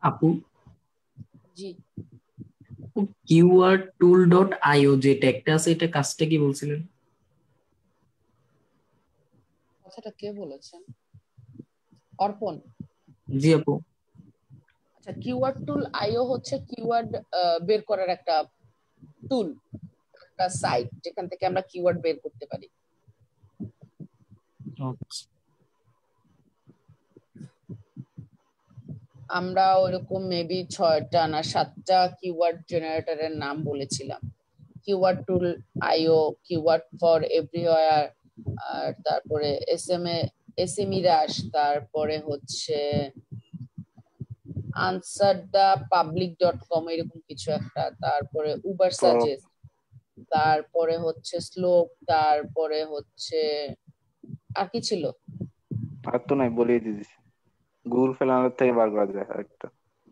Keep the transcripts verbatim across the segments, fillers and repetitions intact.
আপু জি কিওয়ার্ড টুল ডট আইও যে ট্যাগটা আছে এটা কাজটা কি বলছিলেন? কথাটা কে বলেছেন? অর্পণ? জি আপু। আচ্ছা, কিওয়ার্ড টুল আইও হচ্ছে কিওয়ার্ড বের করার একটা টুল, একটা সাইট যেখান থেকে আমরা কিওয়ার্ড বের করতে পারি। আচ্ছা। আমরা ওইরকম মেবি ছয়টা না সাতটা কিওয়ার্ড জেনারেটরের নাম বলেছিলাম। Keyword tool IO, keyword for everywhere, আর তারপরে এস এম এ এসএমই রাশ, তারপরে হচ্ছে answer the public dot com এরকম কিছু একটা, তারপরে উবার তো সাজেস্ট, তারপরে হচ্ছে স্লোপ, তারপরে হচ্ছে আর কি ছিল? আর তো নাই, বলেই দিয়েছি। গুগল প্ল্যানার থেকে বার করা যায় একটা।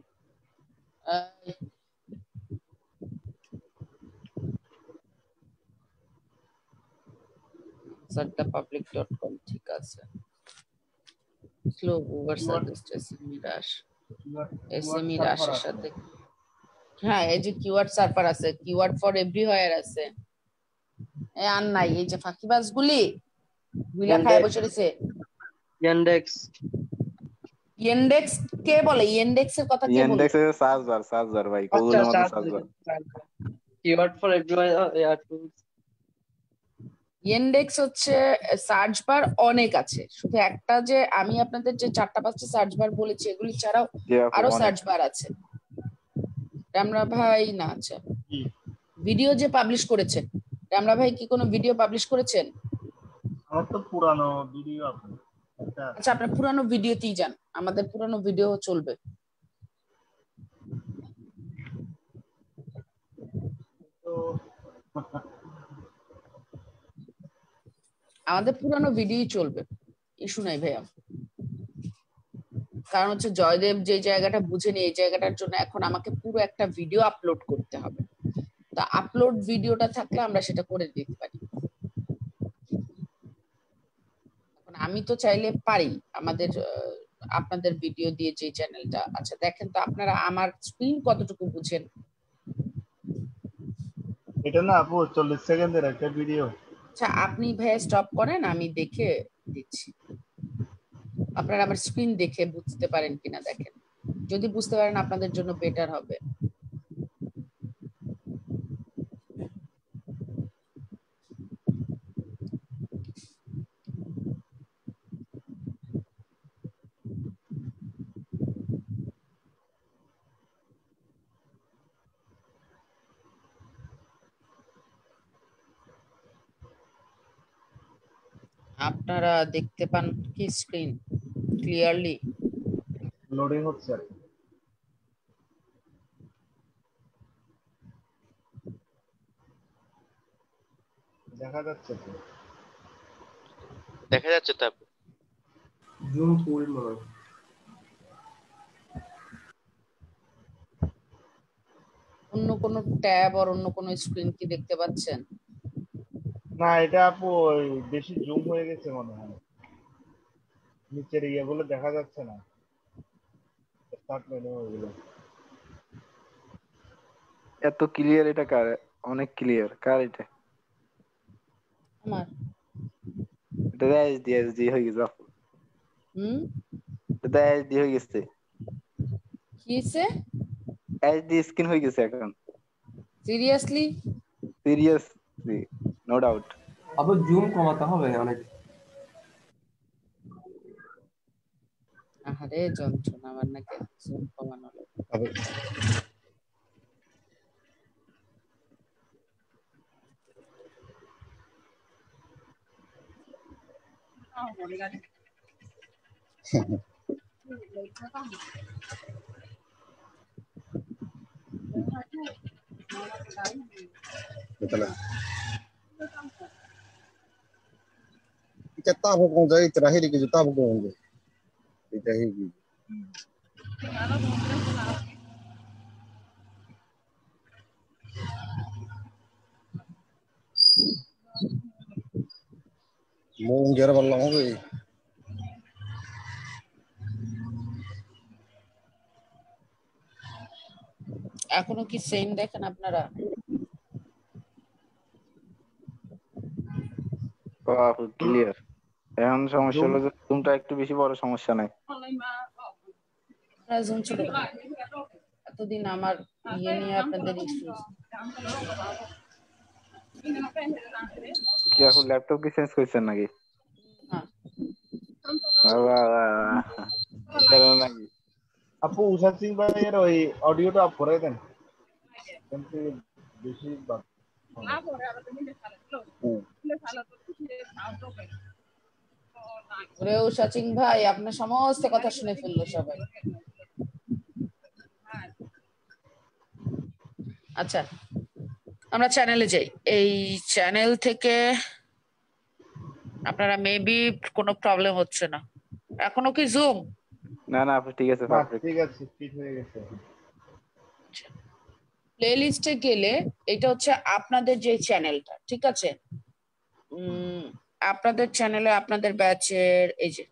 Answer the public dot com, ঠিক আছে। Slope, Ubersuggest, SEMrush, এসএমই রাশের সাথে হ্যাঁ এই যে কিওয়ার্ড সার্ভার আছে, কিওয়ার্ড ফর এভরিওয়্যার আছে। এ আর নাই, এই যে ফাঁকিবাজ গুলি গুলা খায় বসে রয়েছে। ইয়ান্ডেক্স ইন্ডেক্স কে বলে? ইন্ডেক্স এর কথা কে বলল? ইন্ডেক্স এর সার্চ বার সার্চ বার ভাই, আচ্ছা গুগলের মতো search search bar. Keyword for everywhere tools. Index হচ্ছে সার্চ বার অনেক আছে, শুধু একটা যে আমি আপনাদের যে চারটা পাঁচটা সার্চ বার বলেছি এগুলি ছাড়াও জি আপু, আরো অনেক। সার্চ বার আছে। রামরা ভাই না, আচ্ছা ভিডিও যে পাবলিশ করেছেন, রামরা ভাই কি কোনো ভিডিও পাবলিশ করেছেন? আমার তো পুরানো ভিডিও আপনি। আচ্ছা আপনার পুরানো ভিডিওতেই যান, আমাদের পুরানো ভিডিও চলবে। তো আমাদের পুরানো ভিডিওই চলবে, ইস্যু নাই ভাইয়া। কারণ হচ্ছে জয়দেব যে জায়গাটা বুঝেনি এই জায়গাটার জন্য এখন আমাকে পুরো একটা ভিডিও আপলোড করতে হবে। তা আপলোড ভিডিওটা থাকলে আমরা সেটা করে দিতে পারি। এখন আমি তো চাইলে পারি আমাদের আহ, আপনাদের ভিডিও দিয়ে যে চ্যানেলটা, আচ্ছা দেখেন তো আপনারা আমার স্ক্রিন কতটুকু বুঝেন। এটা না আপু চল্লিশ সেকেন্ডের একটা ভিডিও। আচ্ছা আপনি ভাইয়া স্টপ করেন, আমি দেখে দিচ্ছি। আপনারা আমার স্ক্রিন দেখে বুঝতে পারেন কিনা দেখেন, যদি বুঝতে পারেন আপনাদের জন্য বেটার হবে। আপনারা দেখতে পান কি স্ক্রিন ক্লিয়ারলি? লোডিং হচ্ছে। দেখা যাচ্ছে তো? দেখা যাচ্ছে তো আপু। জুম ফুল মনে হয়। অন্য কোন ট্যাব আর অন্য কোন স্ক্রিন কি দেখতে পাচ্ছেন? না এটা আপু ওই বেশি জুম হয়ে গেছে মনে হয়, নিচের ইয়েগুলো দেখা যাচ্ছে না, স্টার্ট মেনু ওইগুলো। এত ক্লিয়ার এটা কার? অনেক ক্লিয়ার। কার এটা? আমার। এটা এইচডি এইচডি হয়ে গেছে আপু। হুম এটা এইচডি হয়ে গেছে। কি হয়েছে? এইচডি স্ক্রিন হয়ে গেছে এখন। সিরিয়াসলি? Seriously, no doubt. আবার জুম কমাতে হবে অনেক। আরে যন্ত্রণা, আমার নাকি জুম কমানো লাগে। Kita tahu kung dari terakhir kita tahu kung kita hivi. Mung jara ballang hobe. এখনো কি সেম দেখেন আপনারা? ক্লিয়ার। এখন সমস্যা Zoom- হলো যে জুমটা একটু বেশি বড়, সমস্যা নাই। আপনারা জুম ছোট করেন। এতদিন আমার ইয়ে নিয়ে আপনাদের ইস্যু। কি এখন ল্যাপটপ কি চেঞ্জ করছেন নাকি? হ্যাঁ বাবা, এই কারণে নাকি? আপু উষা সিং ভাইয়ের ওই অডিওটা অফ করে দেন, কিন্তু বেশি বাদ ওরে সচিন ভাই আপনার সমস্ত কথা শুনে ফেললো সবাই। আচ্ছা আমরা চ্যানেলে যাই। এই চ্যানেল থেকে আপনারা মেবি কোনো প্রবলেম হচ্ছে না এখনো কি জুম? না না আপু ঠিক আছে, না, পারফেক্ট। ঠিক আছে, ঠিক হয়ে গেছে। প্লে লিস্টে গেলে এটা হচ্ছে আপনাদের যে চ্যানেলটা, ঠিক আছে? উম আপনাদের চ্যানেলে আপনাদের ব্যাচের এই যে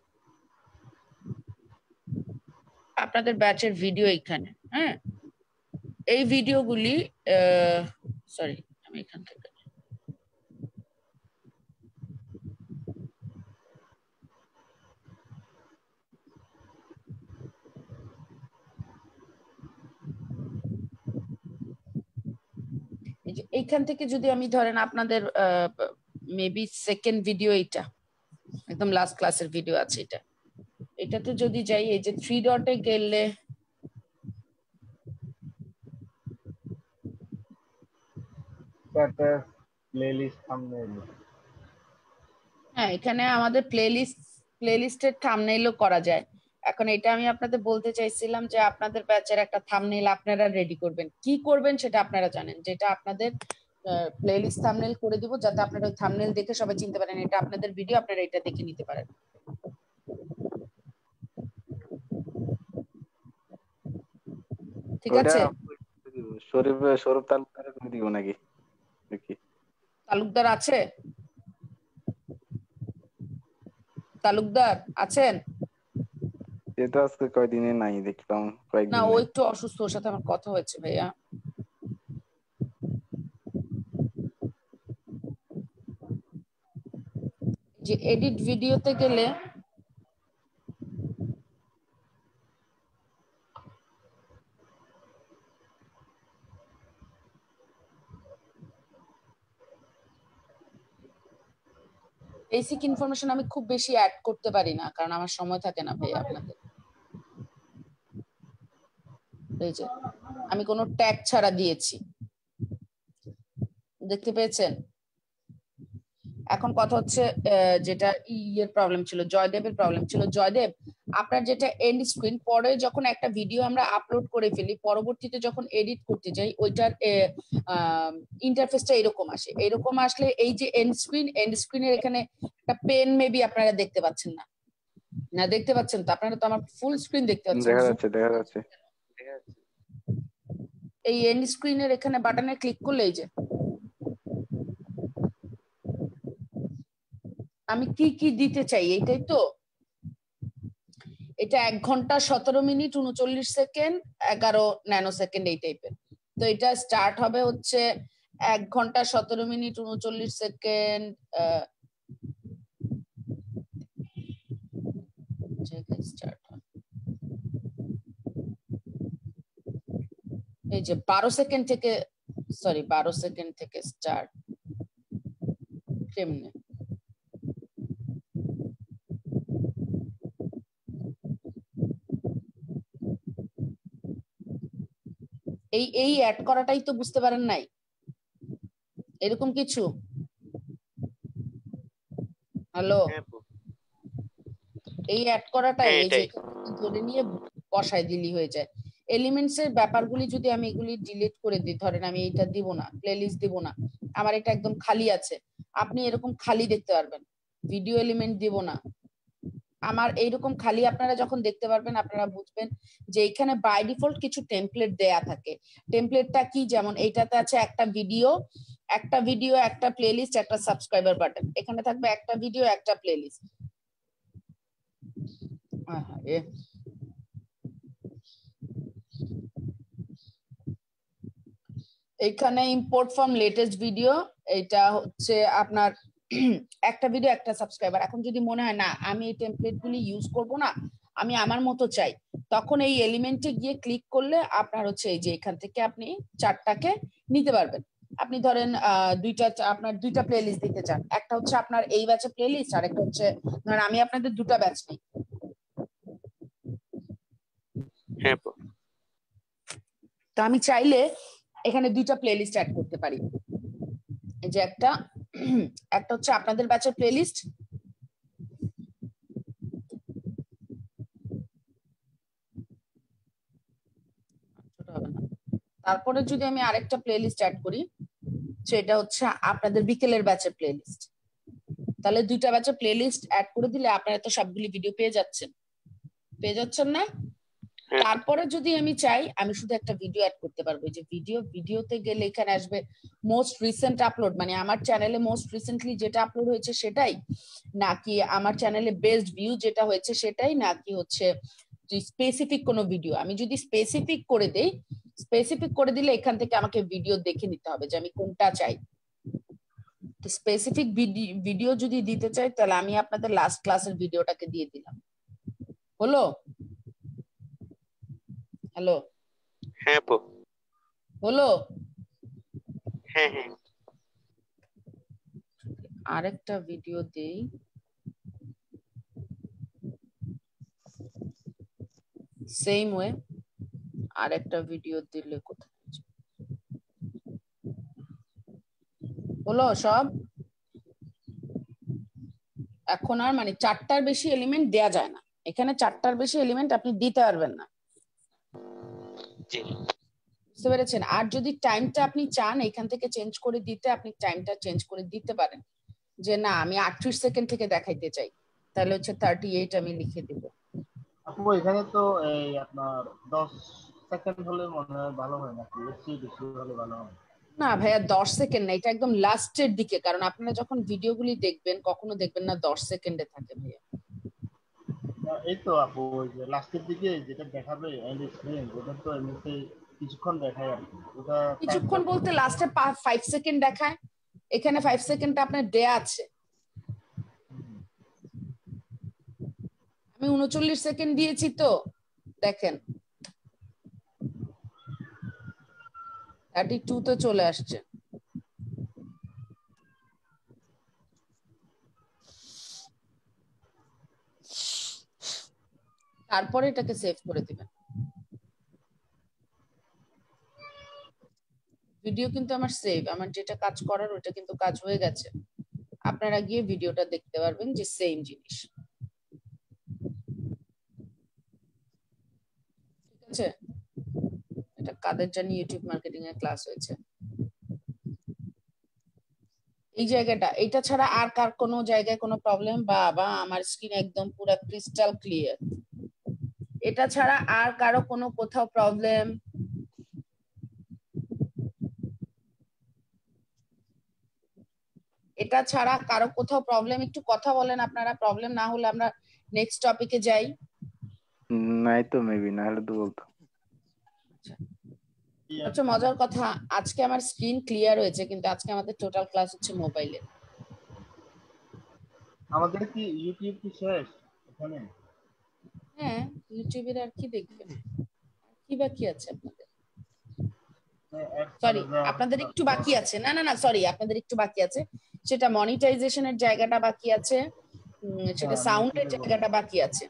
আপনাদের ব্যাচের ভিডিও এখানে, হ্যাঁ এই ভিডিওগুলি সরি আমি এখান থেকে এই যে এইখান থেকে যদি আমি ধরেন আপনাদের মেবি সেকেন্ড ভিডিও এটা একদম লাস্ট ক্লাসের ভিডিও আছে, এটা এটাতে যদি যাই এই যে থ্রি ডটে গেলে একটা প্লেলিস্ট থাম্বনেইল। হ্যাঁ এখানে আমাদের প্লেলিস্ট প্লেলিস্টের থাম্বনেইলও করা যায়। এখন এটা আমি আপনাদের বলতে চাইছিলাম যে আপনাদের ব্যাচের একটা থাম্বনেইল আপনারা রেডি করবেন। কি করবেন সেটা আপনারা জানেন, যেটা আপনাদের প্লেলিস্ট থাম্বনেইল করে দিব যাতে আপনারা ওই থাম্বনেইল দেখে সবাই চিনতে পারেন এটা আপনাদের ভিডিও, আপনারা এটা দেখে নিতে পারেন। ঠিক আছে? শরীফ শরীফ তালুকদার করে দিব নাকি? দেখি তালুকদার আছে? তালুকদার আছেন? সে তো আজকে কয়দিনে নাই, দেখলাম না কয়েকদিন ও নাই। একটু অসুস্থ, ওর সাথে আমার কথা হয়েছে ভাইয়া। যে এডিট ভিডিওতে গেলে বেসিক ইনফরমেশন আমি খুব বেশি অ্যাড করতে পারি না কারণ আমার সময় থাকে না ভাই আপনাদের। এই যে আমি কোনো ট্যাগ ছাড়া দিয়েছি, দেখতে পেয়েছেন? এখন কথা হচ্ছে যেটা ইয়ের প্রবলেম ছিল, জয়দেবের প্রবলেম ছিল। জয়দেব আপনার যেটা এন্ড স্ক্রিন, পরে যখন একটা ভিডিও আমরা আপলোড করে ফেলি পরবর্তীতে যখন এডিট করতে যাই ওইটার ইন্টারফেসটা এরকম আসে। এরকম আসলে এই যে এন্ড স্ক্রিন, এন্ড স্ক্রিনের এখানে একটা পেন মেবি আপনারা দেখতে পাচ্ছেন না, না দেখতে পাচ্ছেন তো? আপনারা তো আমার ফুল স্ক্রিন দেখতে পাচ্ছেন। দেখা যাচ্ছে দেখা যাচ্ছে এই এন্ড স্ক্রিনের এখানে বাটনে ক্লিক করলে এই যে আমি কি কি দিতে চাই এইটাই তো। এটা এক ঘন্টা সতেরো মিনিট উনচল্লিশ সেকেন্ড এগারো ন্যানো সেকেন্ড এই টাইপের। তো এটা স্টার্ট হবে হচ্ছে এক ঘন্টা সতেরো মিনিট উনচল্লিশ সেকেন্ড স্টার্ট এই যে বারো সেকেন্ড থেকে, সরি বারো সেকেন্ড থেকে স্টার্ট। কেমনে এই এই অ্যাড করাটাই তো বুঝতে পারেন নাই, এরকম কিছু? হ্যালো, এই অ্যাড করাটাই এই যে ধরে নিয়ে বসায় দিলি হয়ে যায়। এলিমেন্টস এর ব্যাপারগুলি যদি আমি এগুলি ডিলিট করে দিই, ধরেন আমি এটা দিব না, প্লেলিস্ট দিব না, আমার এটা একদম খালি আছে, আপনি এরকম খালি দেখতে পারবেন। ভিডিও এলিমেন্ট দিব না, আমার এইরকম খালি আপনারা যখন দেখতে পারবেন আপনারা বুঝবেন যে এখানে বাই ডিফল্ট কিছু টেমপ্লেট দেয়া থাকে। টেমপ্লেটটা কি, যেমন এইটাতে আছে একটা ভিডিও, একটা ভিডিও একটা প্লেলিস্ট একটা সাবস্ক্রাইবার বাটন, এখানে থাকবে একটা ভিডিও একটা প্লেলিস্ট। এখানে ইম্পোর্ট ফ্রম লেটেস্ট ভিডিও, এটা হচ্ছে আপনার একটা ভিডিও একটা সাবস্ক্রাইবার। এখন যদি মনে হয় না আমি এই টেমপ্লেট গুলি ইউজ করব না, আমি আমার মতো চাই, তখন এই এলিমেন্টে গিয়ে ক্লিক করলে আপনার হচ্ছে এই যে এখান থেকে আপনি চারটাকে নিতে পারবেন। আপনি ধরেন দুইটা, আপনার দুইটা প্লেলিস্ট দিতে চান, একটা হচ্ছে আপনার এই ব্যাচের প্লেলিস্ট আর একটা হচ্ছে ধরেন আমি আপনাদের দুটো ব্যাচ নেই। হ্যাঁ আপু। তো আমি চাইলে এখানে দুইটা প্লেলিস্ট অ্যাড করতে পারি। এই যে একটা একটা হচ্ছে আপনাদের ব্যাচের প্লেলিস্ট, তারপরে যদি আমি আরেকটা প্লেলিস্ট অ্যাড করি সেটা হচ্ছে আপনাদের বিকেলের ব্যাচের প্লেলিস্ট, তাহলে দুইটা ব্যাচের প্লেলিস্ট অ্যাড করে দিলে আপনারা তো সবগুলি ভিডিও পেয়ে যাচ্ছেন, পেয়ে যাচ্ছেন না? তারপরে যদি আমি চাই আমি শুধু একটা ভিডিও অ্যাড করতে পারবো। যে ভিডিও, ভিডিওতে গেলে এখানে আসবে মোস্ট রিসেন্ট আপলোড, মানে আমার চ্যানেলে মোস্ট রিসেন্টলি যেটা আপলোড হয়েছে সেটাই, নাকি আমার চ্যানেলে বেস্ট ভিউ যেটা হয়েছে সেটাই, নাকি হচ্ছে স্পেসিফিক কোনো ভিডিও। আমি যদি স্পেসিফিক করে দেই, স্পেসিফিক করে দিলে এখান থেকে আমাকে ভিডিও দেখে নিতে হবে যে আমি কোনটা চাই। তো স্পেসিফিক ভিডিও যদি দিতে চাই তাহলে আমি আপনাদের লাস্ট ক্লাসের ভিডিওটাকে দিয়ে দিলাম। হলো? হ্যালো? হ্যাঁ আপু। হলো? হ্যাঁ হ্যাঁ। আরেকটা ভিডিও দেই, সেম ওয়ে আরেকটা ভিডিও দিলে কোথায় হলো সব? এখন আর মানে চারটার বেশি এলিমেন্ট দেয়া যায় না, এখানে চারটার বেশি এলিমেন্ট আপনি দিতে পারবেন না, বুঝতে পেরেছেন? আর যদি টাইমটা আপনি চান এখান থেকে চেঞ্জ করে দিতে, আপনি টাইমটা চেঞ্জ করে দিতে পারেন, যে না আমি আটত্রিশ সেকেন্ড থেকে দেখাইতে চাই, তাহলে হচ্ছে থার্টি এইট আমি লিখে দিব। আপু এখানে তো এই আপনার দশ সেকেন্ড হলে মনে হয় ভালো হয়, নাকি এর চেয়ে বেশি হলে ভালো হয়? না ভাইয়া দশ সেকেন্ড না, এটা একদম লাস্টের দিকে, কারণ আপনারা যখন ভিডিওগুলি দেখবেন কখনো দেখবেন না দশ সেকেন্ডে থাকে ভাইয়া। এই তো আপু ওই যে লাস্টের দিকে যেটা দেখাবে এন্ড স্ক্রিন, ওটা তো এমনিতে কিছুক্ষণ দেখায় আর কি। ওটা কিছুক্ষণ বলতে লাস্টে ফাইভ সেকেন্ড দেখায়, এখানে ফাইভ সেকেন্ডটা আপনার দেয়া আছে। আমি উনচল্লিশ সেকেন্ড দিয়েছি তো দেখেন থার্টি টু তে চলে আসছে। তারপরে এটাকে সেভ করে দিবেন। ভিডিও কিন্তু আমার সেভ, আমার যেটা কাজ করার ওটা কিন্তু কাজ হয়ে গেছে। আপনারা গিয়ে ভিডিওটা দেখতে পারবেন যে সেম জিনিস, ঠিক আছে? এটা কাদের জানি ইউটিউব মার্কেটিং এর ক্লাস হয়েছে। এই জায়গাটা, এটা ছাড়া আর কার কোনো জায়গায় কোনো প্রবলেম? বাবা আমার স্ক্রিন একদম পুরো ক্রিস্টাল ক্লিয়ার। এটা ছাড়া আর কারো কোনো কোথাও প্রবলেম? এটা ছাড়া কারো কোথাও প্রবলেম? একটু কথা বলেন আপনারা, প্রবলেম না হলে আমরা নেক্সট টপিকে যাই। নাই তো মেবি, না হলে তো বলতো। আচ্ছা মজার কথা, আজকে আমার স্ক্রিন ক্লিয়ার হয়েছে কিন্তু আজকে আমাদের টোটাল ক্লাস হচ্ছে মোবাইলে। আমাদের কি ইউটিউব কি শেষ এখানে? হ্যাঁ ইউটিউবের আর কি দেখবেন, কি বাকি আছে আপনাদের? সরি আপনাদের একটু বাকি আছে, না না না সরি আপনাদের একটু বাকি আছে, সেটা মনিটাইজেশনের জায়গাটা বাকি আছে, সেটা সাউন্ডের জায়গাটা বাকি আছে।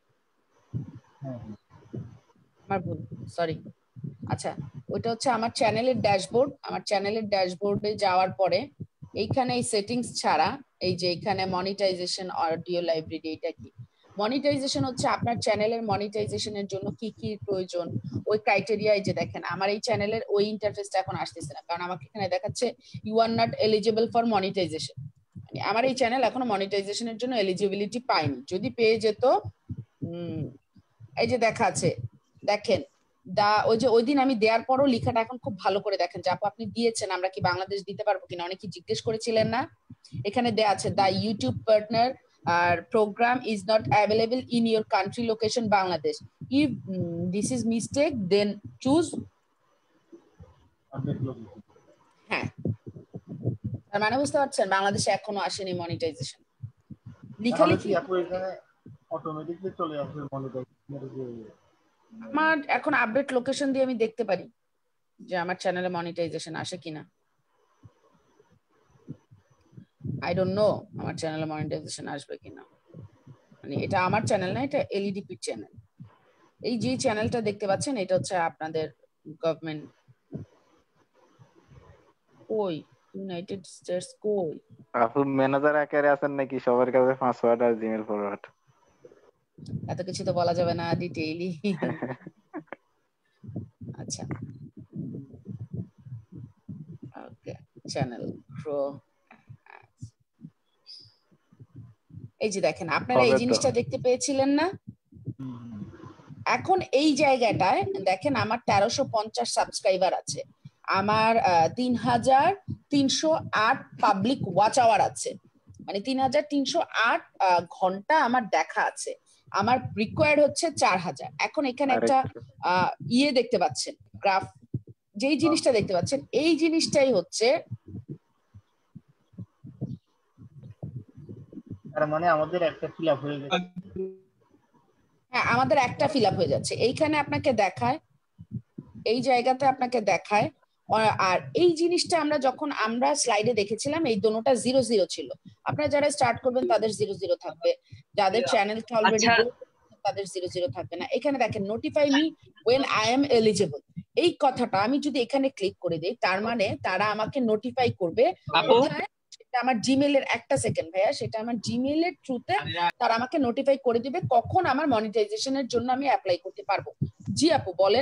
আমার ভুল, সরি। আচ্ছা ওইটা হচ্ছে আমার চ্যানেলের ড্যাশবোর্ড। আমার চ্যানেলের ড্যাশবোর্ডে যাওয়ার পরে এইখানে এই সেটিংস ছাড়া এই যে এখানে মনিটাইজেশন অডিও লাইব্রেরি, এটা কি মনিটাইজেশন হচ্ছে আপনার চ্যানেলের মনিটাইজেশনের জন্য কি কি প্রয়োজন ওই ক্রাইটেরিয়া। এই যে দেখেন আমার এই চ্যানেলের ওই ইন্টারফেসটা এখন আসতেছে না, কারণ আমাকে এখানে দেখাচ্ছে you are not eligible for monetization. মানে আমার এই চ্যানেল এখনো মনিটাইজেশনের জন্য এলিজিবিলিটি পায়নি, যদি পেয়ে যেত। উম এই যে দেখাচ্ছে দেখেন দা, ওই যে ওই দিন আমি দেওয়ার পরও লেখাটা এখন খুব ভালো করে দেখেন যে আপু আপনি দিয়েছেন, আমরা কি বাংলাদেশ দিতে পারবো কিনা, অনেকে জিজ্ঞেস করেছিলেন না। এখানে দেয়া আছে দা ইউটিউব পার্টনার আর program is not available in your country location Bangladesh, if this is mistake then choose update location. হ্যাঁ, তার মানে বুঝতে পারছেন বাংলাদেশে এখনো আসেনি মনিটাইজেশন। তাহলে লিখালিখি কি আপু এখানে অটোমেটিকলি চলে আসবে মনিটাইজেশনের যে আমার এখন আপডেট লোকেশন দিয়ে আমি দেখতে পারি যে আমার চ্যানেলে মনিটাইজেশন আসে কিনা। আই ডোন্ট নো আমার চ্যানেলে মনিটাইজেশন আসবে কিনা। মানে এটা আমার চ্যানেল না, এটা এলইডিপি চ্যানেল। এই যে চ্যানেলটা দেখতে পাচ্ছেন এটা হচ্ছে আপনাদের গভর্নমেন্ট। কই ইউনাইটেড স্টেটস কই? আপু ম্যানেজার আকারে আছেন নাকি সবার কাছে পাসওয়ার্ড আর জিমেল ফরওয়ার্ড? এত কিছু তো বলা যাবে না ডিটেইলি। আচ্ছা ওকে, চ্যানেল গ্রো। এই যে দেখেন আপনারা এই হবে তো। জিনিসটা দেখতে পেয়েছিলেন না? এখন এই জায়গাটায় দেখেন আমার তেরোশো পঞ্চাশ সাবস্ক্রাইবার আছে, আমার তিন হাজার তিনশো আট পাবলিক ওয়াচ আওয়ার আছে, মানে তিন হাজার তিনশো আট ঘন্টা আমার দেখা আছে, আমার রিকোয়ার্ড হচ্ছে চার হাজার। এখন এখানে একটা আহ ইয়ে দেখতে পাচ্ছেন গ্রাফ, যেই জিনিসটা দেখতে পাচ্ছেন এই জিনিসটাই হচ্ছে তার মানে আমাদের একটা ফিল আপ হয়ে গেছে। হ্যাঁ আমাদের একটা ফিল আপ হয়ে যাচ্ছে। এইখানে আপনাকে দেখায়, এই জায়গাতে আপনাকে দেখায়, আর এই জিনিসটা আমরা যখন আমরা স্লাইডে দেখেছিলাম এই দোনোটা জিরো জিরো ছিল। আপনারা যারা স্টার্ট করবেন তাদের জিরো জিরো থাকবে, যাদের চ্যানেল অলরেডি তাদের জিরো জিরো থাকবে না। এখানে দেখেন notify me when I am eligible, এই কথাটা আমি যদি এখানে ক্লিক করে দিই তার মানে তারা আমাকে নোটিফাই করবে। সেটা আমার জিমেইলের, একটা সেকেন্ড ভাইয়া, সেটা আমার জিমেইলের থ্রুতে তারা আমাকে নোটিফাই করে দিবে কখন আমার মনিটাইজেশনের জন্য আমি অ্যাপ্লাই করতে পারবো। জি আপু বলেন।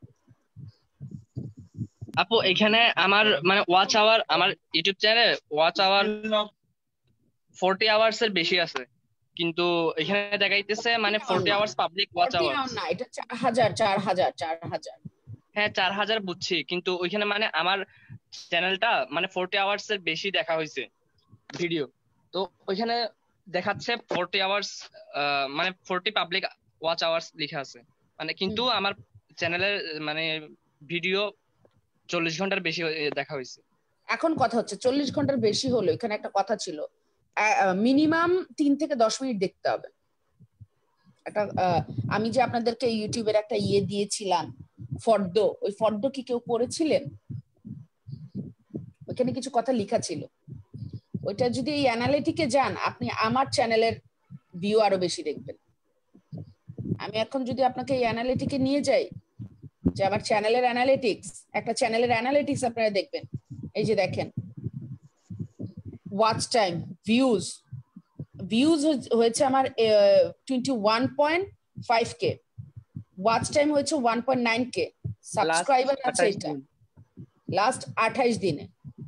আপু এখানে আমার মানে ওয়াচ আওয়ার, আমার ইউটিউব চ্যানেলে ওয়াচ আওয়ার ফর্টি আওয়ার্স এর বেশি আছে, কিন্তু এখানে দেখাইতেছে মানে forty hours public watch hour না, এটা চার হাজার চার হাজার চার হাজার হ্যাঁ চার হাজার বুঝছি, কিন্তু ওইখানে মানে আমার চ্যানেলটা মানে ফর্টি আওয়ার্স এর বেশি দেখা হয়েছে ভিডিও, তো ওইখানে দেখাচ্ছে ফর্টি আওয়ার্স, মানে ফর্টি পাবলিক ওয়াচ আওয়ার্স লেখা আছে, মানে কিন্তু আমার চ্যানেলের মানে ভিডিও চল্লিশ ঘন্টার বেশি দেখা হয়েছে। এখন কথা হচ্ছে চল্লিশ ঘন্টার বেশি হলো, এখানে একটা কথা ছিল মিনিমাম তিন থেকে দশ মিনিট দেখতে হবে। একটা আমি যে আপনাদেরকে ইউটিউবের একটা ইয়ে দিয়েছিলাম ফর্দ, ওই ফর্দ কি কেউ পড়েছিলেন? ওইখানে কিছু কথা লেখা ছিল, ওইটা যদি এই অ্যানালিটিকে যান আপনি আমার চ্যানেলের ভিউ আরো বেশি দেখবেন। আমি এখন যদি আপনাকে এই অ্যানালিটিকে নিয়ে যাই যে আমার চ্যানেলের অ্যানালিটিক্স, একটা চ্যানেলের অ্যানালিটিক্স আপনারা দেখবেন। এই যে দেখেন ওয়াচ টাইম, ভিউজ, ভিউজ হয়েছে আমার twenty one point five K, watch time হয়েছে one point nine K, subscriber আছে এটা লাস্ট আঠাইশ দিনে।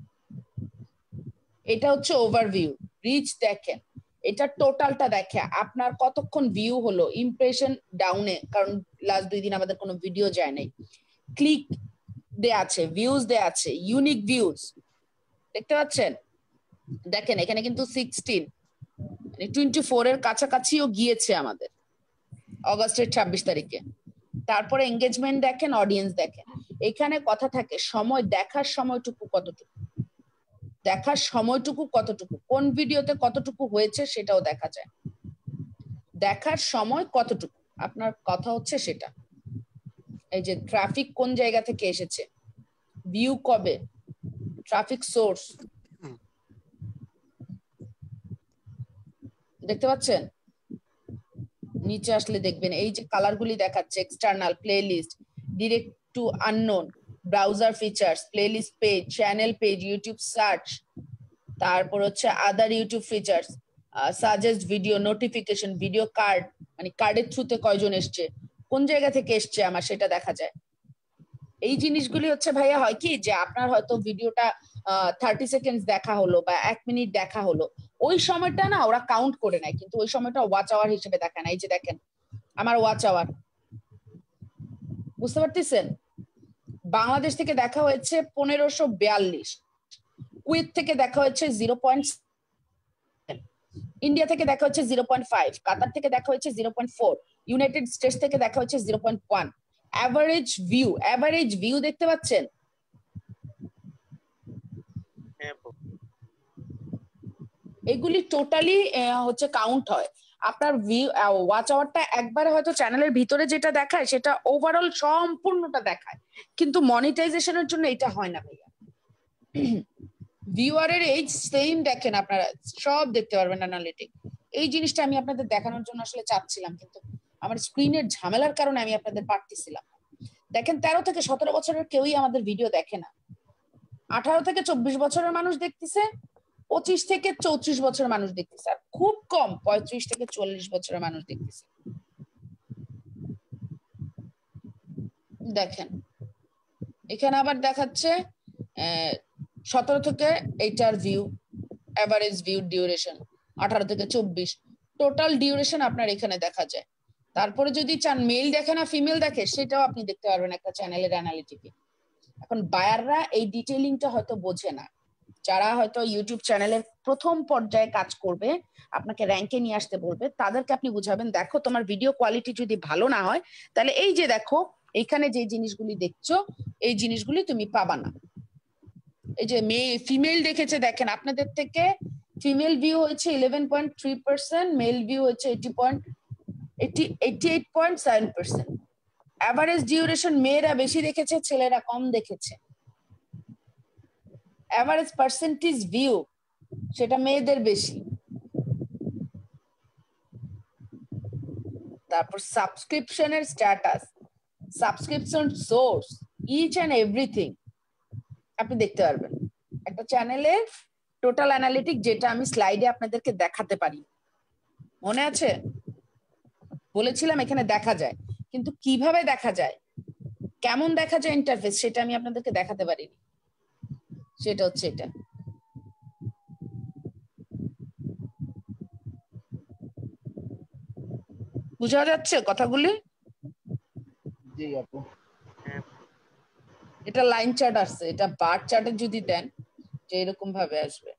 এটা হচ্ছে ওভারভিউ। রিচ দেখেন, এটা টোটালটা দেখে আপনার কতক্ষণ ভিউ হলো, ইমপ্রেশন ডাউনে, কারণ লাস্ট দুই দিন আমাদের কোনো ভিডিও যায় নাই, ক্লিক দেয়া আছে, ভিউজ দেয়া আছে, ইউনিক ভিউজ দেখতে পাচ্ছেন। দেখেন এখানে কিন্তু সিক্সটিন মানে টোয়েন্টি ফোর এর কাছাকাছিও গিয়েছে আমাদের অগস্টের ছাব্বিশ তারিখে। তারপরে এঙ্গেজমেন্ট দেখেন, অডিয়েন্স দেখেন। এখানে কথা থাকে সময়, দেখার সময়টুকু কতটুকু, দেখার সময়টুকু কতটুকু, কোন ভিডিওতে কতটুকু হয়েছে সেটাও দেখা যায়, দেখার সময় কতটুকু, আপনার কথা হচ্ছে সেটা। এই যে ট্রাফিক কোন জায়গা থেকে এসেছে, ভিউ কবে, ট্রাফিক সোর্স দেখতে পাচ্ছেন। নিচে আসলে দেখবেন এই যে কালারগুলি দেখাচ্ছে, external, playlist, direct to unknown, browser features, playlist page, channel page, YouTube search, তারপর হচ্ছে other YouTube features, suggest video, notification, video card, মানে কার্ডের থ্রুতে কয়জন এসছে, কোন জায়গা থেকে এসছে আমার সেটা দেখা যায়। এই জিনিসগুলি হচ্ছে ভাইয়া হয় কি যে আপনার হয়তো ভিডিওটা থার্টি সেকেন্ডস দেখা হলো বা এক মিনিট দেখা হলো, ওই সময়টা না ওরা কাউন্ট করে নেয়, কিন্তু ওই সময়টা ওয়াচ আওয়ার হিসেবে দেখা না। এই যে দেখেন আমার ওয়াচ আওয়ার, বুঝতে পারতেছেন, বাংলাদেশ থেকে দেখা হয়েছে পনেরোশো বিয়াল্লিশ, কুয়েত থেকে দেখা হয়েছে জিরো পয়েন্ট, ইন্ডিয়া থেকে দেখা হচ্ছে জিরো পয়েন্ট ফাইভ, কাতার থেকে দেখা হচ্ছে zero point four, United States থেকে দেখা হচ্ছে zero point one. Average view, average view দেখতে পাচ্ছেন এগুলি টোটালি হচ্ছে কাউন্ট হয়। আপনার ভিউ ওয়াচ আওয়ারটা একবারে হয়তো চ্যানেলের ভিতরে যেটা দেখায় সেটা ওভারঅল সম্পূর্ণটা দেখায়, কিন্তু মনিটাইজেশনের জন্য এটা হয় না ভাইয়া। ভিউয়ারের এই সেম দেখেন আপনারা সব দেখতে পারবেন অ্যানালিটিক। এই জিনিসটা আমি আপনাদের দেখানোর জন্য আসলে চাচ্ছিলাম, কিন্তু আমার স্ক্রিনের ঝামেলার কারণে আমি আপনাদের পারতেছিলাম। দেখেন তেরো থেকে সতেরো বছরের কেউই আমাদের ভিডিও দেখে না, আঠারো থেকে চব্বিশ বছরের মানুষ দেখতেছে, পঁচিশ থেকে চৌত্রিশ বছরের মানুষ দেখতেছে, আর খুব কম পঁয়ত্রিশ থেকে চল্লিশ বছরের মানুষ দেখতেছে। দেখেন এখানে আবার দেখাচ্ছে সতেরো থেকে এইটার ভিউ, এভারেজ ভিউ ডিউরেশন আঠারো থেকে চব্বিশ, টোটাল ডিউরেশন আপনার এখানে দেখা যায়। তারপরে যদি চান মেল দেখে না ফিমেল দেখে সেটাও আপনি দেখতে পারবেন একটা চ্যানেলের অ্যানালিটিকে। এখন বায়াররা এই ডিটেইলিংটা হয়তো বোঝে না, যারা হয়তো ইউটিউব চ্যানেলের প্রথম পর্যায়ে কাজ করবে, আপনাকে র্যাঙ্কে নিয়ে আসতে বলবে, তাদেরকে আপনি বুঝাবেন দেখো তোমার ভিডিও কোয়ালিটি যদি ভালো না হয় তাহলে এই যে দেখো এইখানে যে জিনিসগুলি দেখছো এই জিনিসগুলি তুমি পাবা না। এই যে মেয়ে ফিমেল দেখেছে দেখেন আপনাদের থেকে ফিমেল ভিউ হয়েছে eleven point three percent, male view হচ্ছে eighty point eighty eighty eight point seven percent. Average duration মেয়েরা বেশি দেখেছে, ছেলেরা কম দেখেছে। অ্যাভারেজ পার্সেন্টেজ ভিউ সেটা মেয়েদের বেশি। তারপর সাবস্ক্রিপশনের status, subscription source, each and everything আপনি দেখতে পারবেন একটা চ্যানেলের টোটাল অ্যানালিটিক, যেটা আমি স্লাইডে আপনাদেরকে দেখাতে পারি। মনে আছে বলেছিলাম এখানে দেখা যায়, কিন্তু কিভাবে দেখা যায়, কেমন দেখা যায় ইন্টারফেস, সেটা আমি আপনাদেরকে দেখাতে পারিনি। সেটা হচ্ছে এটা। বুঝা যাচ্ছে কথাগুলি? জি আপু। এটা লাইন চার্ট আসছে, এটা বার চার্টে যদি দেন যে এরকম ভাবে আসবে।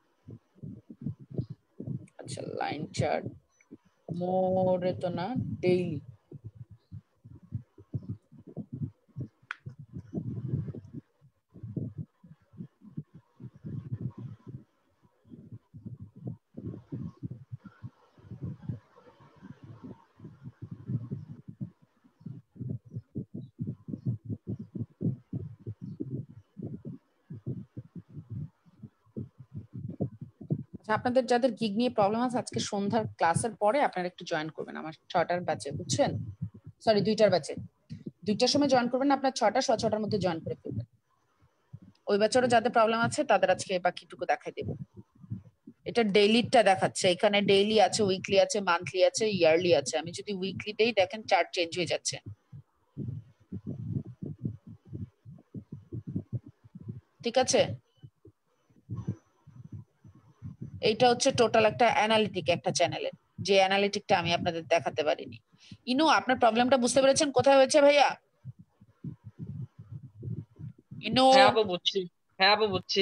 আচ্ছা লাইন চার্ট মোরে তো না, ডেইলি। আপনাদের যাদের গিগ নিয়ে প্রবলেম আছে আজকে সন্ধ্যার ক্লাসের পরে আপনারা একটু জয়েন করবেন আমার ছটার ব্যাচে, বুঝছেন? সরি দুইটার ব্যাচে, দুইটার সময় জয়েন করবেন, আপনার ছটা সোয়া ছটার মধ্যে জয়েন করে ফেলবেন। ওই ব্যাচেরও যাদের প্রবলেম আছে তাদের আজকে বাকিটুকু দেখাই দেব। এটা ডেইলিটা দেখাচ্ছে, এখানে ডেইলি আছে, উইকলি আছে, মান্থলি আছে, ইয়ারলি আছে। আমি যদি উইকলিতেই দেখেন চার্ট চেঞ্জ হয়ে যাচ্ছে। ঠিক আছে, এইটা হচ্ছে টোটাল একটা অ্যানালিটিক একটা চ্যানেলের, যে অ্যানালিটিকটা আমি আপনাদের দেখাতে পারিনি। ইনু আপনার প্রবলেমটা বুঝতে পেরেছেন কোথায় হয়েছে ভাইয়া? ইনু হ্যাঁ আপু বুঝছি, হ্যাঁ আপু বুঝছি।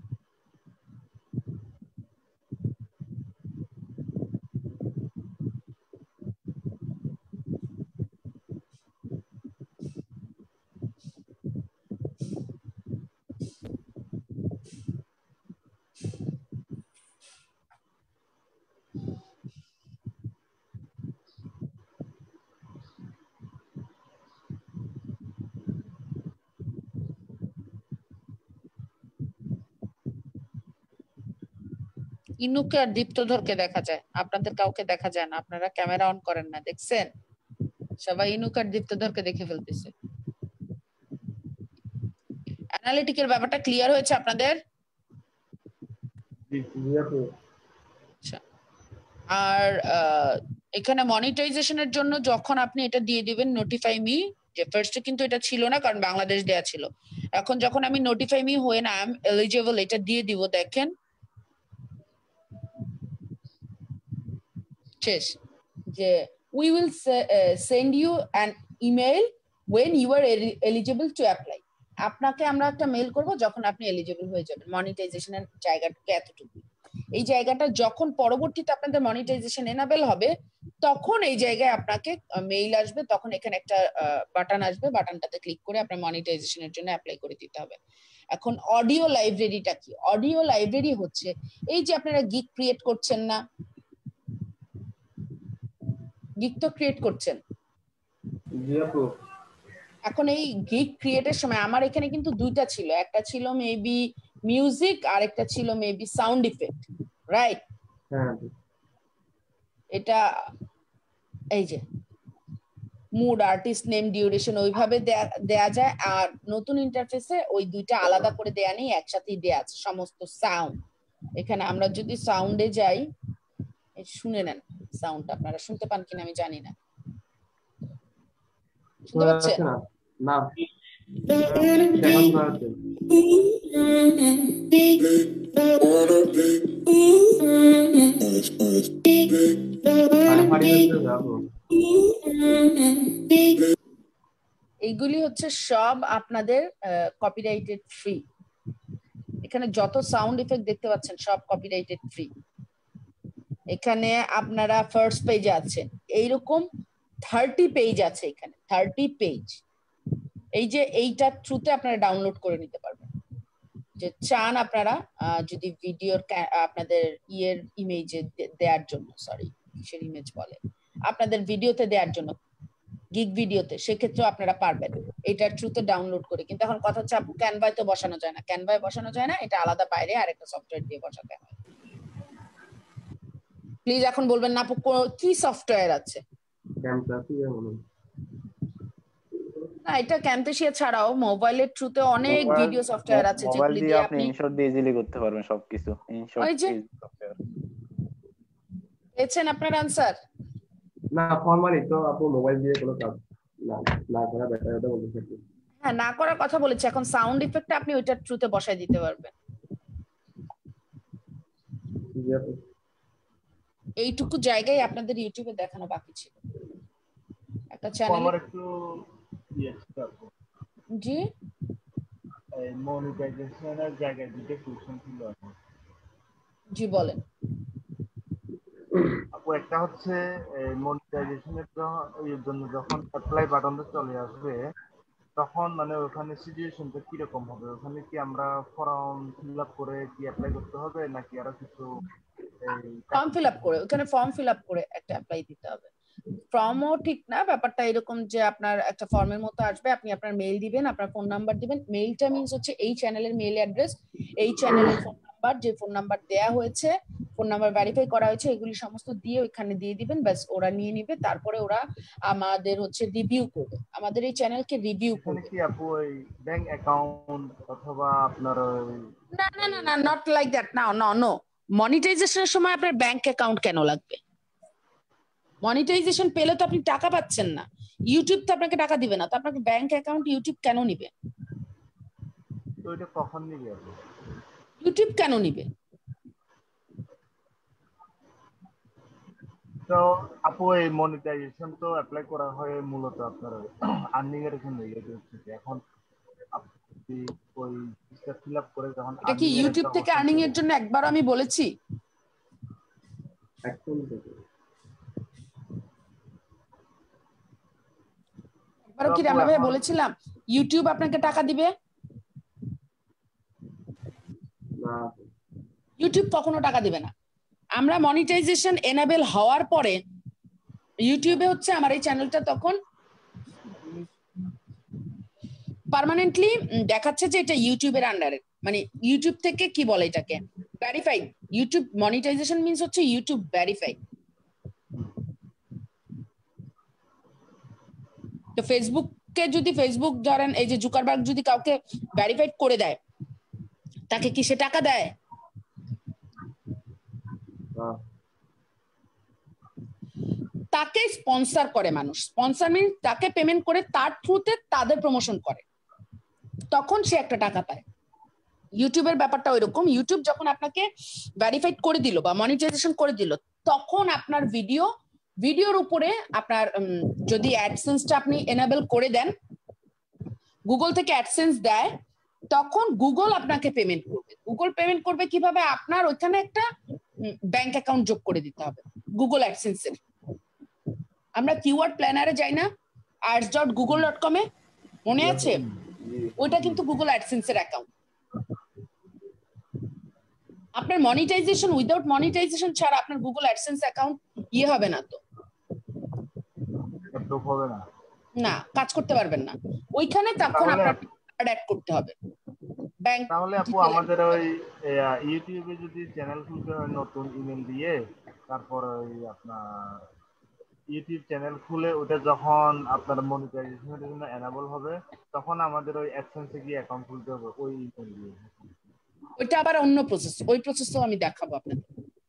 ইনুকে আর দীপ্তধরকে দেখা যায়, আপনাদের কাউকে দেখা যায় না, আপনারা ক্যামেরা অন করেন না, দেখছেন? সবাই ইনুক আর দীপ্তধরকে দেখে ফেলতেছে। অ্যানালিটিকের ব্যাপারটা ক্লিয়ার হয়েছে আপনাদের? আচ্ছা, আর এখানে মনিটাইজেশনের জন্য যখন আপনি এটা দিয়ে দিবেন নোটিফাই মি, যে ফার্স্টে কিন্তু এটা ছিল না কারণ বাংলাদেশ দেয়া ছিল, এখন যখন আমি নোটিফাই মি হয়ে না আই এম এলিজিবল এটা দিয়ে দিব, দেখেন শেষ, যে we will send you an email when you are eligible to apply। আপনাকে আমরা একটা মেল করব যখন আপনি এলিজিবল হয়ে যাবেন। মনিটাইজেশনের জায়গাটা এতটুকু। এই জায়গাটা যখন পরবর্তীতে আপনাদের মনিটাইজেশন এনাবেল হবে তখন এই জায়গায় আপনাকে মেইল আসবে, তখন এখানে একটা বাটন আসবে, বাটনটাতে ক্লিক করে আপনার মনিটাইজেশনের জন্য অ্যাপ্লাই করে দিতে হবে। এখন অডিও লাইব্রেরিটা কি? অডিও লাইব্রেরি হচ্ছে এই যে আপনারা গিগ ক্রিয়েট করছেন না, গিগ তো ক্রিয়েট করছেন। এখন এই গিগ ক্রিয়েটের সময় আমার এখানে কিন্তু দুইটা ছিল, একটা ছিল মেবি মিউজিক আর একটা ছিল মেবি সাউন্ড ইফেক্ট, রাইট? এটা এই যে মুড, আর্টিস্ট নেম, ডিউরেশন ওইভাবে দেয়া যায়। আর নতুন ইন্টারফেসে ওই দুইটা আলাদা করে দেয়া নেই, একসাথেই দেয়া আছে সমস্ত সাউন্ড। এখানে আমরা যদি সাউন্ডে যাই, শুনে নেন সাউন্ডটা, আপনারা শুনতে পান কিনা আমি জানি না, শুনতে পাচ্ছেন? না এইগুলি হচ্ছে সব আপনাদের কপিরাইটেড ফ্রি। এখানে যত সাউন্ড ইফেক্ট দেখতে পাচ্ছেন সব কপিরাইটেড ফ্রি। এখানে আপনারা ফার্স্ট পেজে আছেন, এইরকম থার্টি পেজ আছে, এখানে থার্টি পেজ। এই যে এইটার থ্রুতে আপনারা ডাউনলোড করে নিতে পারবেন, যে চান আপনারা যদি ভিডিওর আপনাদের ইয়ের ইমেজে দেওয়ার জন্য, সরি কিসের ইমেজ বলে, আপনাদের ভিডিওতে দেওয়ার জন্য, গিগ ভিডিওতে, সেক্ষেত্রেও আপনারা পারবেন এটার থ্রুতে ডাউনলোড করে। কিন্তু এখন কথা হচ্ছে আপু ক্যানভায় তো বসানো যায় না, ক্যানভায় বসানো যায় না, এটা আলাদা বাইরে আরেকটা সফটওয়্যার দিয়ে বসাতে হয়। প্লিজ এখন বলবেন না আপু কি সফটওয়্যার আছে? না, এটা ক্যামটেসিয়া ছাড়াও মোবাইলের থ্রুতে অনেক ভিডিও সফটওয়্যার আছে যেগুলি দিয়ে আপনি ইনশট দিয়ে ইজিলি করতে পারবেন সবকিছু। ইনশট সফটওয়্যার পেয়েছেন আপনার আনসার? না ফরমালি তো আপু মোবাইল দিয়ে কোনো কাজ না না করা বেটার, এটা বলতে চাই। হ্যাঁ, না করার কথা বলেছি। এখন সাউন্ড ইফেক্টটা আপনি ওইটার থ্রুতে বসাই দিতে পারবেন। এইটুকু জায়গায় আপনাদের ইউটিউবে দেখানো বাকি ছিল। একটা চ্যানেল আমার একটু জি এই মনিটাইজেশনের জায়গায় দুটো কোশ্চেন ছিল। জি বলেন আপু। একটা হচ্ছে মনিটাইজেশনের জন্য যখন অ্যাপ্লাই বাটনটা চলে আসবে তখন মানে ওখানে সিচুয়েশনটা কিরকম হবে? ওখানে কি আমরা ফর্ম ফিল আপ করে কি অ্যাপ্লাই করতে হবে নাকি আরো কিছু? ফর্ম ফিল আপ করে, ওখানে ফর্ম ফিল আপ করে একটা অ্যাপ্লাই দিতে হবে। ফর্মও ঠিক না, ব্যাপারটা এরকম যে আপনার একটা ফর্মের মতো আসবে, আপনি আপনার মেইল দিবেন, আপনার ফোন নাম্বার দিবেন। মেইলটা মিন্স হচ্ছে এই চ্যানেলের মেইল অ্যাড্রেস, এই চ্যানেলের ফোন নাম্বার, যে ফোন নাম্বার দেয়া হয়েছে, ফোন নাম্বার ভেরিফাই করা হয়েছে, এগুলি সমস্ত দিয়ে ওইখানে দিয়ে দিবেন, ব্যাস ওরা নিয়ে নিবে। তারপরে ওরা আমাদের হচ্ছে রিভিউ করবে, আমাদের এই চ্যানেলকে রিভিউ করবে। কি আপু ওই ব্যাংক অ্যাকাউন্ট অথবা আপনার না না না না নট লাইক দ্যাট, না নো নো। মনিটাইজেশনের সময় আপনার ব্যাংক অ্যাকাউন্ট কেন লাগবে? মনিটাইজেশন পেলে তো আপনি টাকা পাচ্ছেন না, ইউটিউব তো আপনাকে টাকা দিবে না, তো আপনাকে ব্যাংক অ্যাকাউন্ট ইউটিউব কেন নিবে? তো এটা কখন নিবে? ইউটিউব কেন নিবে? তো আপু এই মনিটাইজেশন তো অ্যাপ্লাই করা হয় মূলত আপনার আর্নিং এর জন্য। এখন আপনি ওই ফিল আপ করে যখন এটা কি ইউটিউব থেকে আর্নিং এর জন্য একবার আমি বলেছি? একবারও কি আমরা ভাই বলেছিলাম ইউটিউব আপনাকে টাকা দিবে? না, ইউটিউব কখনো টাকা দিবে না। আমরা মনিটাইজেশন এনাবেল হওয়ার পরে ইউটিউবে হচ্ছে আমার এই চ্যানেলটা তখন পার্মানেন্টলি দেখাচ্ছে যে এটা ইউটিউবের আন্ডারে, মানে ইউটিউব থেকে কি বলে এটাকে ভেরিফাইড। ইউটিউব মনিটাইজেশন মিন্স হচ্ছে ইউটিউব ভেরিফাইড। তো ফেসবুককে যদি ফেসবুক ধরেন এই যে জুকারবার্গ যদি কাউকে ভেরিফাইড করে দেয়, তাকে কি সে টাকা দেয়? তাকে স্পন্সর করে মানুষ। স্পন্সর মিন্স তাকে পেমেন্ট করে তার থ্রুতে তাদের প্রমোশন করে, তখন সে একটা টাকা পায়। ইউটিউবের ব্যাপারটা ওইরকম। ইউটিউব যখন আপনাকে ভেরিফাইড করে দিল বা মনিটাইজেশন করে দিল, তখন আপনার ভিডিও ভিডিওর উপরে আপনার যদি অ্যাডসেন্সটা আপনি এনাবেল করে দেন, গুগল থেকে অ্যাডসেন্স দেয়, তখন গুগল আপনাকে পেমেন্ট করবে। গুগল পেমেন্ট করবে কিভাবে? আপনার ওইখানে একটা ব্যাংক অ্যাকাউন্ট যোগ করে দিতে হবে গুগল অ্যাডসেন্সের। আমরা কিওয়ার্ড প্ল্যানারে যাই না, ads dot Google dot com এ, মনে আছে? ওইটা কিন্তু গুগল অ্যাডসেন্সের অ্যাকাউন্ট। আপনার মনিটাইজেশন উইদাউট মনিটাইজেশন ছাড়া আপনার গুগল অ্যাডসেন্স অ্যাকাউন্ট ইয়ে হবে না তো, অ্যাপ্রুভ হবে না। না কাজ করতে পারবেন না ওইখানে, তখন তাহলে আপনার কার্ড অ্যাড করতে হবে ব্যাংক। তাহলে আপু আমাদের ওই আহ, ইউটিউবে যদি চ্যানেল খুলতে হয় নতুন ইমেল দিয়ে, তারপর ওই আপনার ইউটিউব চ্যানেল খুলে ওটা যখন আপনার মনিটাইজেশনের জন্য এনাবল হবে, তখন আমাদের ওই অ্যাডসেন্সে গিয়ে অ্যাকাউন্ট খুলতে হবে ওই ইমেল দিয়ে। ওইটা আবার অন্য প্রসেস, ওই প্রসেসও আমি দেখাবো আপনাদের।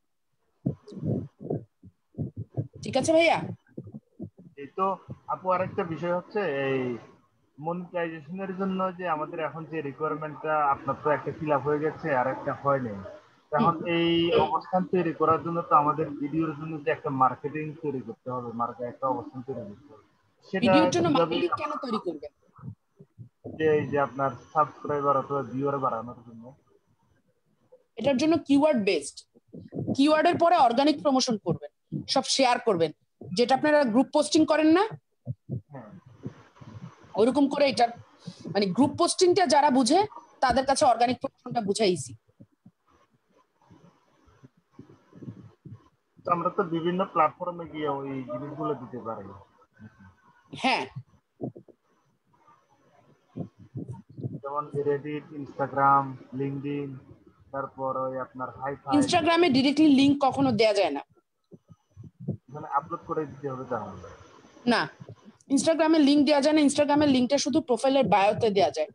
ঠিক আছে ভাইয়া? এই তো আপু আরেকটা বিষয় হচ্ছে এই মনিটাইজেশনের জন্য যে আমাদের এখন যে রিকোয়ারমেন্টটা আপনার তো একটা ফিল আপ হয়ে গেছে আর একটা হয়নি, এখন এই অবস্থান তৈরি করার জন্য তো আমাদের ভিডিওর জন্য যে একটা মার্কেটিং তৈরি করতে হবে, মার্কেট একটা অবস্থান তৈরি করতে হবে, সেটা ভিডিওর জন্য কিভাবে মার্কেটিং কেন তৈরি করবেন? যে এই যে আপনার সাবস্ক্রাইবার অথবা ভিউয়ার বাড়ানোর জন্য। এটার জন্য কিওয়ার্ড বেসড, কিওয়ার্ডের পরে অর্গানিক প্রমোশন করবেন, সব শেয়ার করবেন, যেটা আপনারা গ্রুপ পোস্টিং করেন না ওইরকম করে। এটার মানে গ্রুপ পোস্টিংটা যারা বুঝে তাদের কাছে অর্গানিক প্রমোশনটা বুঝা ইজি। তো আমরা তো বিভিন্ন প্ল্যাটফর্মে গিয়ে ওই জিনিসগুলো দিতে পারি। হ্যাঁ, যেমন রেডিট, ইনস্টাগ্রাম, লিঙ্কডইন, তারপর ওই আপনার হাইফাই। ইনস্টাগ্রামে ডিরেক্টলি লিংক কখনো দেয়া যায় না, মানে আপলোড করে দিতে হবে তাহলে। না ইনস্টাগ্রামে লিংক দেওয়া যায় না, ইনস্টাগ্রামের লিংকটা শুধু প্রোফাইলের বায়োতে দেওয়া যায়।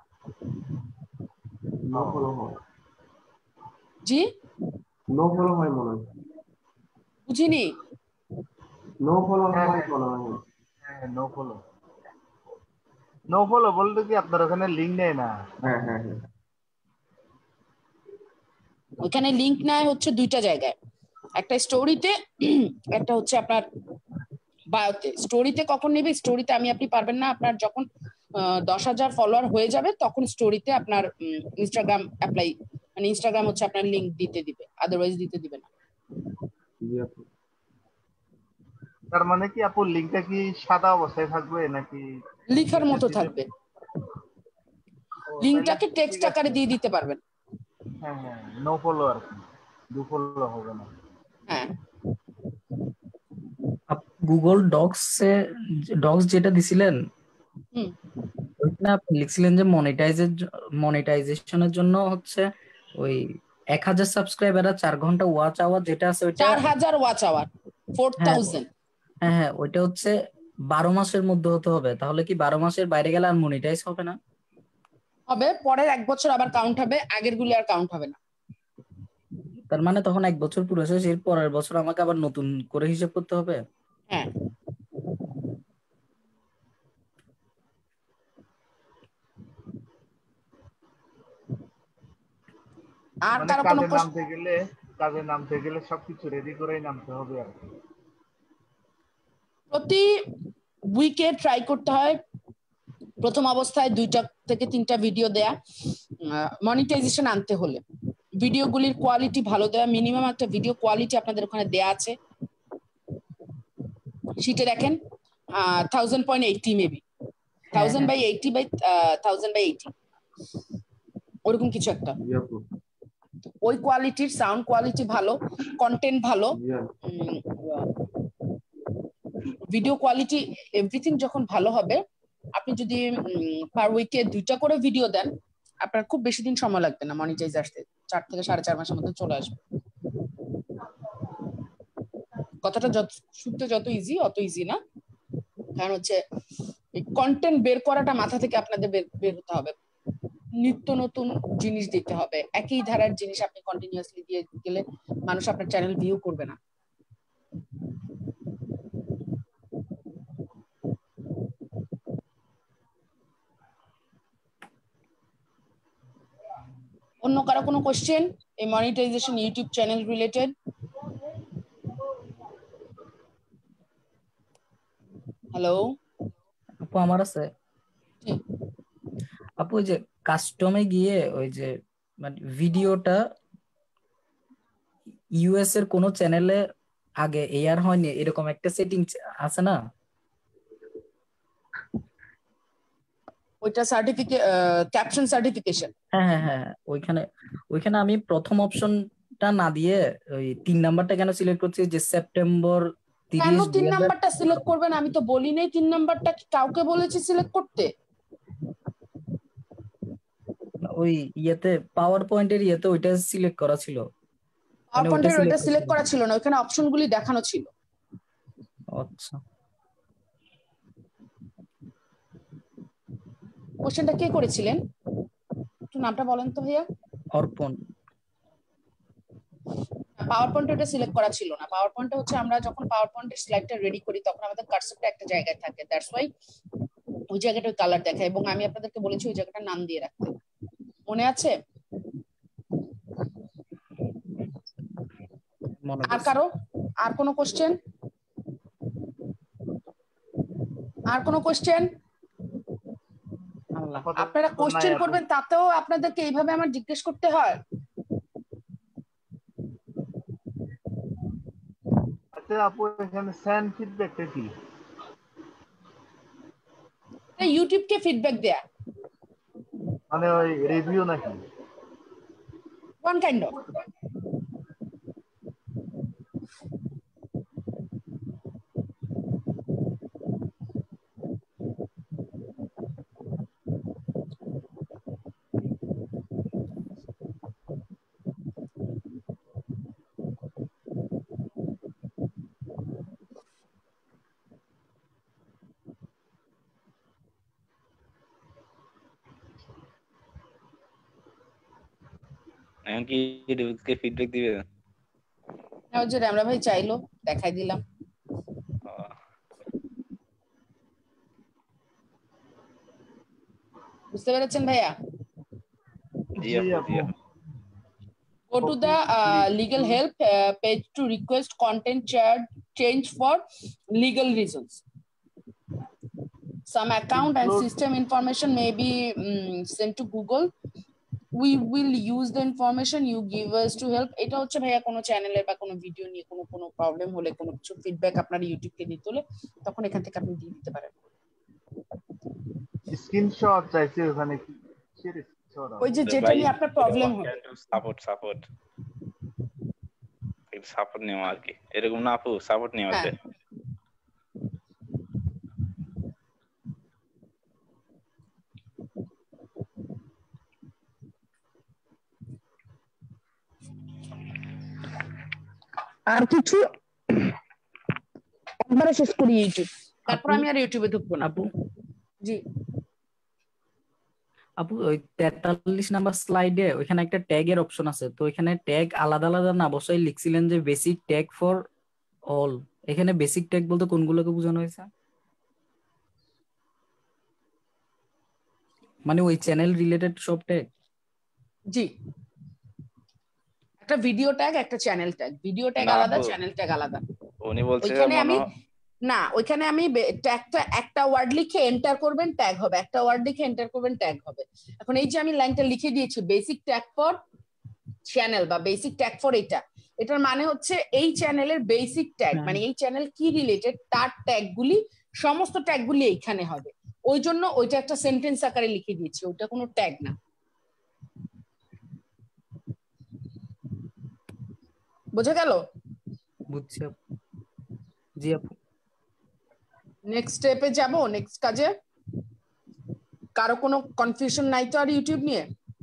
নো ফলো হয়, জি নো ফলো হয় মনে হয়, বুঝিনি। নো ফলো হয় মনে হয়। হ্যাঁ নো ফলো, নো ফলো বলতে কি আপনার ওখানে লিংক নেই না? হ্যাঁ হ্যাঁ হ্যাঁ, ওখানে লিংক নেয় হচ্ছে দুইটা জায়গায়, একটা স্টোরিতে, একটা হচ্ছে আপনার বায়োতে। স্টোরিতে কখন নেবে? স্টোরিতে আমি আপনি পারবেন না, আপনার যখন দশ হাজার ফলোয়ার হয়ে যাবে তখন স্টোরিতে আপনার ইনস্টাগ্রাম অ্যাপ্লাই, মানে ইনস্টাগ্রাম হচ্ছে আপনার লিংক দিতে দিবে, আদারওয়াইজ দিতে দিবে না। তার মানে কি আপু লিংকটা কি সাদা অবস্থায় থাকবে নাকি লিখার মতো থাকবে? লিংকটাকে টেক্সট আকারে দিয়ে দিতে পারবেন। হ্যাঁ হ্যাঁ নো ফলো আর কি, দু ফলো হবে না। হ্যাঁ গুগল ডক্স এ ডক্স যেটা দিছিলেন হুম ওইখানে আপনি লিখছিলেন যে মনিটাইজের মনিটাইজেশনের জন্য হচ্ছে ওই এক হাজার সাবস্ক্রাইবার আর চার ঘন্টা ওয়াচ আওয়ার যেটা আছে ওইটা চার হাজার ওয়াচ আওয়ার, ফোর থাউজেন্ড। হ্যাঁ হ্যাঁ ওইটা হচ্ছে বারো মাসের মধ্যে হতে হবে। তাহলে কি বারো মাসের বাইরে গেলে আর মনিটাইজ হবে না? হবে, পরের এক বছর আবার কাউন্ট হবে, আগের গুলি আর কাউন্ট হবে না। তার মানে তখন এক বছর পুরো শেষ, এর পরের বছর আমাকে আবার নতুন করে হিসাব করতে হবে? হ্যাঁ আর মানে কারো কোনো কাজে নামতে গেলে কাজে নামতে গেলে সবকিছু রেডি করেই নামতে হবে আর কি। প্রতি উইকে ট্রাই করতে হয় প্রথম অবস্থায় দুইটা থেকে তিনটা ভিডিও দেয়া, মনিটাইজেশন আনতে হলে ভিডিওগুলির কোয়ালিটি ভালো দেওয়া, মিনিমাম একটা ভিডিও কোয়ালিটি আপনাদের ওখানে দেয়া আছে, শিটে দেখেন thousand point eighty maybe thousand by eighty by thousand by eighty ওরকম কিছু একটা। ওই কোয়ালিটির সাউন্ড কোয়ালিটি ভালো, কন্টেন্ট ভালো, ভিডিও কোয়ালিটি এভরিথিং যখন ভালো হবে, আপনি যদি পার উইকে দুইটা করে ভিডিও দেন আপনার খুব বেশি দিন সময় লাগবে না মনিটাইজ আসতে, চার থেকে সাড়ে চার মাসের মধ্যে চলে আসবে। কথাটা যত শুনতে যত ইজি অত ইজি না, কারণ হচ্ছে কন্টেন্ট বের করাটা মাথা থেকে আপনাদের বের হতে হবে, নিত্য নতুন জিনিস দিতে হবে। একই ধারার জিনিস আপনি কন্টিনিউয়াসলি দিয়ে গেলে মানুষ আপনার চ্যানেল ভিউ করবে না। অন্য কারো কোনো কোশ্চেন এই monetization YouTube channel related? Hello আপু আমার আছে আপু, ওই যে কাস্টমে গিয়ে ওই যে মানে ভিডিওটা ইউএস এর কোন চ্যানেলে আগে এয়ার হয়নি এরকম একটা সেটিং আছে না? ওইটা সার্টিফিকেট ক্যাপশন সার্টিফিকেশন। হ্যাঁ হ্যাঁ হ্যাঁ ওইখানে ওইখানে আমি প্রথম অপশনটা না দিয়ে ওই তিন নাম্বারটা কেন সিলেক্ট করছি যে সেপ্টেম্বর কেন তিরিশ তিন দুই হাজার নাম্বারটা সিলেক্ট করবেন? আমি তো বলি নাই তিন নাম্বারটা, কাউকে বলেছি সিলেক্ট করতে? ওই ইয়েতে পাওয়ার পয়েন্টের ইয়েতে ওইটা সিলেক্ট করা ছিল, পাওয়ার মানে ওইটা পয়েন্টের ওইটা সিলেক্ট সিলেক্ট করা ছিল না, ওখানে অপশনগুলি দেখানো ছিল। আচ্ছা কোশ্চেনটা কে করেছিলেন একটু নামটা বলেন তো ভাইয়া। অর্পণ। পাওয়ার পয়েন্টে ওটা সিলেক্ট করা ছিল না। পাওয়ার পয়েন্টে হচ্ছে আমরা যখন পাওয়ার পয়েন্টের স্লাইডটা রেডি করি তখন আমাদের কার্সরটা একটা জায়গায় থাকে, দ্যাটস ওয়াই ওই জায়গাটার কালার দেখায়, এবং আমি আপনাদেরকে বলেছি ওই জায়গাটার নাম দিয়ে রাখতে, মনে আছে? আর কারো আর কোনো কোশ্চেন? আর কোনো কোশ্চেন? আপনারা কোশ্চেন করবেন তাতেও আপনাদেরকে এইভাবে আমার জিজ্ঞেস করতে হয়? আচ্ছা আপু এখানে সেন্ড ফিডব্যাকটা কি? ইউটিউব কে ফিডব্যাক দেয়া, মানে ওই রিভিউ নাকি? One kind of. এখন কি রিভিউকে ফিডব্যাক দিবে? ওই যে আমরা ভাই চাইলো দেখাই দিলাম। বুঝতে পেরেছেন ভাইয়া? জি আপু। Go to the uh, legal help uh, page to request content change for legal reasons. Some account and system information may be um, sent to Google. We will use the information you give us to help. এটা হচ্ছে ভাইয়া কোনো চ্যানেলের বা কোনো video নিয়ে কোনো কোনো প্রবলেম হলে, কোনো কিছু ফিডব্যাক আপনার ইউটিউবকে দিতে হলে তখন এখান থেকে আপনি দিয়ে দিতে পারেন। স্ক্রিনশট চাইছে ওখানে কি? ওই যে যেটা নিয়ে আপনার প্রবলেম হবে। সাপোর্ট সাপোর্ট এই সাপোর্ট নেওয়া আর কি, এরকম না আপু? সাপোর্ট নেওয়া আছে। আর কিছু একবারে শেষ করি ইউটিউব, তারপর আমি আর ইউটিউবে ঢুকবো না। আপু জি আপু ওই তেতাল্লিশ নাম্বার স্লাইডে ওইখানে একটা ট্যাগ এর অপশন আছে, তো এখানে ট্যাগ আলাদা আলাদা না বসাই লিখছিলেন যে বেসিক ট্যাগ ফর অল। এখানে বেসিক ট্যাগ বলতে কোনগুলোকে বোঝানো হয়েছে? মানে ওই চ্যানেল রিলেটেড সব ট্যাগ? জি, একটা ভিডিও ট্যাগ, একটা চ্যানেল ট্যাগ। ভিডিও ট্যাগ আলাদা, চ্যানেল ট্যাগ আলাদা। উনি বলছে ওইখানে আমি না, ওইখানে আমি ট্যাগটা একটা ওয়ার্ড লিখে এন্টার করবেন ট্যাগ হবে, একটা ওয়ার্ড লিখে এন্টার করবেন ট্যাগ হবে। এখন এই যে আমি লাইনটা লিখে দিয়েছি বেসিক ট্যাগ ফর চ্যানেল বা বেসিক ট্যাগ ফর এটা, এটার মানে হচ্ছে এই চ্যানেলের বেসিক ট্যাগ, মানে এই চ্যানেল কি রিলেটেড তার ট্যাগগুলি, সমস্ত ট্যাগগুলি এইখানে হবে। ওই জন্য ওইটা একটা সেন্টেন্স আকারে লিখে দিয়েছি, ওইটা কোনো ট্যাগ না। বুঝা গেল? বুঝছি আপু। জি আপু। নেক্সট স্টেপে যাব, নেক্সট কাজে। কারো কোনো কনফিউশন নাই তো আর ইউটিউব নিয়ে?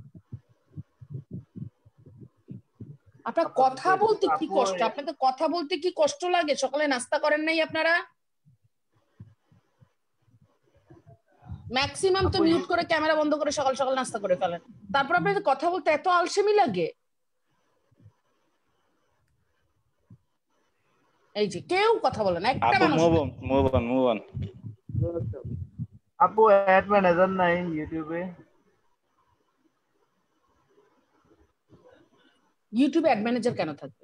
আপনার কথা বলতে কি কষ্ট? আপনাদের কথা বলতে কি কষ্ট লাগে? সকালে নাস্তা করেন নাই আপনারা? ম্যাক্সিমাম তো মিউট করে ক্যামেরা বন্ধ করে সকাল সকাল নাস্তা করে ফেলেন, তারপর আপনাদের কথা বলতে এত আলসেমি লাগে? এই যে কেউ কথা বলে না, একটা মানুষ। Move on move on move on. আপু অ্যাড ম্যানেজার নাই ইউটিউবে? ইউটিউবে অ্যাড ম্যানেজার কেন থাকবে?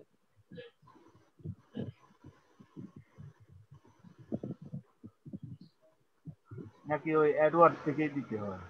নাকি ওই অ্যাডওয়ার্ড থেকেই দিতে হয়?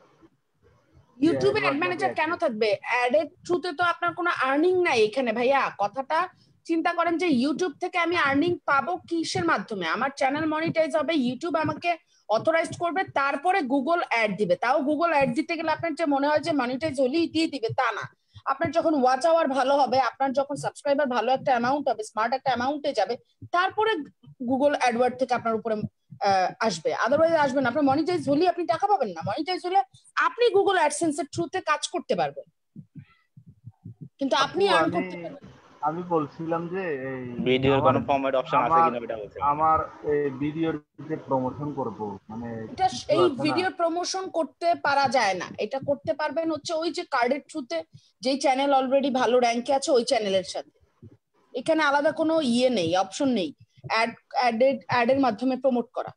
ইউটিউবে অ্যাড ম্যানেজার কেন থাকবে? অ্যাড এর থ্রুতে তো আপনার কোনো আর্নিং নাই এখানে ভাইয়া। কথাটা চিন্তা করেন যে ইউটিউব থেকে আমি আর্নিং পাবো কিসের মাধ্যমে? আমার চ্যানেল মনিটাইজ হবে, ইউটিউব আমাকে অথরাইজড করবে, তারপরে গুগল অ্যাড দিবে। তাও গুগল অ্যাড দিতে গেলে আপনার যে মনে হয় যে মনিটাইজ হলেই দিয়ে দিবে, তা না। আপনার যখন ওয়াচ আওয়ার ভালো হবে, আপনার যখন সাবস্ক্রাইবার ভালো একটা অ্যামাউন্ট হবে, স্মার্ট একটা অ্যামাউন্টে যাবে, তারপরে গুগল অ্যাডওয়ার্ড থেকে আপনার উপরে আসবে, আদারওয়াইজ আসবে না। আপনার মনিটাইজ হলেই আপনি টাকা পাবেন না। মনিটাইজ হলে আপনি গুগল অ্যাডসেন্সের থ্রুতে কাজ করতে পারবেন, কিন্তু আপনি আর্ন করতে পারবেন। আমি বলছিলাম যে এই ভিডিওর কোনো ফরম্যাট অপশন আছে কিনা এটা বলতে। আমার এই ভিডিওর যে প্রমোশন করব, মানে এটা এই ভিডিও প্রমোশন করতে পারা যায় না। এটা করতে পারবেন হচ্ছে ওই যে কার্ডের থ্রুতে, যেই চ্যানেল অলরেডি ভালো র‍্যাঙ্কে আছে ওই চ্যানেলের সাথে। এখানে আলাদা কোনো ইয়ে নেই, অপশন নেই অ্যাড অ্যাডেড অ্যাডের মাধ্যমে প্রমোট করা।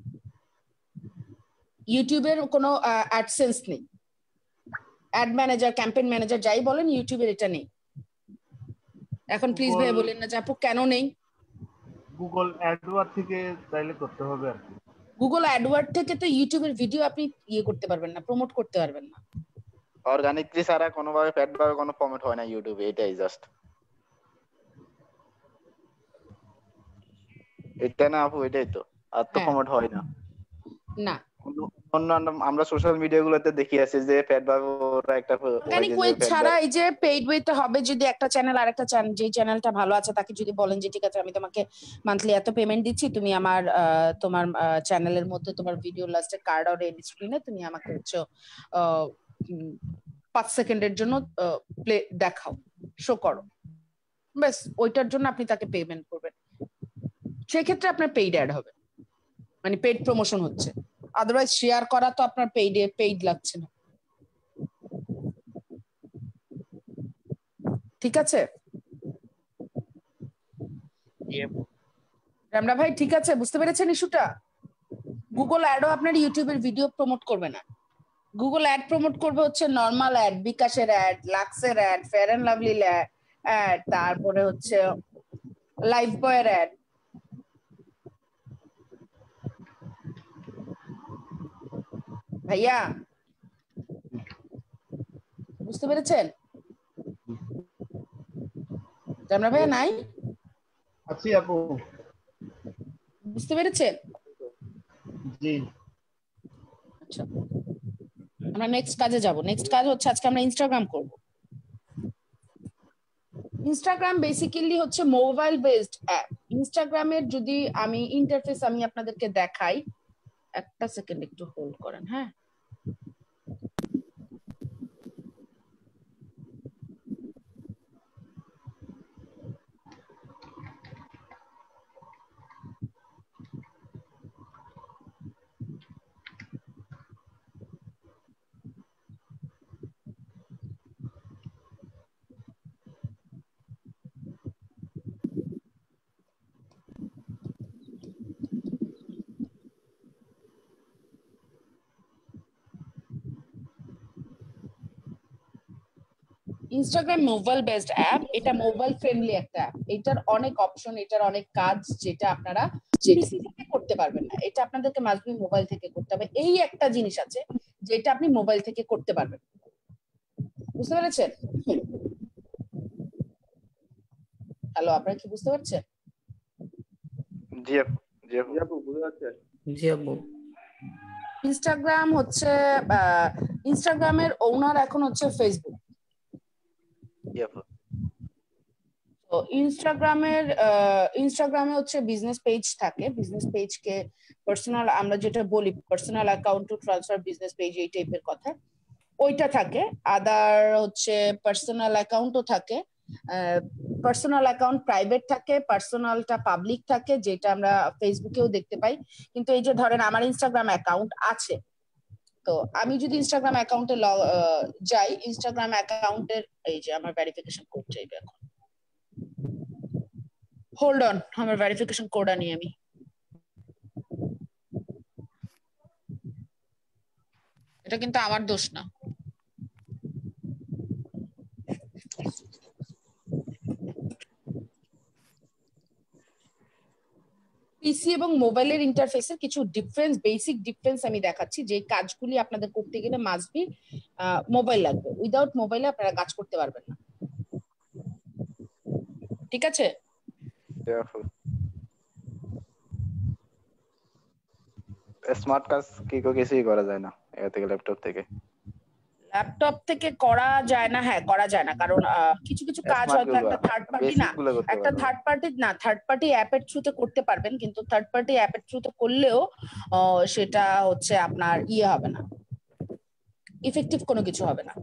ইউটিউবের কোনো অ্যাডসেন্স নেই, অ্যাড ম্যানেজার, ক্যাম্পেইন ম্যানেজার যাই বলেন, ইউটিউবের এটা নেই। এখন প্লিজ ভাই বলেন না যে আপু কেন নেই। গুগল অ্যাডওয়ার্ড থেকে চাইলে করতে হবে আর কি। গুগল অ্যাডওয়ার্ড থেকে তো ইউটিউবের ভিডিও আপনি ইয়ে করতে পারবেন না, প্রমোট করতে পারবেন না। অর্গানিকলি ছাড়া কোনোভাবে পেড ভাবে কোনো প্রমোট হয় না ইউটিউবে, এটাই জাস্ট। এটা না আপু, এটাই তো, আর তো প্রমোট হয় না। না, অন্যান্য আমরা সোশ্যাল মিডিয়া গুলোতে দেখি আছে যে পেড ভাবে ওরা একটা অর্গানিক ওয়ে ছাড়া এই যে পেইড ওয়েতে হবে। যদি একটা চ্যানেল আরেকটা চ্যানেল, যে চ্যানেলটা ভালো আছে তাকে যদি বলেন যে ঠিক আছে আমি তোমাকে মান্থলি এত পেমেন্ট দিচ্ছি, তুমি আমার তোমার চ্যানেলের মধ্যে তোমার ভিডিও লাস্টে কার্ড আর এন্ড স্ক্রিনে তুমি আমাকে হচ্ছে পাঁচ সেকেন্ডের জন্য প্লে দেখাও, শো করো, ব্যাস ওইটার জন্য আপনি তাকে পেমেন্ট করবেন। সেক্ষেত্রে আপনার পেইড অ্যাড হবে, মানে পেইড প্রমোশন হচ্ছে। আদারওয়াইজ শেয়ার করা তো আপনার পেইড পেইড লাগছে না। ঠিক আছে রামনা ভাই? ঠিক আছে, বুঝতে পেরেছেন ইস্যুটা? গুগল অ্যাডও আপনার ইউটিউবের ভিডিও প্রমোট করবে না। গুগল অ্যাড প্রমোট করবে হচ্ছে নরমাল অ্যাড, বিকাশের অ্যাড, লাক্সের ad, Fair and Lovely ad, তারপরে হচ্ছে লাইফ বয়ের অ্যাড। ভাইয়া বুঝতে পেরেছেন? রামনা ভাইয়া নাই? আছি আপু। বুঝতে পেরেছেন? জি। আচ্ছা, আমরা নেক্সট কাজে যাব। নেক্সট কাজ হচ্ছে আজকে আমরা ইনস্টাগ্রাম করব। ইনস্টাগ্রাম বেসিক্যালি হচ্ছে মোবাইল বেসড অ্যাপ। ইনস্টাগ্রামের যদি আমি ইন্টারফেস আমি আপনাদেরকে দেখাই, একটা সেকেন্ড একটু হোল্ড করেন। হ্যাঁ, ইনস্টাগ্রাম মোবাইল বেসড অ্যাপ। এটা মোবাইল ফ্রেন্ডলি একটা অ্যাপ। এটার অনেক অপশন, এটার অনেক কাজ যেটা আপনারা পিসি থেকে করতে পারবেন না। এটা আপনাদেরকে মাস্ট বি মোবাইল থেকে করতে হবে। এই একটা জিনিস আছে যেটা আপনি মোবাইল থেকে করতে পারবেন। বুঝতে পেরেছেন? হ্যালো, আপনারা কি বুঝতে পারছেন? জি আপু, জি আপু, জি আপু বুঝতে পারছেন? জি আপু। ইনস্টাগ্রাম হচ্ছে ইনস্টাগ্রামের ওনার এখন হচ্ছে ফেসবুক। জি আপু। তো ইনস্টাগ্রামের ইনস্টাগ্রামে হচ্ছে বিজনেস পেজ থাকে। বিজনেস পেজকে পার্সোনাল, আমরা যেটা বলি personal account to transfer business page, এই টাইপের কথা, ওইটা থাকে। আদার হচ্ছে পার্সোনাল অ্যাকাউন্টও থাকে। পার্সোনাল অ্যাকাউন্ট প্রাইভেট থাকে, পার্সোনালটা পাবলিক থাকে, যেটা আমরা ফেসবুকেও দেখতে পাই। কিন্তু এই যে ধরেন আমার ইনস্টাগ্রাম অ্যাকাউন্ট আছে, তো আমি যদি ইনস্টাগ্রাম অ্যাকাউন্টে যাই, ইনস্টাগ্রাম অ্যাকাউন্টের এই যে আমার ভেরিফিকেশন কোড চাইবে এখন। হোল্ড অন, আমার ভেরিফিকেশন কোড আনি আমি। এটা কিন্তু আমার দোষ না। পিসি এবং মোবাইলের ইন্টারফেসের কিছু ডিফারেন্স, বেসিক ডিফারেন্স আমি দেখাচ্ছি। যে কাজগুলি আপনাদের করতে গেলে মাস্ট বি মোবাইল লাগবে। উইদাউট মোবাইলে আপনারা কাজ করতে পারবেন না। ঠিক আছে? স্মার্ট কাজ কি কো কিছুই করা যায় না এর থেকে ল্যাপটপ থেকে ল্যাপটপ থেকে করা যায় না, হ্যাঁ করা যায় না, কারণ আহ, কিছু কিছু কাজ স্মার্ট হয়তো একটা থার্ড পার্টি বেসিক না, গুলো করতে একটা পারবো থার্ড পার্টি না থার্ড পার্টি অ্যাপের থ্রুতে করতে পারবেন, কিন্তু থার্ড পার্টি অ্যাপের থ্রুতে করলেও আহ, সেটা হচ্ছে আপনার ইয়ে হবে না, ইফেক্টিভ কোনো কিছু হবে না।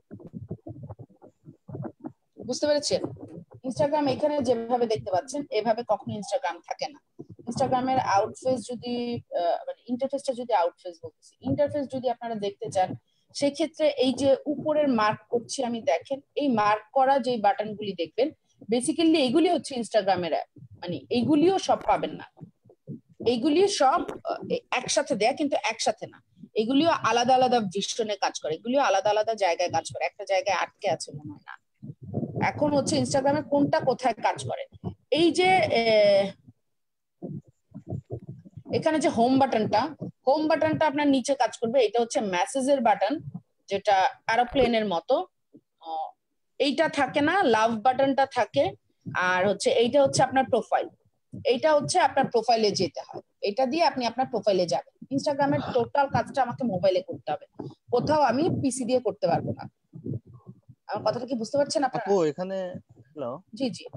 বুঝতে পেরেছেন? ইনস্টাগ্রাম এখানে যেভাবে দেখতে পাচ্ছেন এভাবে কখনো ইনস্টাগ্রাম থাকে না। ইনস্টাগ্রামের আউটফেস যদি আহ, মানে ইন্টারফেসটা যদি আউটফেস বলতেছি, ইন্টারফেস যদি আপনারা দেখতে চান সেক্ষেত্রে এই যে উপরের মার্ক করছি আমি, দেখেন এই মার্ক করা যে বাটনগুলি দেখবেন বেসিক্যালি এইগুলি হচ্ছে ইনস্টাগ্রামের অ্যাপ, মানে এইগুলিও সব পাবেন না, এইগুলি সব আহ, একসাথে দেয়া কিন্তু একসাথে না, এগুলিও আলাদা আলাদা ভিশনে কাজ করে, এগুলিও আলাদা আলাদা জায়গায় কাজ করে, একটা জায়গায় আটকে আছে মনে হয় না। এখন হচ্ছে ইনস্টাগ্রামে কোনটা কোথায় কাজ করে, এই যে আহ, এখানে যে হোম বাটনটা, হোম বাটনটা আপনার নিচে কাজ করবে, এটা হচ্ছে মেসেজের বাটন যেটা এরোপ্লেনের মতো, আহ, এইটা থাকে না, লাভ বাটনটা থাকে, আর হচ্ছে এইটা হচ্ছে আপনার প্রোফাইল, এইটা হচ্ছে আপনার প্রোফাইলে যেতে হয়, এটা দিয়ে আপনি আপনার প্রোফাইলে যাবেন। ইনস্টাগ্রামের টোটাল কাজটা আমাকে মোবাইলে করতে হবে, কোথাও আমি পিসি দিয়ে করতে পারবো না। আমার কথাটা কি বুঝতে পারছেন আপনারা? আপু এখানে হ্যালো জি জি,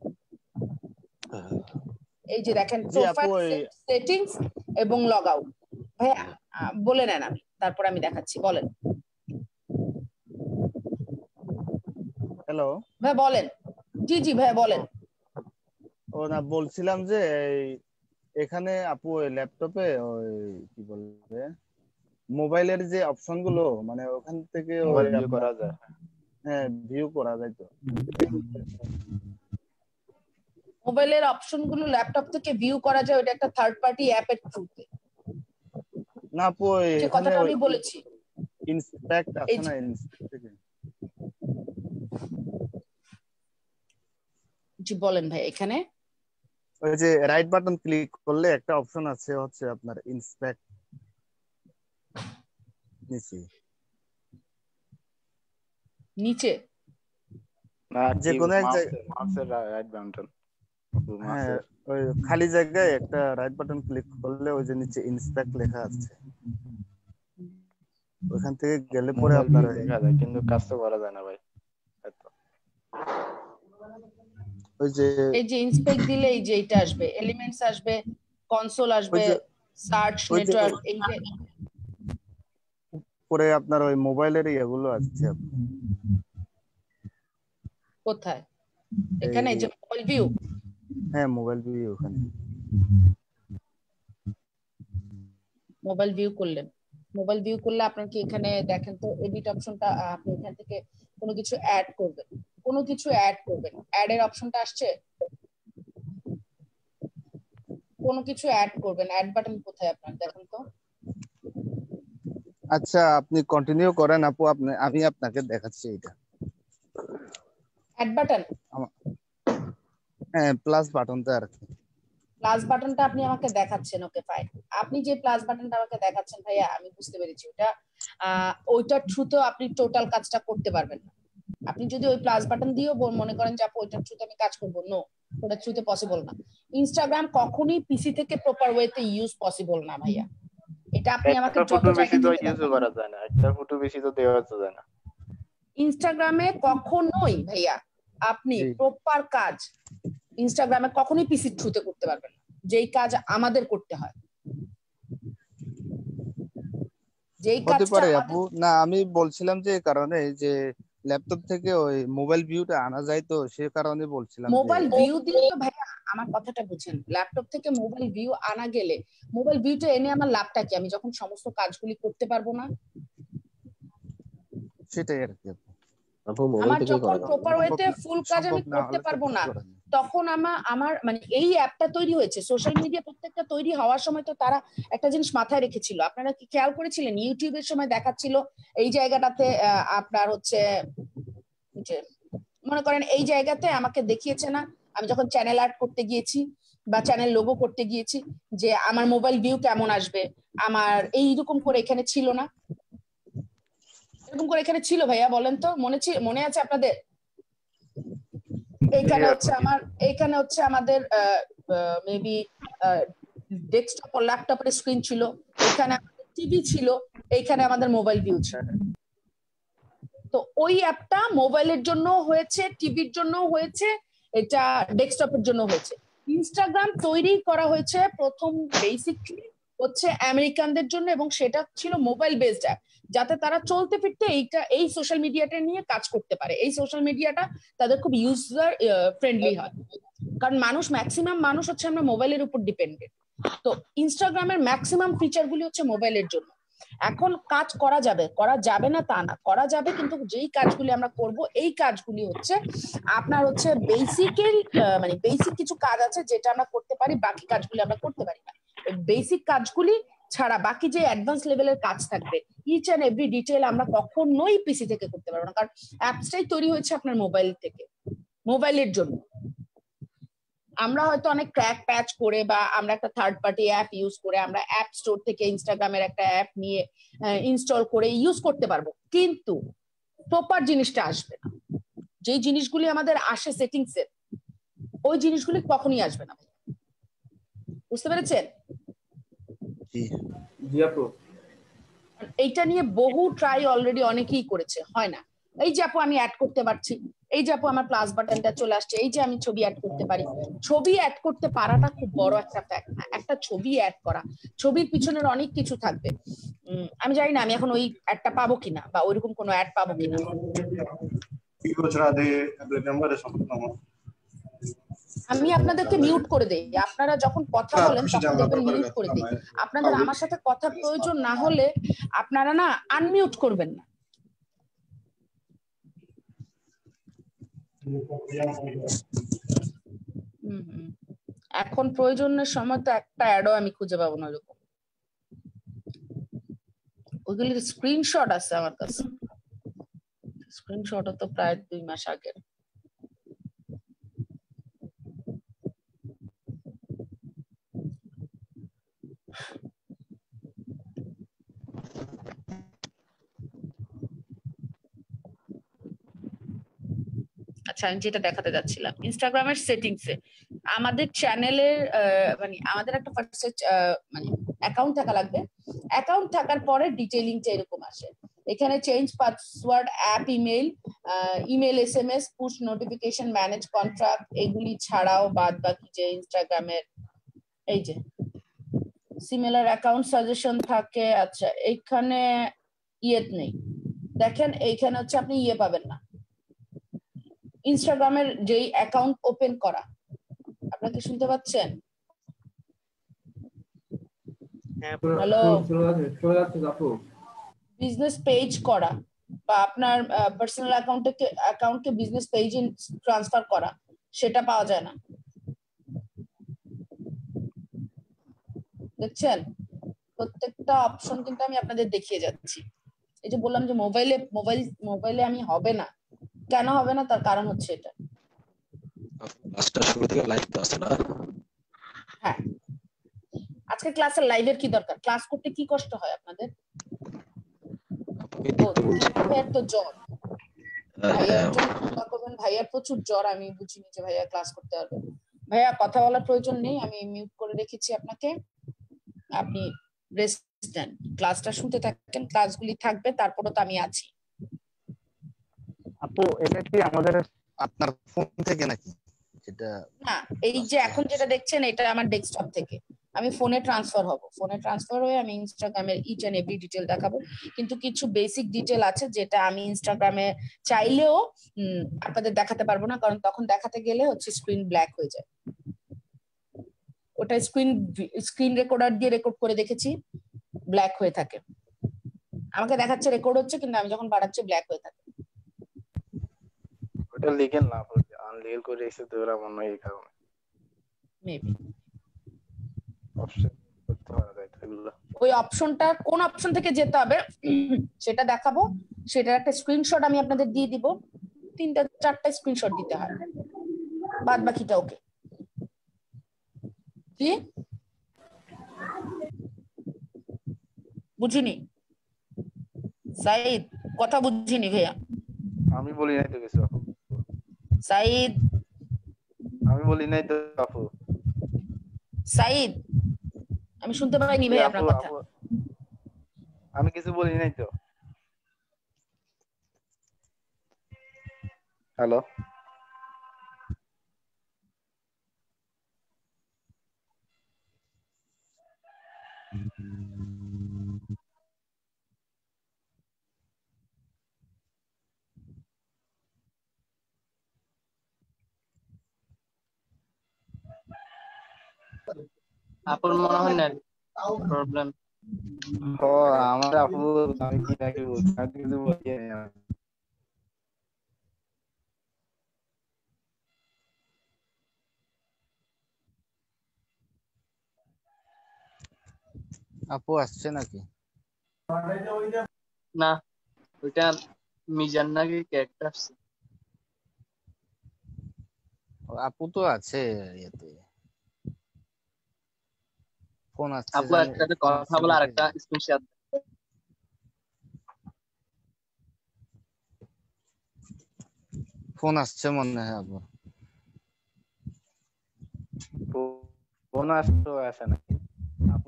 এই যে দেখেন জি আপু প্রোফাইল ওই সেটিংস এবং লগ আউট। ভাইয়া আহ, বলে নেন, আমি তারপর আমি দেখাচ্ছি, বলেন হ্যালো ভাই, বলেন। জি জি ভাই বলেন। ও না বলছিলাম যে এই এখানে আপু ওই ল্যাপটপে ওই কি বলবে মোবাইলের যে অপশন গুলো মানে ওখান থেকে ওই মোবাইল ভিউ আপনার- করা যায় হ্যাঁ ভিউ করা যায় তো মোবাইলের অপশন গুলো ল্যাপটপ থেকে ভিউ করা যায়, ওটা একটা থার্ড পার্টি অ্যাপের থ্রুতে, না আপু ওই যে এখানে কথাটা ওই আমি বলেছি। ইন্সপেক্ট এই আছে যে- না ইন্সপেক্ট থেকে জি বলেন ভাই। এখানে ওই যে রাইট বাটন ক্লিক করলে একটা অপশন আছে হচ্ছে আপনার ইন্সপেক্ট নিচে নিচে না যে কোনো এক জায়গায় মাউসের রাইট বাটন হ্যাঁ ওই খালি জায়গায় একটা রাইট বাটন ক্লিক করলে ওই যে নিচে ইন্সপেক্ট লেখা আছে ওখান থেকে গেলে পরে আপনার দেখা যায় কিন্তু কাজ তো করা যায় না ভাই। ওই যে এই যে ইন্সপেক্ট দিলে এই যে এটা আসবে, এলিমেন্টস আসবে, কনসোল আসবে, ওই যে- সার্চ ওই যে- নেটওয়ার্ক, এই যে পরে আপনার ওই মোবাইলের এগুলো আছে কোথায়? এখানে এই যে মোবাইল ভিউ, হ্যাঁ মোবাইল ভিউ ওখানে মোবাইল ভিউ করলেন, মোবাইল ভিউ করলে আপনার কি এখানে দেখেন তো এডিট অপশনটা, আপনি এখান থেকে কোনো কিছু অ্যাড করবেন, কোনো কিছু অ্যাড করবেন, অ্যাড এর অপশনটা আসছে, কোনো কিছু অ্যাড করবেন, অ্যাড বাটন কোথায় আপনার দেখেন তো। আচ্ছা আপনি কন্টিনিউ করেন আপু, আপনি আমি আপনাকে দেখাচ্ছি এটা অ্যাড বাটন, হ্যাঁ প্লাস বাটনটা আর কি প্লাস বাটনটা আপনি আমাকে দেখাচ্ছেন, ওকে ফাইন। আপনি যে প্লাস বাটনটা আমাকে দেখাচ্ছেন ভাইয়া, আমি বুঝতে পেরেছি ওটা আহ ওইটার থ্রুতে আপনি টোটাল কাজটা করতে পারবেন না। আপনি যদি ওই প্লাস বাটন দিয়েও বল- মনে করেন যে আপু ওইটার থ্রুতে আমি কাজ করবো, নো, ওটার থ্রুতে পসিবল না। ইনস্টাগ্রাম কখনোই পিসি থেকে প্রপার ওয়েতে ইউজ পসিবল না ভাইয়া, এটা আপনি আমাকে একটা যত ফটো বেশি তো জায়গায় ইউজ করা যায় না, একটা ফটো বেশি তো দেওয়া যায় না ইনস্টাগ্রামে কখনোই ভাইয়া আপনি জি। প্রপার কাজ ইনস্টাগ্রামে কখনোই পিসি থ্রুতে করতে পারবেন না, যেই কাজ আমাদের করতে হয়, যেই হতে কাজটা পারে আমাদের- আপু, না আমি বলছিলাম যে এই কারণে যে ল্যাপটপ থেকে ওই মোবাইল ভিউটা আনা যায় তো সে কারণে বলছিলাম যে- মোবাইল ভিউ দিয়ে তো ভাইয়া আমার কথাটা বুঝেন, ল্যাপটপ থেকে মোবাইল ভিউ আনা গেলে মোবাইল ভিউটা এনে আমার লাভটা কি, আমি যখন সমস্ত কাজগুলি করতে পারবো না, সেটাই আর কি আপু। আপু মোবাইল আমার থেকে যখন করা প্রপার ওয়েতে সম্ভব না- ফুল কাজ আমি সম্ভব না করতে হলে তো পারবো কিছু না, করার নেই। তখন আমার আমার মানে এই অ্যাপটা তৈরি হয়েছে, সোশ্যাল মিডিয়া প্রত্যেকটা তৈরি হওয়ার সময় তো তারা একটা জিনিস মাথায় রেখেছিল, আপনারা কি খেয়াল করেছিলেন ইউটিউবের সময় দেখাচ্ছিল এই জায়গাটাতে আহ, আপনার হচ্ছে যে মনে করেন এই জায়গাতে আমাকে দেখিয়েছে না, আমি যখন চ্যানেল আর্ট করতে গিয়েছি বা চ্যানেল লোগো করতে গিয়েছি, যে আমার মোবাইল ভিউ কেমন আসবে, আমার এইরকম করে এখানে ছিল না, এরকম করে এখানে ছিল ভাইয়া, বলেন তো মনে ছিল, মনে আছে আপনাদের? এইখানে হচ্ছে আমার এইখানে হচ্ছে আমাদের মেবি ডেস্কটপ ও ল্যাপটপের স্ক্রিন ছিল, এখানে টিভি ছিল, এইখানে আমাদের মোবাইল ভিউ ছিল। তো ওই অ্যাপটা মোবাইলের জন্য হয়েছে, টিভির জন্য হয়েছে, এটা ডেস্কটপের জন্য হয়েছে। ইনস্টাগ্রাম তৈরি করা হয়েছে প্রথম বেসিকলি হচ্ছে আমেরিকানদের জন্য, এবং সেটা ছিল মোবাইল বেসড অ্যাপ, যাতে তারা চলতে ফিরতে এইটা এই সোশ্যাল মিডিয়াটা নিয়ে কাজ করতে পারে। এই সোশ্যাল মিডিয়াটা তাদের খুব ইউজার ফ্রেন্ডলি হয়, কারণ মানুষ ম্যাক্সিমাম মানুষ হচ্ছে আমরা মোবাইলের উপর ডিপেন্ডেন্ট। তো ইনস্টাগ্রামের ম্যাক্সিমাম ফিচার গুলি হচ্ছে মোবাইলের জন্য। এখন কাজ করা যাবে, করা যাবে না তা না, করা যাবে, কিন্তু যেই কাজগুলি আমরা করব এই কাজগুলি হচ্ছে আপনার হচ্ছে বেসিক্যাল মানে বেসিক কিছু কাজ আছে যেটা আমরা করতে পারি, বাকি কাজগুলি আমরা করতে পারি না। বেসিক কাজগুলি ছাড়া বাকি যে অ্যাডভান্স লেভেলের কাজ থাকবে, ইচ অ্যান্ড এভরি ডিটেইল আমরা কখনোই পিসি থেকে করতে পারবো না, কারণ অ্যাপসটাই তৈরি হয়েছে আপনার মোবাইল থেকে, মোবাইলের জন্য। আমরা হয়তো অনেক ক্র্যাক প্যাচ করে বা আমরা একটা থার্ড পার্টি অ্যাপ ইউজ করে আমরা অ্যাপ স্টোর থেকে ইনস্টাগ্রামের একটা অ্যাপ নিয়ে ইনস্টল করে ইউজ করতে পারবো, কিন্তু প্রপার জিনিসটা আসবে না। যেই জিনিসগুলি আমাদের আসে সেটিংসে, ওই জিনিসগুলি কখনই আসবে না। বুঝতে পেরেছেন? জি আপু। এইটা নিয়ে বহু ট্রাই অলরেডি অনেকেই করেছে, হয় না। এই যে আপু আমি অ্যাড করতে পারছি, এই যে আপু আমার প্লাস বাটনটা চলে আসছে, এই যে আমি ছবি অ্যাড করতে পারি। ছবি অ্যাড করতে পারাটা খুব বড় একটা ফ্যাক্ট না, একটা ছবি অ্যাড করা, ছবির পিছনের অনেক কিছু থাকবে। আমি জানি না আমি এখন ওই অ্যাডটা পাবো কিনা বা ওইরকম কোনো অ্যাড পাবো কিনা। আমি আপনাদেরকে মিউট করে দেই, আপনারা যখন কথা বলেন তখন দেখবেন মিউট করে দেই। আপনাদের আমার সাথে কথা প্রয়োজন না হলে আপনারা না আনমিউট করবেন না। এখন প্রয়োজনের সময় তো একটা অ্যাডও আমি খুঁজে পাবো না ওরকম। ওইগুলির স্ক্রিনশট আছে আমার কাছে, স্ক্রিনশট তো প্রায় দুই মাস আগের। আচ্ছা, আমি যেটা দেখাতে যাচ্ছিলাম ইনস্টাগ্রামের সেটিংসে আমাদের চ্যানেলের মানে আমাদের একটা ফার্স্টে মানে অ্যাকাউন্ট থাকা লাগবে। অ্যাকাউন্ট থাকার পরে ডিটেইলিংটা এরকম আসে, এখানে change password, app email, email, SMS, push notification, manage contract, এগুলি ছাড়াও বাদ বাকি যে ইনস্টাগ্রামের এই যে সিমিলার অ্যাকাউন্ট সাজেশন থাকে। আচ্ছা, এইখানে ইয়ে নেই, দেখেন এইখানে হচ্ছে আপনি ইয়ে পাবেন না, ইনস্টাগ্রামের যেই অ্যাকাউন্ট ওপেন করা। আপনারা কি শুনতে পাচ্ছেন? হ্যালো, বিজনেস পেজ করা বা আপনার পার্সোনাল অ্যাকাউন্টে অ্যাকাউন্টকে বিজনেস পেজে ট্রান্সফার করা, সেটা পাওয়া যায় না। দেখছেন প্রত্যেকটা অপশন কিন্তু আমি আপনাদের দেখিয়ে যাচ্ছি। এই যে বললাম যে মোবাইলে মোবাইল মোবাইলে আমি হবে না, কেন হবে না তার কারণ হচ্ছে এটা। ক্লাসটা শুরু থেকে লাইভ তো আছে না? হ্যাঁ, আজকে ক্লাসের লাইভের কি দরকার? ক্লাস করতে কি কষ্ট হয় আপনাদের? ভাইয়ার তো জ্বর, ভাইয়ার জন্য করবেন, ভাইয়ার প্রচুর জ্বর, আমি বুঝিনি যে ভাইয়া ক্লাস করতে পারবে। ভাইয়া কথা বলার প্রয়োজন নেই, আমি মিউট করে রেখেছি আপনাকে, আপনি রেস্ট নেন, ক্লাসটা শুনতে থাকেন, ক্লাসগুলি থাকবে, তারপরও তো আমি আছি। আপু এটা কি আমাদের আপনার ফোন থেকে নাকি? এটা না, এই যে এখন যেটা দেখছেন এটা আমার ডেস্কটপ থেকে, আমি ফোনে ট্রান্সফার হব, ফোনে ট্রান্সফার হয়ে আমি ইনস্টাগ্রামের ইচ এন্ড এভরি ডিটেইল দেখাবো। কিন্তু কিছু বেসিক ডিটেইল আছে যেটা আমি ইনস্টাগ্রামে চাইলেও আপনাদের দেখাতে পারবো না, কারণ তখন দেখাতে গেলে হচ্ছে স্ক্রিন ব্ল্যাক হয়ে যায়। ওটা স্ক্রিন স্ক্রিন রেকর্ডার দিয়ে রেকর্ড করে দেখেছি, ব্ল্যাক হয়ে থাকে। আমাকে দেখাচ্ছে রেকর্ড হচ্ছে, কিন্তু আমি যখন বাড়াচ্ছি ব্ল্যাক হয়ে থাকে। ওটা লিখেন না, আনলিগেল করে এসে তো ওরা মনে হয় এই কারণে মেবি অপশন করতে পারা যায় এগুলো। ওই অপশনটা কোন অপশন থেকে যেতে হবে সেটা দেখাবো, সেটার একটা স্ক্রিনশট আমি আপনাদের দিয়ে দিব। তিনটা চারটা স্ক্রিনশট দিতে হয়, বাদ বাকিটা ওকে। জি বুঝিনি সাইদ, কথা বুঝিনি ভাইয়া। আমি বলি নাই তো কিছু। সাইদ বলি নাই তো আপু। সাইদ আমি শুনতে পাইনি ভাই আপনার কথা। আমি কিছু বলি নাই তো। হ্যালো আপুর মনে হয় না প্রবলেম। ও আমার আপু আমি কি নাকি বলছি আমি কিছু বলি নাই। আপু আসছে নাকি? না ওইটা মিজান নাকি ক্যারেক্টার আসছে। আপু তো আছে ইয়েতে, ফোন আসছে। আপু একসাথে কথা বলে আরেকটা স্ক্রিনশট। ফোন আসছে মনে হয় আপু। ফোন আসতো আসে নাকি আপু?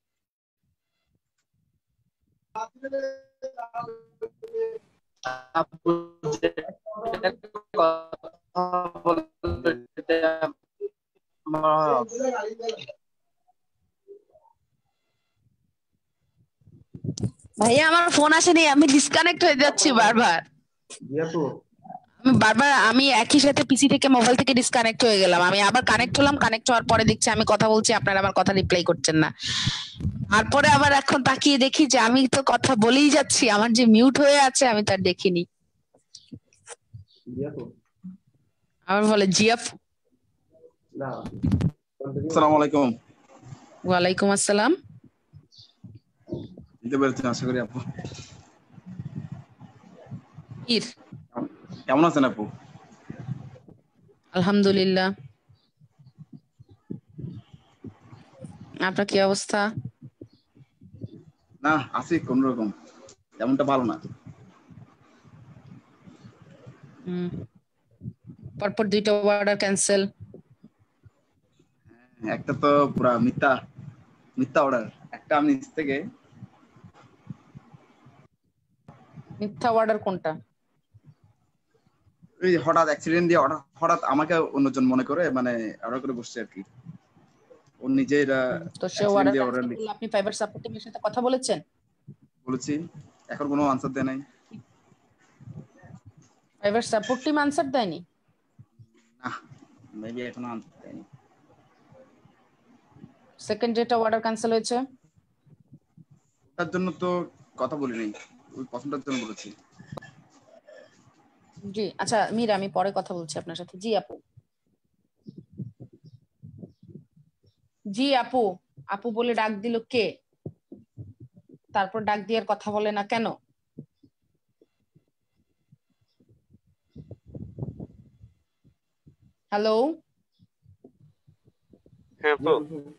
আপু ভাইয়া আমার ফোন আসেনি, আমি ডিসকানেক্ট হয়ে যাচ্ছি বারবার। আমি বারবার আমি একই সাথে পিসি থেকে মোবাইল থেকে ডিসকানেক্ট হয়ে গেলাম। আমি আবার কানেক্ট হলাম, কানেক্ট হওয়ার পরে দেখছি আমি কথা বলছি, আপনারা আমার কথা রিপ্লাই করছেন না। তারপরে আবার এখন তাকিয়ে দেখি যে আমি তো কথা বলেই যাচ্ছি, আমার যে মিউট হয়ে আছে আমি তার দেখিনি। আমার বলে জিয়াফ। আসসালামু আলাইকুম। ওয়ালাইকুম আসসালাম। দিতে পেরেছেন আশা করি আপু। ইর কেমন আছেন আপু? আলহামদুলিল্লাহ, আপনার কি অবস্থা? না আছি কোন রকম, তেমনটা ভালো না। হুম, পরপর দুইটা অর্ডার ক্যান্সেল। একটা তো পুরা মিথ্যা মিথ্যা অর্ডার, একটা আমি নিচ থেকে। মিথ্যা অর্ডার কোনটা? ওই হঠাৎ অ্যাক্সিডেন্ট দিয়ে হঠাৎ হঠাৎ আমাকে অন্যজন মনে করে মানে অর্ডার করে বসছে আর কি। ও নিজেই তো সে অর্ডার ক্যান্সেল করলে আপনি ফাইবার সাপোর্ট টিমের সাথে কথা বলেছেন? বলেছি, এখন কোনো আনসার দেয় নাই। ফাইবার সাপোর্ট টিম আনসার দেয়নি? না মেবি এখনো আনসার দেয়নি। সেকেন্ড যেটা অর্ডার ক্যান্সেল হয়েছে তার জন্য তো কথা বলি নাই, ওই প্রথমটার জন্য বলেছি। জি আচ্ছা মীরা, আমি পরে কথা বলছি আপনার সাথে। জি আপু। জি আপু। আপু বলে ডাক দিল কে? তারপর ডাক দিয়ে আর কথা বলে না কেন? হ্যালো হ্যাঁ আপু।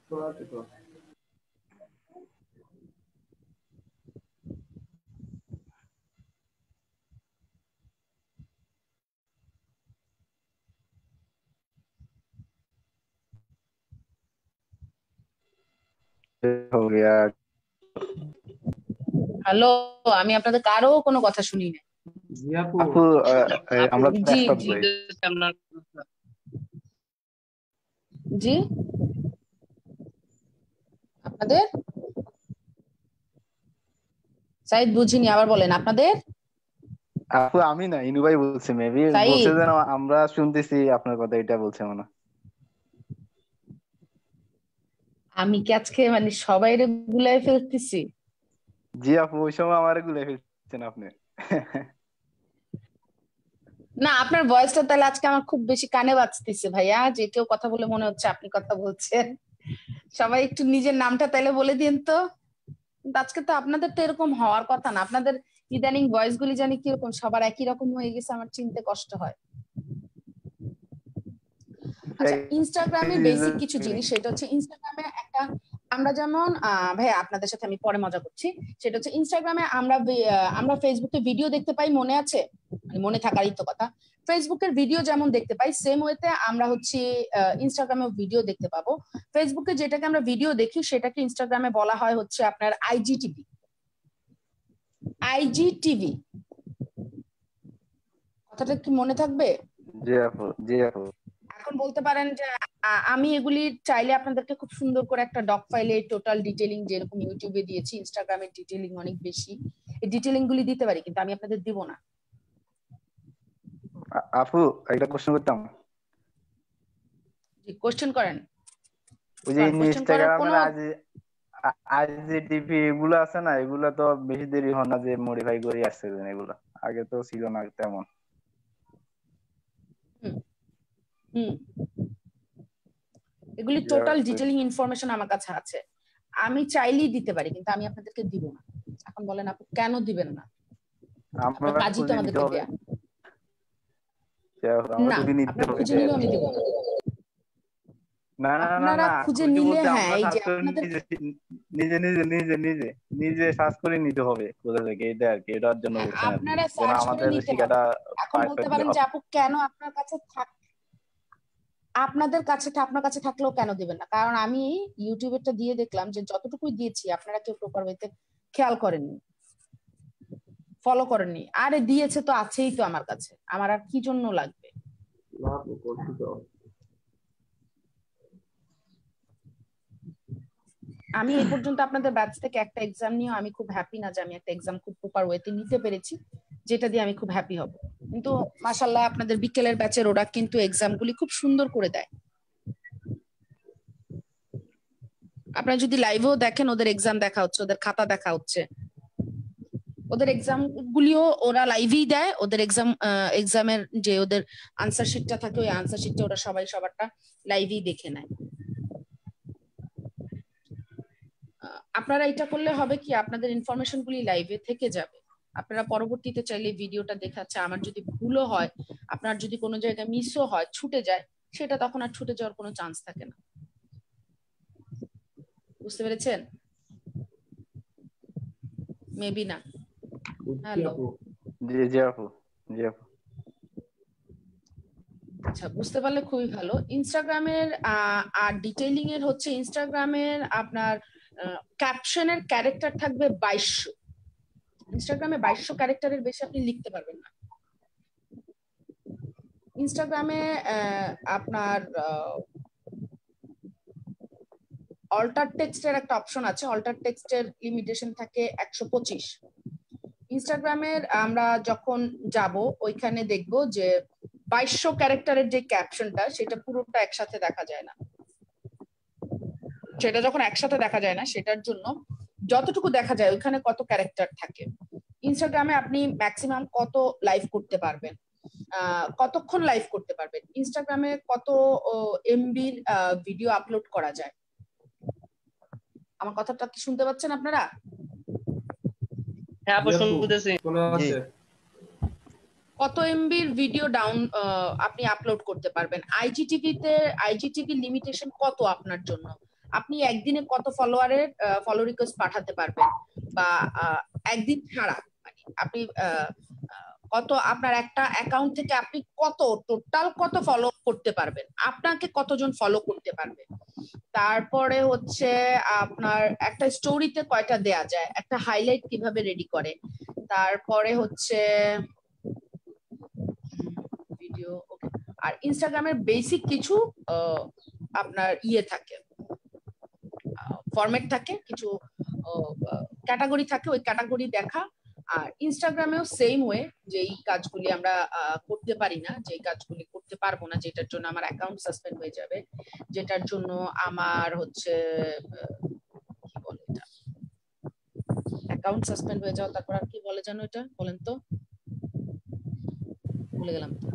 হ্যালো, আমি আপনাদের কারো কোনো কথা শুনি না। আপু আমরা জি জি জি আপনাদের সাইদ বুঝিনি, আবার বলেন। আপনাদের আপু আমি না, ইনু ভাই বলছে, মেবি বলছে যেন আমরা শুনতেছি আপনার কথা, এটা বলছে মনে। আমি কি আজকে মানে সবাই রে গুলাই ফেলতেছি? জি আপু ওই সময় আমারে গুলাই ফেলছেন আপনি। না আপনার ভয়েসটা তাহলে আজকে আমার খুব বেশি কানে বাজতেছে ভাইয়া, যে কেউ কথা বলে মনে হচ্ছে আপনি কথা বলছেন। সবাই একটু নিজের নামটা তাহলে বলে দিন তো। কিন্তু আজকে তো আপনাদের তো এরকম হওয়ার কথা না, আপনাদের ইদানিং ভয়েস গুলি জানি কিরকম সবার একই রকম হয়ে গেছে, আমার চিনতে কষ্ট হয়। আচ্ছা ইনস্টাগ্রামের বেসিক কিছু জিনিস, সেটা হচ্ছে ইনস্টাগ্রামে একটা আমরা যেমন ভাইয়া আপনাদের সাথে আমি পরে মজা করছি, সেটা হচ্ছে ইনস্টাগ্রামে আমরা আমরা ফেসবুকে ভিডিও দেখতে পাই, মনে আছে? মানে মনে থাকারই তো কথা। ফেসবুকের ভিডিও যেমন দেখতে পাই সেম ওয়েতে আমরা হচ্ছে ইনস্টাগ্রামেও ভিডিও দেখতে পাবো। ফেসবুকে যেটাকে আমরা ভিডিও দেখি সেটাকে ইনস্টাগ্রামে বলা হয় হচ্ছে আপনার আইজিটিভি। আইজিটিভি কথাটা কি মনে থাকবে? জি আপু, জি আপু। এখন বলতে পারেন যে আমি এগুলি চাইলে আপনাদেরকে খুব সুন্দর করে একটা ডক ফাইলে টোটাল ডিটেইলিং যেরকম ইউটিউবে দিয়েছি, ইনস্টাগ্রামে ডিটেইলিং অনেক বেশি, এই ডিটেইলিং গুলি দিতে পারি, কিন্তু আমি আপনাদের দিব না। আপু একটা প্রশ্ন করতাম। জি কোশ্চেন করেন। ওই যে ইনস্টাগ্রামের আজ আইজিটিভি এগুলো আছে না, এগুলো তো বেশি দেরি হয় না যে মডিফাই করে আসছে, এগুলো আগে তো ছিল না তেমন। হুম হুম এগুলি টোটাল ডিটেইলিং ইনফরমেশন আমার কাছে আছে, আমি চাইলেই দিতে পারি, কিন্তু আমি আপনাদেরকে দিব না। এখন বলেন আপু কেন দিবেন না? আপনার কাজই তো আমাদেরকে দেয়া। না আপনারা খুঁজে নিলেও আমি দিব না। না না না আপনারা খুঁজে নিলে হ্যাঁ এই যে আপনাদের নিজে নিজে নিজে নিজে নিজে সার্চ করে নিতে হবে কোথা থেকে, এটা আর কি, এটার জন্য বলছেন আপনারা সার্চ করে নিতে হবে। এখন বলতে পারেন যে আপু কেন আপনার কাছে থাক, আপনাদের কাছে আপনার কাছে থাকলেও কেন দিবেন না? কারণ আমি ইউটিউবেরটা দিয়ে দেখলাম যে যতটুকুই দিয়েছি আপনারা কেউ প্রপার ওয়েতে খেয়াল করেননি, ফলো করেননি। আরে দিয়েছে তো আছেই তো আমার কাছে, আমার আর কি জন্য লাগবে? আমি এই পর্যন্ত আপনাদের ব্যাচ থেকে একটা এক্সাম নিয়ে আমি খুব হ্যাপি না যে আমি একটা এক্সাম খুব প্রপার ওয়েতে নিতে পেরেছি, যেটা দিয়ে আমি খুব হ্যাপি হব। কিন্তু মাশাআল্লাহ আপনাদের বিকেলের ব্যাচের ওরা কিন্তু এক্সামগুলি খুব সুন্দর করে দেয়। আপনারা যদি লাইভেও দেখেন ওদের এক্সাম দেখা হচ্ছে, ওদের খাতা দেখা হচ্ছে, ওদের এক্সাম গুলিও ওরা লাইভেই দেয়। ওদের এক্সাম এক্সামের যে ওদের আনসার শিটটা থাকে ওই আনসার শিটটা ওরা সবাই সবারটা লাইভেই দেখে নেয়। আপনারা এটা করলে হবে কি আপনাদের ইনফরমেশন গুলি লাইভে থেকে যাবে। আপনারা পরবর্তীতে চাইলে ভিডিওটা দেখাচ্ছে, আমার যদি ভুলও হয়, আপনার যদি কোনো জায়গায় মিসও হয়, ছুটে যায়, সেটা তখন আর ছুটে যাওয়ার কোনো চান্স থাকে না। বুঝতে পেরেছেন? মেবি না। হ্যালো জি জি আপু, জি আপু। আচ্ছা বুঝতে পারলে খুবই ভালো। ইনস্টাগ্রামের আর ডিটেইলিং এর হচ্ছে ইনস্টাগ্রামের আপনার ক্যাপশনের ক্যারেক্টার থাকবে বাইশশো। ইনস্টাগ্রামে বাইশশো ক্যারেক্টারের বেশি আপনি লিখতে পারবেন না। ইনস্টাগ্রামে আপনার অল্টার টেক্সটের একটা অপশন আছে, অল্টার টেক্সটের লিমিটেশন থাকে একশো পঁচিশ। ইনস্টাগ্রামের আমরা যখন যাব ওইখানে দেখব যে বাইশশো ক্যারেক্টারের যে ক্যাপশনটা সেটা পুরোটা একসাথে দেখা যায় না। সেটা যখন একসাথে দেখা যায় না সেটার জন্য যতটুকু দেখা যায় ওইখানে কত ক্যারেক্টার থাকে। ইনস্টাগ্রামে আপনি ম্যাক্সিমাম কত লাইভ করতে পারবেন, কতক্ষণ লাইভ করতে পারবেন, ইনস্টাগ্রামে কত এমবির ভিডিও আপলোড করা যায়। আমার কথাটা কি শুনতে পাচ্ছেন আপনারা? হ্যাঁ আপু শুনতেছি। কত এমবির ভিডিও ডাউন আপনি আপলোড করতে পারবেন। আইজিটিভি তে আইজিটিভি লিমিটেশন কত আপনার জন্য, আপনি একদিনে কত ফলোয়ারের ফলো রিকোয়েস্ট পাঠাতে পারবেন, বা একদিন ছাড়া মানে আপনি কত আপনার একটা অ্যাকাউন্ট থেকে আপনি কত টোটাল কত ফলো করতে পারবেন, আপনাকে কতজন ফলো করতে পারবে। তারপরে হচ্ছে আপনার একটা স্টোরিতে কয়টা দেয়া যায়, একটা হাইলাইট কিভাবে রেডি করে, তারপরে হচ্ছে ভিডিও। আর ইনস্টাগ্রামের বেসিক কিছু আপনার ইয়ে থাকে, ফরম্যাট থাকে, কিছু ক্যাটাগরি থাকে, ওই ক্যাটাগরি দেখা। আর ইনস্টাগ্রামেও সেম ওয়ে, যেই কাজগুলি আমরা করতে পারি না, যেই কাজগুলি করতে পারবো না, যেটার জন্য আমার অ্যাকাউন্ট সাসপেন্ড হয়ে যাবে, যেটার জন্য আমার হচ্ছে কি বলে এটা, অ্যাকাউন্ট সাসপেন্ড হয়ে যাওয়া, তারপর আর কি বলে জানো এটা, বলেন তো, ভুলে গেলাম তো।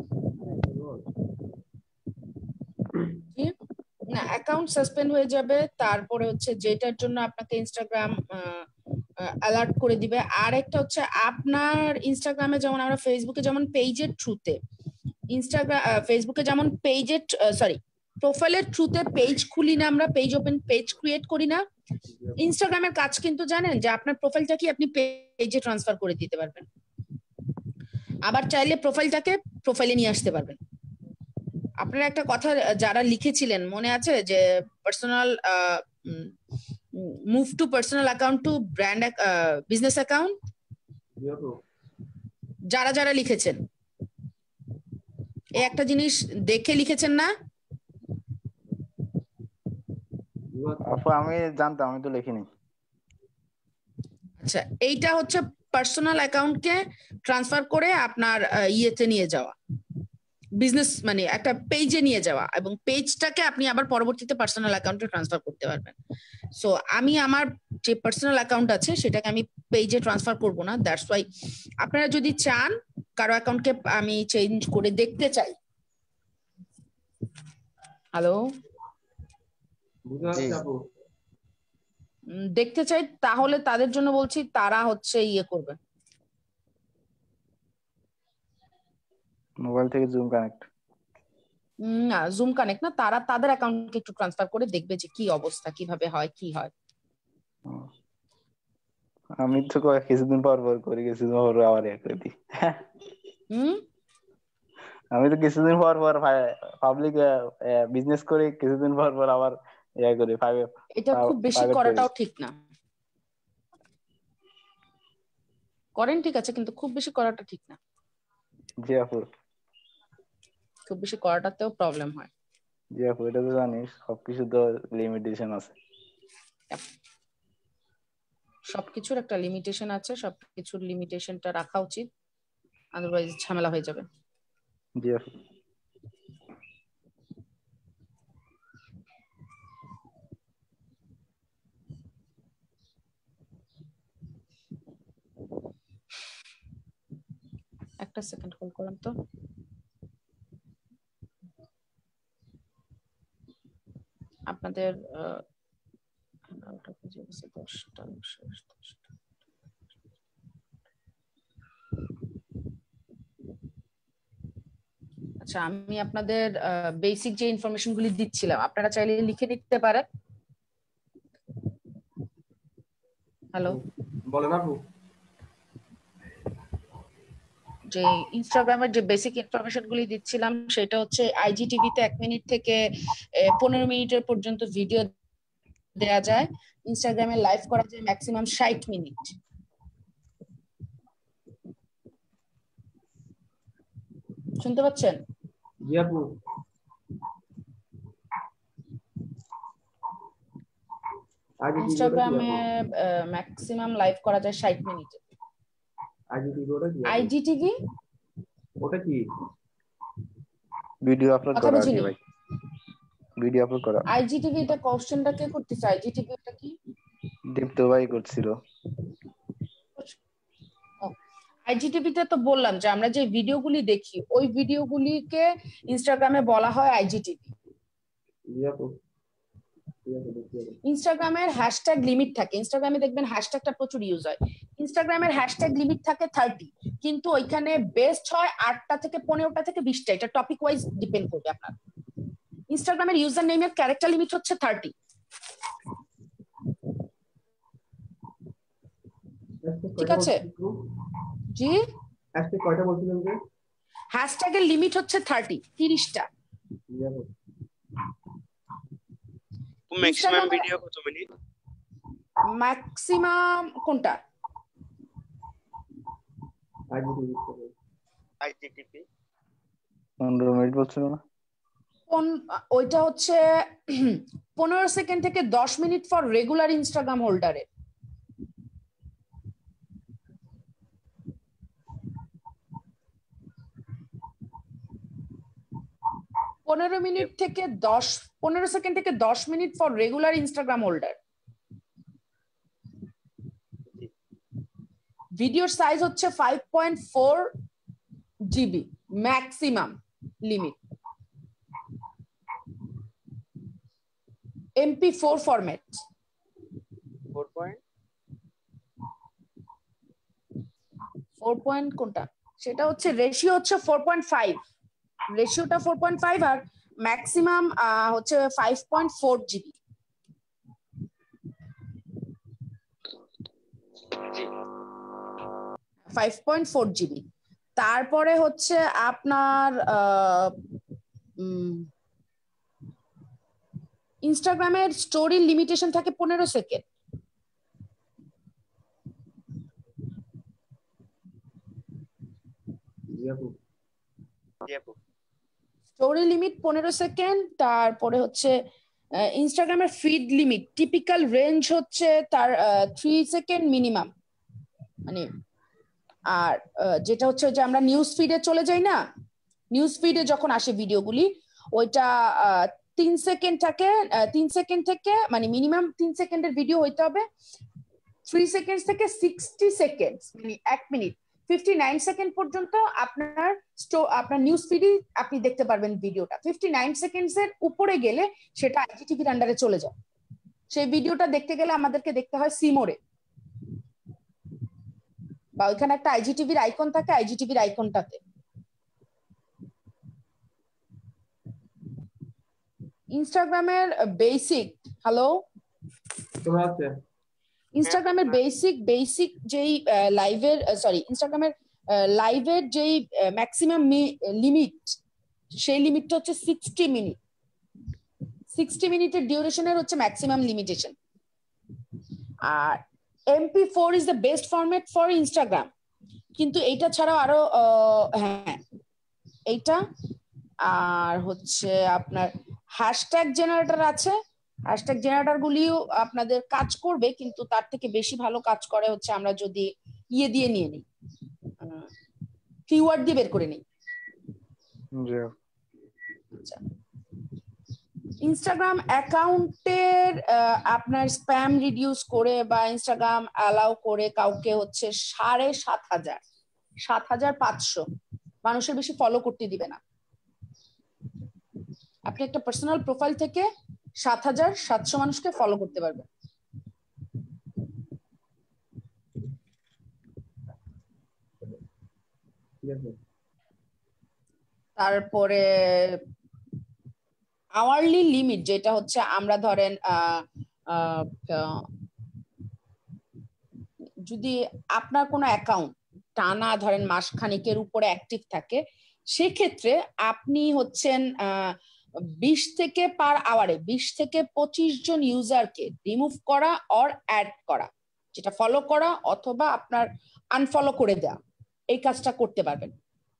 না অ্যাকাউন্ট সাসপেন্ড হয়ে যাবে, তারপরে হচ্ছে যেটার জন্য আপনাকে ইনস্টাগ্রাম অ্যালার্ট করে দিবে। আর একটা হচ্ছে আপনার ইনস্টাগ্রামে যেমন আমরা ফেসবুকে যেমন পেজের থ্রুতে ইনস্টাগ্রাম ফেসবুকে যেমন পেজের সরি প্রোফাইলের থ্রুতে পেজ খুলি না, আমরা পেজ ওপেন পেজ ক্রিয়েট করি না, ইনস্টাগ্রামের কাজ কিন্তু জানেন যে আপনার প্রোফাইলটা কি আপনি পেজে ট্রান্সফার করে দিতে পারবেন। আবার চাইলে প্রোফাইলটাকে প্রোফাইলে নিয়ে আসতে পারবেন। আপনারা একটা কথা যারা লিখেছিলেন মনে আছে যে personal move to personal account to brand business account, যারা যারা লিখেছেন এই একটা জিনিস দেখে লিখেছেন না? আপু আমি জানতাম, আমি তো লিখিনি। আচ্ছা, এইটা হচ্ছে পার্সোনাল অ্যাকাউন্টকে ট্রান্সফার করে আপনার ইয়েতে নিয়ে যাওয়া, বিজনেস মানে একটা পেজে নিয়ে যাওয়া, এবং পেজটাকে আপনি আবার পরবর্তীতে পার্সোনাল অ্যাকাউন্টে ট্রান্সফার করতে পারবেন। সো আমি আমার যে পার্সোনাল অ্যাকাউন্ট আছে সেটাকে আমি পেজে ট্রান্সফার করব না, দ্যাটস ওয়াই আপনারা যদি চান কারো অ্যাকাউন্টকে আমি চেঞ্জ করে দেখতে চাই, হ্যালো দেখতে চাই, তাহলে তাদের জন্য বলছি তারা হচ্ছে ইয়ে করবে, মোবাইল থেকে জুম কানেক্ট না জুম কানেক্ট না, তারা তাদের অ্যাকাউন্টকে একটু ট্রান্সফার করে দেখবে যে কি অবস্থা, কিভাবে হয়, কি হয়। আমি তো কয়েক কিছুদিন পর পর করে কিছুদিন পর আবার এক করে দিই। হুম আমি তো কিছুদিন পর পর পাবলিক বিজনেস করে কিছুদিন পর পর আবার ইয়া করি। এটা খুব বেশি করাটাও ঠিক না, করেন ঠিক আছে, কিন্তু খুব বেশি করাটা ঠিক না। জি আপু, খুব বেশি করাটাতেও প্রবলেম হয়। জি আপু, এটা তো জানিস সবকিছু তো লিমিটেশন আছে, সবকিছুর একটা লিমিটেশন আছে, সবকিছুর লিমিটেশনটা রাখা উচিত, আদারওয়াইজ ঝামেলা হয়ে যাবে। জি আপু। একটা সেকেন্ড হোল্ড করুন তো। আপনাদের দশটা আচ্ছা, আমি আপনাদের বেসিক যে ইনফরমেশন গুলি দিচ্ছিলাম আপনারা চাইলে লিখে নিতে পারেন। হ্যালো বলেন আপু। যে ইনস্টাগ্রামের যে বেসিক ইনফরমেশন গুলি দিচ্ছিলাম সেটা হচ্ছে আইজিটিভিতে এক মিনিট থেকে পনেরো মিনিটের পর্যন্ত ভিডিও দেয়া যায়, ইনস্টাগ্রামে লাইভ করা যায় ম্যাক্সিমাম ষাট মিনিট। শুনতে পাচ্ছেন? জি আপু। ইনস্টাগ্রামে ম্যাক্সিমাম লাইভ করা যায় ষাট মিনিট। আইজিটিভি ওটা কি? আইজিটিভি ওটা কি? ভিডিও আপলোড করা আছে ভাই, ভিডিও আপলোড করা। আইজিটিভি এটা কোশ্চেনটা কে করতেছে? আইজিটিভি এটা কি? দীপ্ত ভাই করছিল। আইজিটিভিতে তো বললাম যে আমরা যে ভিডিওগুলি দেখি ওই ভিডিওগুলিকে ইনস্টাগ্রামে বলা হয় আইজিটিভি। ইনস্টাগ্রামের হ্যাশট্যাগ লিমিট থাকে, ইনস্টাগ্রামে দেখবেন হ্যাশট্যাগটা প্রচুর ইউজ হয়। ইনস্টাগ্রামের হ্যাশট্যাগ লিমিট থাকে থার্টি, কিন্তু ওইখানে বেস্ট হয় আটটা থেকে পনেরোটা থেকে বিশটা, এটা টপিক ওয়াইজ ডিপেন্ড করবে আপনার। ইনস্টাগ্রামের ইউজার নেমের ক্যারেক্টার লিমিট হচ্ছে থার্টি। ঠিক আছে জি? হ্যাশট্যাগ কয়টা বলছিলেন যে? হ্যাশট্যাগের লিমিট হচ্ছে থার্টি, তিরিশটা। ম্যাক্সিমাম ভিডিও কত মিনিট? ম্যাক্সিমাম কোনটা? আইজিটিভি পনেরো মিনিট বলছিল না? কোন ওইটা হচ্ছে পনেরো সেকেন্ড থেকে দশ মিনিট ফর রেগুলার ইনস্টাগ্রাম হোল্ডারে। পনেরো মিনিট থেকে দশ পনেরো সেকেন্ড থেকে দশ minute for regular Instagram holder. ভিডিওর সাইজ হচ্ছে five point four GB maximum limit, MP four format. Four point four point কোনটা? সেটা হচ্ছে রেশিও হচ্ছে ফোর পয়েন্ট ফাইভ, রেশিওটা ফোর পয়েন্ট ফাইভ আর ম্যাক্সিমাম হচ্ছে five point four GB. Five point four GB. তারপরে হচ্ছে আপনার ইনস্টাগ্রামের স্টোরির লিমিটেশন থাকে পনেরো সেকেন্ড। স্টোরি লিমিট পনেরো সেকেন্ড। তারপরে হচ্ছে ইনস্টাগ্রামের ফিড লিমিট টিপিক্যাল রেঞ্জ হচ্ছে তার থ্রি সেকেন্ড মিনিমাম, মানে আর যেটা হচ্ছে যে আমরা নিউজ ফিডে চলে যাই না, নিউজ ফিডে যখন আসে ভিডিওগুলি ওইটা তিন সেকেন্ড থাকে, তিন সেকেন্ড থেকে মানে মিনিমাম তিন সেকেন্ডের ভিডিও হইতে হবে, থ্রি সেকেন্ড থেকে সিক্সটি সেকেন্ড মানে এক মিনিট ফিফটি নাইন সেকেন্ড পর্যন্ত আপনার আপনার নিউজ ফিডে আপনি দেখতে পারবেন ভিডিওটা। ফিফটি নাইন সেকেন্ডস এর উপরে গেলে সেটা আইজিটিভির আন্ডারে চলে যায়। সেই ভিডিওটা দেখতে গেলে আমাদেরকে দেখতে হয় সিমোরে, বা ওইখানে একটা আইজিটিভির আইকন থাকে, আইজিটিভির আইকনটাতে। ইনস্টাগ্রামের বেসিক হ্যালো ইনস্টাগ্রামের বেসিক বেসিক যেই লাইভের সরি ইনস্টাগ্রামের লাইভের যেই ম্যাক্সিমাম লিমিট সেই লিমিটটা হচ্ছে সিক্সটি মিনিট। সিক্সটি মিনিটের ডিউরেশনের হচ্ছে ম্যাক্সিমাম লিমিটেশন। আর MP four is the best format for Instagram, কিন্তু এইটা ছাড়াও আরো হ্যাঁ এইটা আর হচ্ছে আপনার হ্যাশট্যাগ জেনারেটর আছে। হ্যাশট্যাগ জেনারেটর গুলিও আপনাদের কাজ করবে, কিন্তু তার থেকে বেশি ভালো কাজ করে হচ্ছে আমরা যদি ইয়ে দিয়ে নিয়ে নিই, কিওয়ার্ড দিয়ে বের করে নিই। ইনস্টাগ্রাম অ্যাকাউন্টের আপনার স্প্যাম রিডিউস করে বা ইনস্টাগ্রাম অ্যালাউ করে কাউকে হচ্ছে সাড়ে সাত হাজার সাত হাজার পাঁচশো মানুষের বেশি ফলো করতে দিবে না। আপনি একটা পার্সোনাল প্রোফাইল থেকে সাত হাজার সাতশো মানুষকে ফলো করতে পারবেন। তারপরে আওয়ারলি লিমিট যেটা হচ্ছে আমরা ধরেন যদি আপনার কোনো অ্যাকাউন্ট টানা ধরেন মাস খানিকের উপরে অ্যাক্টিভ থাকে, সেক্ষেত্রে আপনি হচ্ছেন আহ বিশ থেকে পার আওয়ারে বিশ থেকে পঁচিশ জন ইউজারকে রিমুভ করা অর অ্যাড করা, যেটা ফলো করা অথবা আপনার আনফলো করে দেওয়া, এই কাজটা করতে পারবেন।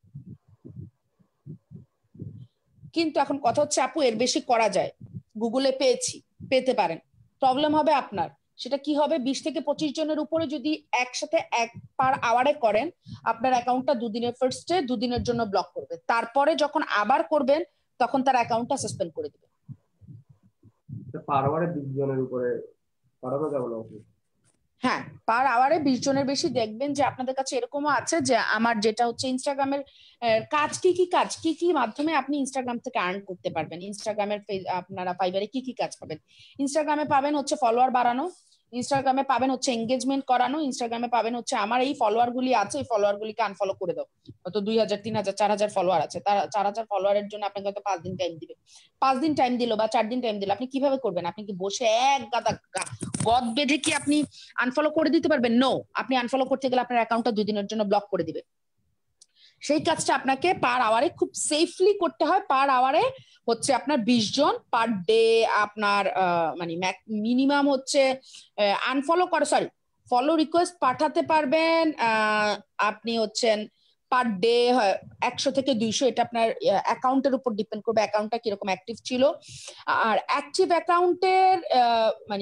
কিন্তু এখন কথা হচ্ছে আপু এর বেশি করা যায়, গুগলে পেয়েছি, পেতে পারেন, প্রবলেম হবে আপনার। সেটা কি হবে, বিশ থেকে পঁচিশ জনের উপরে যদি একসাথে এক পার আওয়ারে করেন, আপনার অ্যাকাউন্টটা দুদিনের ফার্স্টে দুদিনের জন্য ব্লক করবে, তারপরে যখন আবার করবেন তখন তার অ্যাকাউন্টটা সাসপেন্ড করে দিবে। পার আওয়ারে বিশ জনের উপরে পারানো যাবে না? হ্যাঁ, পার আওয়ারে বিশ জনের বেশি দেখবেন যে আপনাদের কাছে এরকমও আছে যে আমার যেটা হচ্ছে ইনস্টাগ্রামের কাজ কি কি কাজ কি কি মাধ্যমে আপনি ইনস্টাগ্রাম থেকে আর্ন করতে পারবেন। ইনস্টাগ্রামের আপনারা ফাইবারে কি কি কাজ পাবেন? ইনস্টাগ্রামে পাবেন হচ্ছে ফলোয়ার বাড়ানো, ইনস্টাগ্রামে পাবেন হচ্ছে এঙ্গেজমেন্ট করানো, ইনস্টাগ্রামে পাবেন হচ্ছে আমার এই ফলোয়ার গুলি আছে এই ফলোয়ার গুলিকে আনফলো করে দাও। হয়তো দুই হাজার তিন হাজার চার হাজার ফলোয়ার আছে, তার চার হাজার ফলোয়ারের জন্য আপনাকে হয়তো পাঁচ দিন টাইম দিবে, পাঁচ দিন টাইম দিল বা চার দিন টাইম দিল, আপনি কিভাবে করবেন? আপনি কি বসে এক গাদা গদ বেঁধে কি আপনি আনফলো করে দিতে পারবেন? নো, আপনি আনফলো করতে গেলে আপনার অ্যাকাউন্টটা দুই দিনের জন্য ব্লক করে দিবে। সেই কাজটা আপনাকে পার আওয়ারে খুব সেফলি করতে হয়। পার আওয়ারে হচ্ছে আপনার বিশ জন, পার ডে আপনার মানে মিনিমাম হচ্ছে আনফলো করে সরি ফলো রিকোয়েস্ট পাঠাতে পারবেন আপনি হচ্ছেন পার ডে একশো থেকে দুইশো, এটা আপনার অ্যাকাউন্টের উপর ডিপেন্ড করবে অ্যাকাউন্টটা কিরকম অ্যাক্টিভ ছিল। আর অ্যাক্টিভ অ্যাকাউন্টের মানে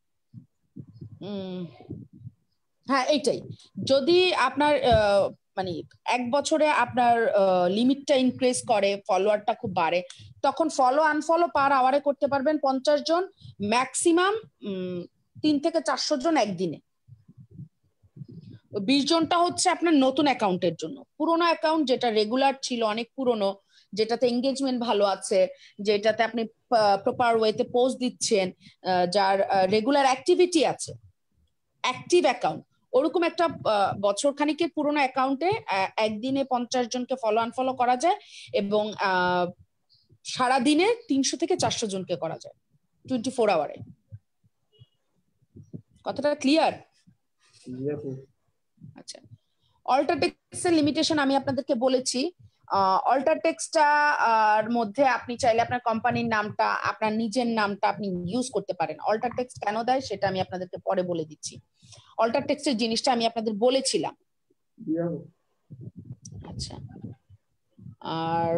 হ্যাঁ এইটাই, যদি আপনার মানে এক বছরে আপনার লিমিটটা ইনক্রিজ করে, ফলোয়ারটা খুব বাড়ে, তখন ফলো আনফলো পার আওয়ারে করতে পারবেন পঞ্চাশ জন, ম্যাক্সিমাম তিন থেকে চারশো জন একদিনে। বিশ জনটা হচ্ছে আপনার নতুন অ্যাকাউন্টের জন্য। পুরোনো অ্যাকাউন্ট যেটা রেগুলার ছিল, অনেক পুরোনো, যেটাতে এঙ্গেজমেন্ট ভালো আছে, যেটাতে আপনি প্রপার ওয়েতে পোস্ট দিচ্ছেন, যার রেগুলার অ্যাক্টিভিটি আছে, অ্যাক্টিভ অ্যাকাউন্ট, ওরকম একটা বছর খানিকের পুরোনো অ্যাকাউন্টে একদিনে পঞ্চাশ জনকে ফলো আনফলো করা যায় এবং সারাদিনে তিনশো থেকে চারশো জনকে করা যায় টোয়েন্টি ফোর আওয়ারে। কথাটা ক্লিয়ার? জি আপু। আচ্ছা, অল্টার টেক্সটের লিমিটেশন আমি আপনাদেরকে বলেছি। অল্টার টেক্সটার মধ্যে আপনি চাইলে আপনার কোম্পানির নামটা, আপনার নিজের নামটা আপনি ইউজ করতে পারেন। অল্টার টেক্সট কেন দেয় সেটা আমি আপনাদেরকে পরে বলে দিচ্ছি। অল্টার টেক্সটের জিনিসটা আমি আপনাদের বলেছিলাম। আচ্ছা, আর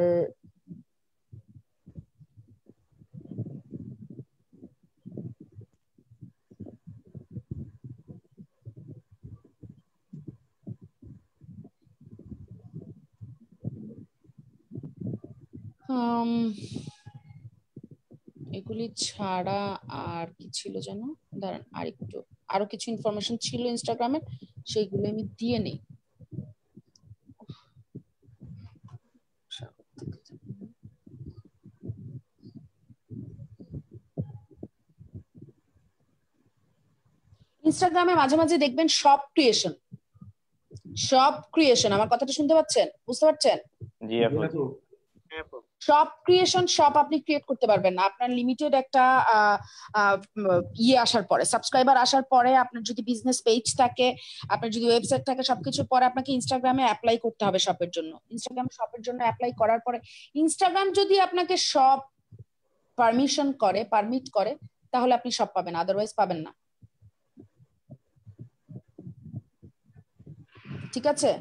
এগুলি ছাড়া আর কি ছিল জানো, দাঁড়ান আরেকটু, আরো কিছু ইনফরমেশন ছিল ইনস্টাগ্রামে, সেইগুলো আমি দিয়ে নেই। ইনস্টাগ্রামে মাঝে মাঝে দেখবেন শপ ক্রিয়েশন, শপ ক্রিয়েশন, আমার কথাটা শুনতে পাচ্ছেন, বুঝতে পারছেন? জি আপু। শপ ক্রিয়েশন, শপ আপনি ক্রিয়েট করতে পারবেন না আপনার লিমিটেড একটা ইয়ে আসার পরে, সাবস্ক্রাইবার আসার পরে। আপনার যদি বিজনেস পেজ থাকে, আপনার যদি ওয়েবসাইট থাকে, সবকিছুর পরে আপনাকে ইনস্টাগ্রামে অ্যাপ্লাই করতে হবে শপের জন্য। ইনস্টাগ্রামে শপের জন্য অ্যাপ্লাই করার পরে ইনস্টাগ্রাম যদি আপনাকে শপ পারমিশন করে, পারমিট করে, তাহলে আপনি শপ পাবেন, আদারওয়াইজ পাবেন না। ঠিক আছে?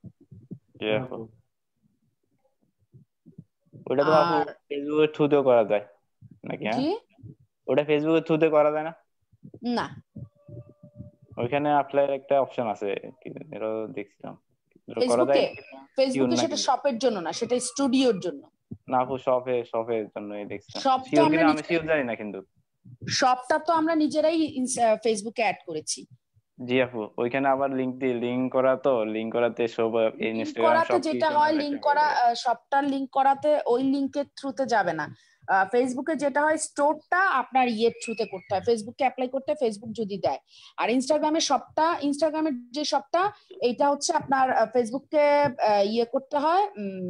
ওটা তো আপু ফেসবুকের থ্রুতে করা যায় নাকি? হ্যাঁ, ওটা ফেসবুকের থ্রুতে করা যায় না? না, ওইখানে অ্যাপ্লাই একটা অপশন আছে, এটা দেখছিলাম। ফেসবুকে ফেসবুকে সেটা শপের জন্য না, সেটা স্টুডিওর জন্য। না আপু, শপে শপের জন্যই দেখছিলাম। শপটা আমরা আমি শিওর জানি না, কিন্তু শপটা তো আমরা নিজেরাই ফেসবুকে অ্যাড করেছি। জি আপু, ওইখানে আবার লিংক দিয়ে লিংক করা, তো লিংক করাতে সব ইনস্টাগ্রাম শপ যেটা হয় লিংক করা, শপটার লিংক করাতে ওই লিংকের থ্রুতে যাবে না। ফেসবুকে যেটা হয় স্টোরটা আপনার ইয়ের থ্রুতে করতে হয়, ফেসবুকে অ্যাপ্লাই করতে হয়, ফেসবুক যদি দেয়। আর ইনস্টাগ্রামের শপটা, ইনস্টাগ্রামের যে শপটা, এইটা হচ্ছে আপনার ফেসবুককে ইয়ে করতে হয়,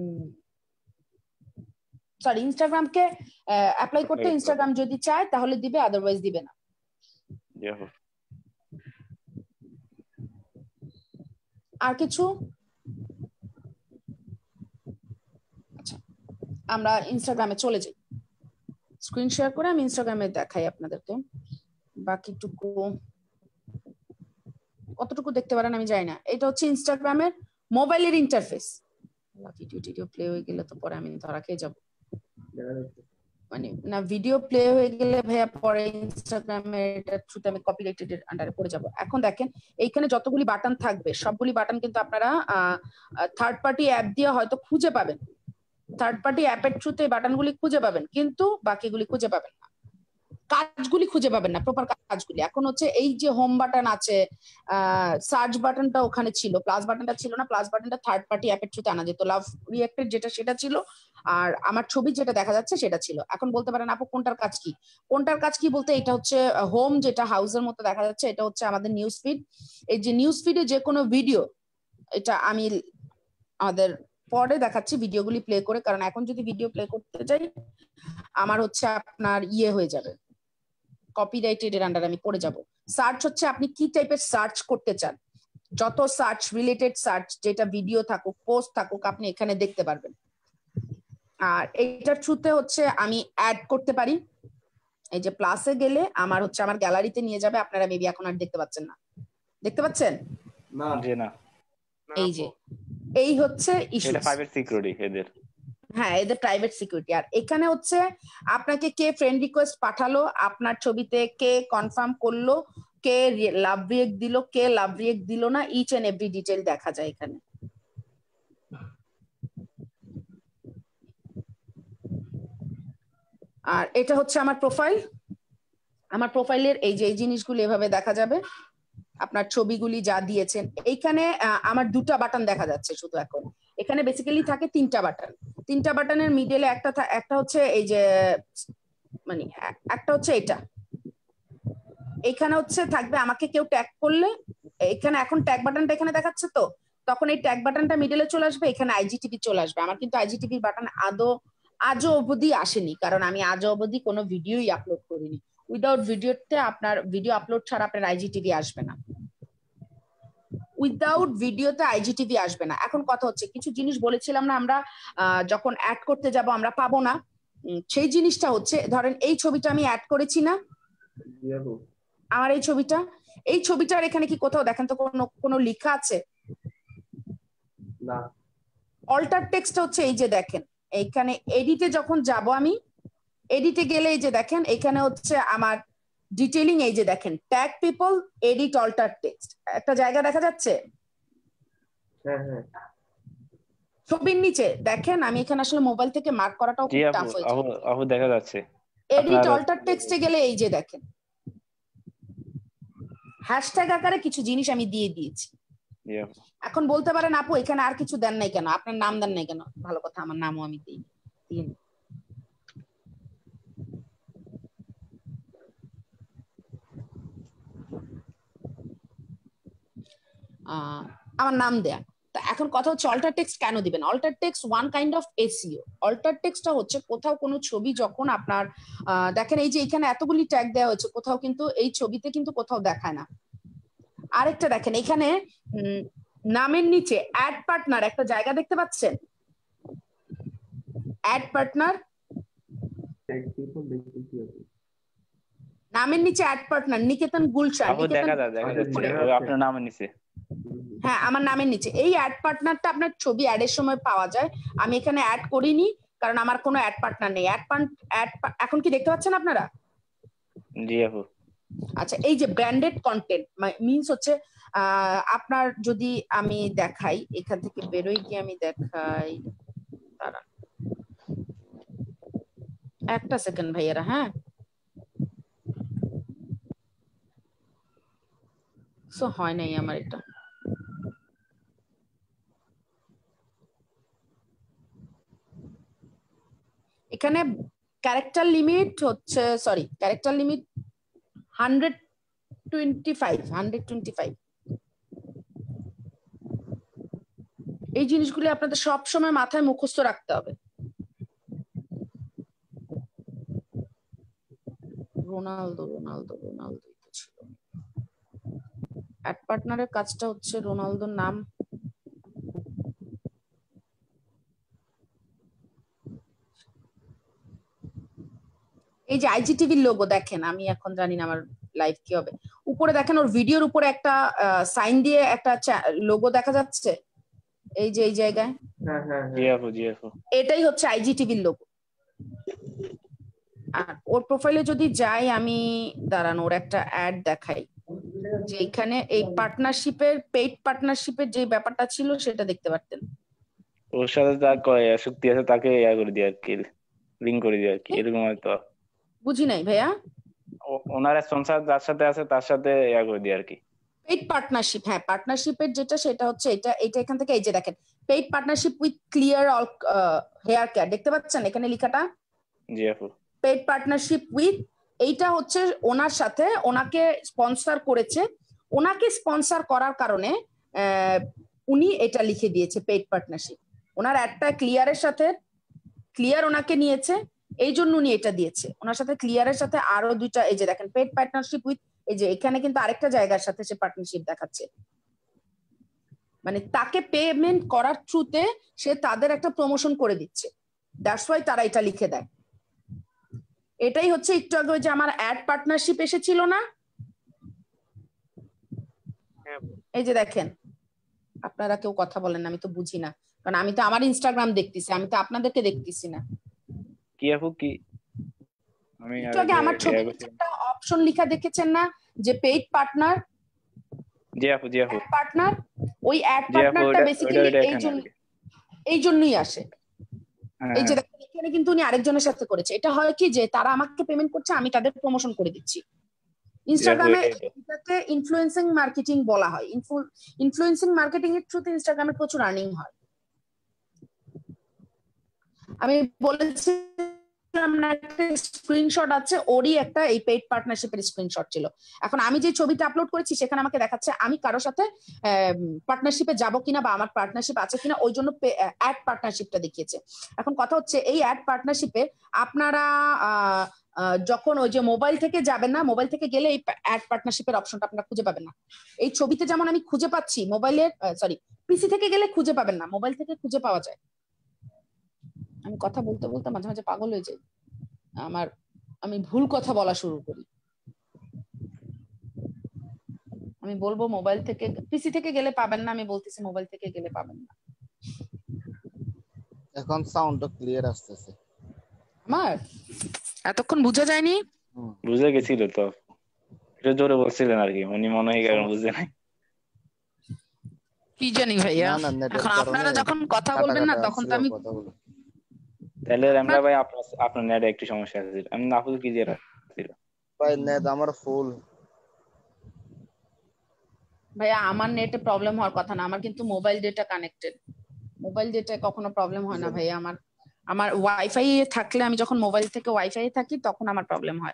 সরি ইনস্টাগ্রামকে অ্যাপ্লাই করতে, ইনস্টাগ্রাম যদি চায় তাহলে দিবে, আদারওয়াইজ দিবে না। আর কিছু? আচ্ছা, আমরা ইনস্টাগ্রামে চলে যাই, স্ক্রিন শেয়ার করে আমি ইনস্টাগ্রামে দেখাই আপনাদেরকে। বাকিটুকু কতটুকু দেখতে পারেন আমি জানি না। এটা হচ্ছে ইনস্টাগ্রামের মোবাইলের ইন্টারফেস। ভিডিও টিডিও প্লে হয়ে গেলে তো পরে আমি ধরা খেয়ে যাবো, মানে না ভিডিও প্লে হয়ে গেলে ভাইয়া পরে ইনস্টাগ্রামের থ্রুতে আমি কপিরাইটেড এর আন্ডারে পড়ে যাব। এখন দেখেন এইখানে যতগুলি বাটন থাকবে, সবগুলি বাটন কিন্তু আপনারা থার্ড পার্টি অ্যাপ দিয়ে হয়তো খুঁজে পাবেন, থার্ড পার্টি অ্যাপের থ্রুতে বাটনগুলি খুঁজে পাবেন, কিন্তু বাকিগুলি খুঁজে পাবেন না, কাজগুলি খুঁজে পাবেন না, প্রপার কাজগুলি। এখন হচ্ছে এই যে হোম বাটন আছে, সার্চ বাটনটা ওখানে ছিল, প্লাস বাটনটা ছিল না, প্লাস বাটনটা থার্ড পার্টি অ্যাপের থ্রুতে আনা যেত, লাভ রিঅ্যাক্টেড যেটা সেটা ছিল, আর আমার ছবি যেটা দেখা যাচ্ছে সেটা ছিল। এখন বলতে পারেন আপু কোনটার কাজ কি? কোনটার কাজ কি বলতে, এটা হচ্ছে হোম, যেটা হাউসের মতো দেখা যাচ্ছে, এটা হচ্ছে আমাদের নিউজ ফিড। এই যে নিউজ ফিডে যে কোনো ভিডিও, এটা আমি আমাদের পরে দেখাচ্ছি ভিডিওগুলি প্লে করে, কারণ এখন যদি ভিডিও প্লে করতে যাই আমার হচ্ছে আপনার ইয়ে হয়ে যাবে, কপিরাইটেড এর আন্ডারে আমি পড়ে যাব। সার্চ হচ্ছে আপনি কি টাইপের সার্চ করতে চান, যত সার্চ রিলেটেড সার্চ, যেটা ভিডিও থাকুক, পোস্ট থাকুক, আপনি এখানে দেখতে পারবেন। আর এইটার থ্রুতে হচ্ছে আমি অ্যাড করতে পারি। এই যে প্লাসে গেলে আমার হচ্ছে আমার গ্যালারিতে নিয়ে যাবে, আপনারা মেবি এখন আর দেখতে পাচ্ছেন না, দেখতে পাচ্ছেন? না জি না। এই যে এই হচ্ছে ইস্যু, এটা প্রাইভেট সিকিউরিটি এদের। হ্যাঁ, এদের প্রাইভেট সিকিউরিটি। আর এখানে হচ্ছে আপনাকে কে ফ্রেন্ড রিকোয়েস্ট পাঠালো, আপনার ছবিতে কে কনফার্ম করলো, কে লাভ রিয়েক্ট দিল, কে লাভ রিয়েক্ট দিল না, ইচ এন্ড এভরি ডিটেইল দেখা যায় এখানে। আর এটা হচ্ছে আমার প্রোফাইল, আমার প্রোফাইলের এই যে এই জিনিসগুলো এভাবে দেখা যাবে, আপনার ছবিগুলি যা দিয়েছেন। এইখানে আমার দুটা বাটন দেখা যাচ্ছে শুধু, এখন এখানে বেসিক্যালি থাকে তিনটা বাটন। তিনটা বাটনের মিডলে একটা একটা হচ্ছে এই যে মানে একটা হচ্ছে এটা, এখানে হচ্ছে থাকবে আমাকে কেউ ট্যাগ করলে, এখানে এখন ট্যাগ বাটনটা এখানে দেখাচ্ছে, তো তখন এই ট্যাগ বাটনটা মিডলে চলে আসবে, এখানে আইজিটিভি চলে আসবে। আমার কিন্তু আইজিটিভি বাটন আদৌ আজও অবধি আসেনি, কারণ আমি আজও অবধি কোনো ভিডিওই আপলোড করিনি। উইদাউট ভিডিওতে আপনার ভিডিও আপলোড ছাড়া আপনার আইজিটিভি আসবে না। উইদাউট ভিডিওতে আইজিটিভি আসবে না। এখন কথা হচ্ছে কিছু জিনিস বলেছিলাম না আমরা যখন অ্যাড করতে যাব আমরা পাবো না, সেই জিনিসটা হচ্ছে ধরেন এই ছবিটা আমি অ্যাড করেছি না, আমার এই ছবিটা, এই ছবিটার এখানে কি কোথাও দেখেন তো কোনো কোনো লেখা আছে? না। অল্টার টেক্সট হচ্ছে এই যে দেখেন এইখানে এডিটে যখন যাব আমি, এডিটে গেলে এই যে দেখেন এখানে হচ্ছে আমার ডিটেইলিং, এই যে দেখেন tag people, edit alter text, একটা জায়গা দেখা যাচ্ছে? হ্যাঁ হ্যাঁ। ছবির নিচে দেখেন, আমি এখানে আসলে মোবাইল থেকে মার্ক করাটাও খুব টাফ হয়ে আপু যায়। আপু দেখা যাচ্ছে এডিট অল্টার টেক্সটে গেলে এই যে দেখেন হ্যাশট্যাগ আকারে কিছু জিনিস আমি দিয়ে দিয়েছি। এখন বলতে পারেন আপু এখানে আর কিছু দেন নাই কেন, আপনার নাম দেন নাই কেন? ভালো কথা, আমার নামও আমি দিই দিই আমার নাম দেয়া। এখন কথা হচ্ছে অল্টার টেক্সট কেন দিবেন? Alter text one kind of SEO. Alter টেক্সটটা হচ্ছে কোথাও কোনো ছবি যখন আপনার দেখেন এই যে এখানে এতগুলি ট্যাগ দেওয়া হয়েছে, কোথাও কিন্তু এই ছবিতে কিন্তু কোথাও দেখায় না। আরেকটা দেখেন এখানে নামের নিচে অ্যাড পার্টনার একটা জায়গা দেখতে পাচ্ছেন? অ্যাড পার্টনার নামের নিচে অ্যাড পার্টনার নিকেতন গুলশান, দেখা যায় দেখা যাচ্ছে আপনার নামের নিচে। হ্যাঁ আমার নামের নিচে এই অ্যাড পার্টনারটা আপনার ছবি অ্যাডের সময় পাওয়া যায়। আমি এখানে অ্যাড করিনি কারণ আমার কোনো অ্যাড পার্টনার নেই। অ্যাড অ্যাড এখন কি দেখতে পাচ্ছেন আপনারা? জি আপু। আচ্ছা এই যে ব্র্যান্ডেড কন্টেন্ট মিন্স হচ্ছে আপনার যদি আমি দেখাই এখান থেকে বেরোই গিয়ে আমি দেখাই, দাঁড়ান একটা সেকেন্ড ভাইয়ারা। হ্যাঁ সো হয় নাই আমার এটা, এখানে ক্যারেক্টার লিমিট হচ্ছে sorry character limit hundred twenty five hundred twenty five. এই জিনিসগুলি আপনাদের সব সময় মাথায় মুখস্থ রাখতে হবে। রোনালদো রোনালদো রোনালদো ছিল অ্যাড পার্টনারের কাজটা হচ্ছে রোনালদোর নাম এই যে আইজিটিভির লোগো দেখেন, আমি এখন জানি না আমার লাইভ কি হবে, উপরে দেখেন ওর ভিডিওর উপরে একটা সাইন দিয়ে একটা লোগো দেখা যাচ্ছে এই যে এই জায়গায়। হ্যাঁ হ্যাঁ জি আপু জি আপু। এটাই হচ্ছে আইজিটিভির লোগো। আর ওর প্রোফাইলে যদি যাই আমি, দাঁড়ান ওর একটা অ্যাড দেখাই যে এখানে এই পার্টনারশিপের পেইড পার্টনারশিপের যে ব্যাপারটা ছিল সেটা দেখতে পারতেন। ওর সাথে যা শক্তি আছে তাকে ইয়া করে দিয়ে আর কি, লিংক করে দিয়ে আর কি, এরকম হয়তো। বুঝি নাই ভাইয়া। ওনার স্পন্সর যার সাথে আছে তার সাথে ইয়া করে দিয়ে আর কি। পেইড পার্টনারশিপ, হ্যাঁ পার্টনারশিপের যেটা সেটা হচ্ছে এটা এটা এখান থেকে এই যে দেখেন paid partnership with Clear all hair care দেখতে পাচ্ছেন এখানে লেখাটা? জি আপু। পেইড পার্টনারশিপ উইথ, এইটা হচ্ছে ওনার সাথে ওনাকে স্পন্সর করেছে, ওনাকে স্পন্সর করার কারণে উনি এটা লিখে দিয়েছে পেইড পার্টনারশিপ। ওনার একটা ক্লিয়ারের সাথে ক্লিয়ার ওনাকে নিয়েছে এই জন্য উনি এটা দিয়েছে। ওনার সাথে ক্লিয়ারের সাথে আরো দুইটা এই যে দেখেন পেইড পার্টনারশিপ উইথ, এই যে এখানে কিন্তু আরেকটা জায়গার সাথে সে পার্টনারশিপ দেখাচ্ছে, মানে তাকে পেমেন্ট করার থ্রুতে সে তাদের একটা প্রমোশন করে দিচ্ছে, দ্যাটস ওয়াই তারা এটা লিখে দেয়। এটাই হচ্ছে একটু আগে যে আমার অ্যাড পার্টনারশিপ এসেছিল না, এই যে দেখেন আপনারা কেউ কথা বলেন না, আমি তো বুঝি না কারণ আমি তো আমার ইনস্টাগ্রাম দেখতেছি, আমি তো আপনাদেরকে দেখতেছি না। কি আপু কি আমি একটু আগে আমার ছবিতে একটা অপশন লেখা দেখেছেন না যে পেইড পার্টনার? জি আপু জি আপু। পার্টনার, ওই অ্যাড পার্টনারটা বেসিক্যালি এই জন্য এই জন্যই আসে। এই যে দেখেন এখানে কিন্তু উনি আরেকজনের সাথে করেছে, এটা হয় কি যে তারা আমাকে পেমেন্ট করছে আমি তাদের প্রমোশন করে দিচ্ছি। ইনস্টাগ্রামে এটাকে ইনফ্লুয়েন্সিং মার্কেটিং বলা হয়। ইনফ্লুয়েন্সিং মার্কেটিং এর থ্রুতে ইনস্টাগ্রামে প্রচুর আর্নিং হয়। আমি বলেছি স্ক্রিনশট আছে, ওরই একটা এই পেইড পার্টনারশিপের স্ক্রিনশট ছিল। এখন আমি যে ছবিটা আপলোড করেছি সেখানে আমাকে দেখাচ্ছে আমি কারোর সাথে পার্টনারশিপে যাব কিনা বা আমার পার্টনারশিপ আছে কিনা, ওই জন্য অ্যাড পার্টনারশিপটা দেখিয়েছে। এখন কথা হচ্ছে এই অ্যাড পার্টনারশিপে আপনারা আহ যখন ওই যে মোবাইল থেকে যাবেন না, মোবাইল থেকে গেলে এই অ্যাড পার্টনারশিপের অপশনটা আপনারা খুঁজে পাবেন না। এই ছবিতে যেমন আমি খুঁজে পাচ্ছি, মোবাইলের সরি পিসি থেকে গেলে খুঁজে পাবেন না, মোবাইল থেকে খুঁজে পাওয়া যায়। আমি কথা বলতে বলতে মাঝে মাঝে পাগল হয়ে যাই, আমার আমি ভুল কথা বলা শুরু করি। আমি বলবো মোবাইল থেকে, পিসি থেকে গেলে পাবেন না, আমি বলতেছি মোবাইল থেকে গেলে পাবেন না। এখন সাউন্ডটা ক্লিয়ার আসতেছে। আমার এতক্ষণ বোঝা যায়নি? বুঝে গেছিল তো, এটা জোরে বলছিলেন আর কি, উনি মনে হয় কারণ বুঝে নাই। কি জানি ভাইয়া, এখন আপনারা যখন কথা বলবেন না তখন তো আমি তাহলে আমরা ভাই আপনার আপনার নেটে একটু সমস্যা আছে। আমি না ফুল কি জেরা ছিল ভাই, নেট আমার ফুল। ভাইয়া আমার নেটে প্রবলেম হওয়ার কথা না, আমার কিন্তু mobile data connected, mobile data কখনো প্রবলেম হয় না ভাইয়া। আমার আমার ওয়াইফাই থাকলে, আমি যখন মোবাইল থেকে ওয়াইফাই থাকি তখন আমার প্রবলেম হয়।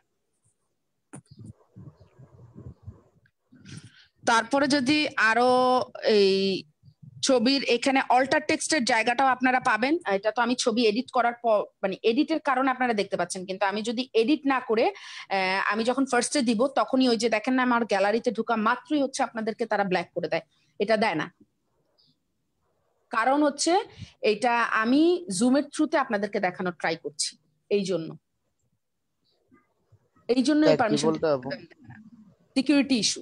তারপরে যদি আরো এই ছবির এখানে অল্টার টেক্সটের জায়গাটাও আপনারা পাবেন। এটা তো আমি ছবি এডিট করার পর মানে এডিটের কারণে আপনারা দেখতে পাচ্ছেন, কিন্তু আমি যদি এডিট না করে আমি যখন ফার্স্টে দিব তখনই ওই যে দেখেন না আমার গ্যালারিতে ঢোকা মাত্রই হচ্ছে আপনাদেরকে তারা ব্ল্যাক করে দেয়, এটা দেয় না। কারণ হচ্ছে এটা আমি জুমের থ্রুতে আপনাদেরকে দেখানোর ট্রাই করছি, এই জন্য এই জন্য পারমিশন, সিকিউরিটি ইস্যু।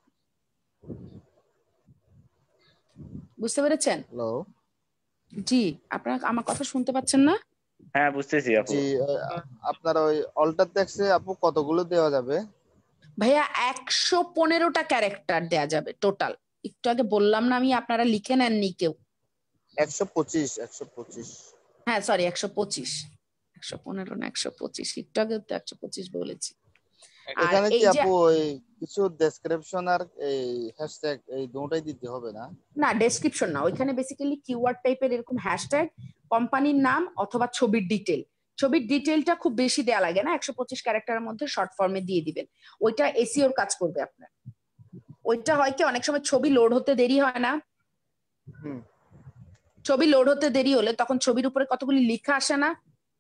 বুঝতে পেরেছেন? হ্যালো জি, আপনারা আমার কথা শুনতে পাচ্ছেন না? হ্যাঁ বুঝতেছি আপু। জি, আপনার ওই অল্টার টেক্সটে আপু কতগুলো দেওয়া যাবে? ভাইয়া একশো পনেরোটা ক্যারেক্টার দেয়া যাবে টোটাল। একটু আগে বললাম না আমি, আপনারা লিখে নেননি কেউ। একশো পঁচিশ একশো পঁচিশ হ্যাঁ সরি একশো পঁচিশ, একশো পনেরো না একশো পঁচিশ, একটু আগে তো একশো পঁচিশ বলেছি। এখানে কি আপু ওই কিছু ডেসক্রিপশন আর এই হ্যাশট্যাগ এই দুটোই দিতে হবে না? না ডেসক্রিপশন না, ওইখানে বেসিক্যালি কিওয়ার্ড টাইপের এরকম হ্যাশট্যাগ, কোম্পানির নাম অথবা ছবির ডিটেল। ছবির ডিটেলটা খুব বেশি দেয়া লাগে না, একশো পঁচিশ ক্যারেক্টারের মধ্যে শর্ট ফর্মে দিয়ে দিবেন, ওইটা এসইওর কাজ করবে আপনার। ওইটা হয় কি অনেক সময় ছবি লোড হতে দেরি হয় না, ছবি লোড হতে দেরি হলে তখন ছবির উপরে কতগুলি লেখা আসে না,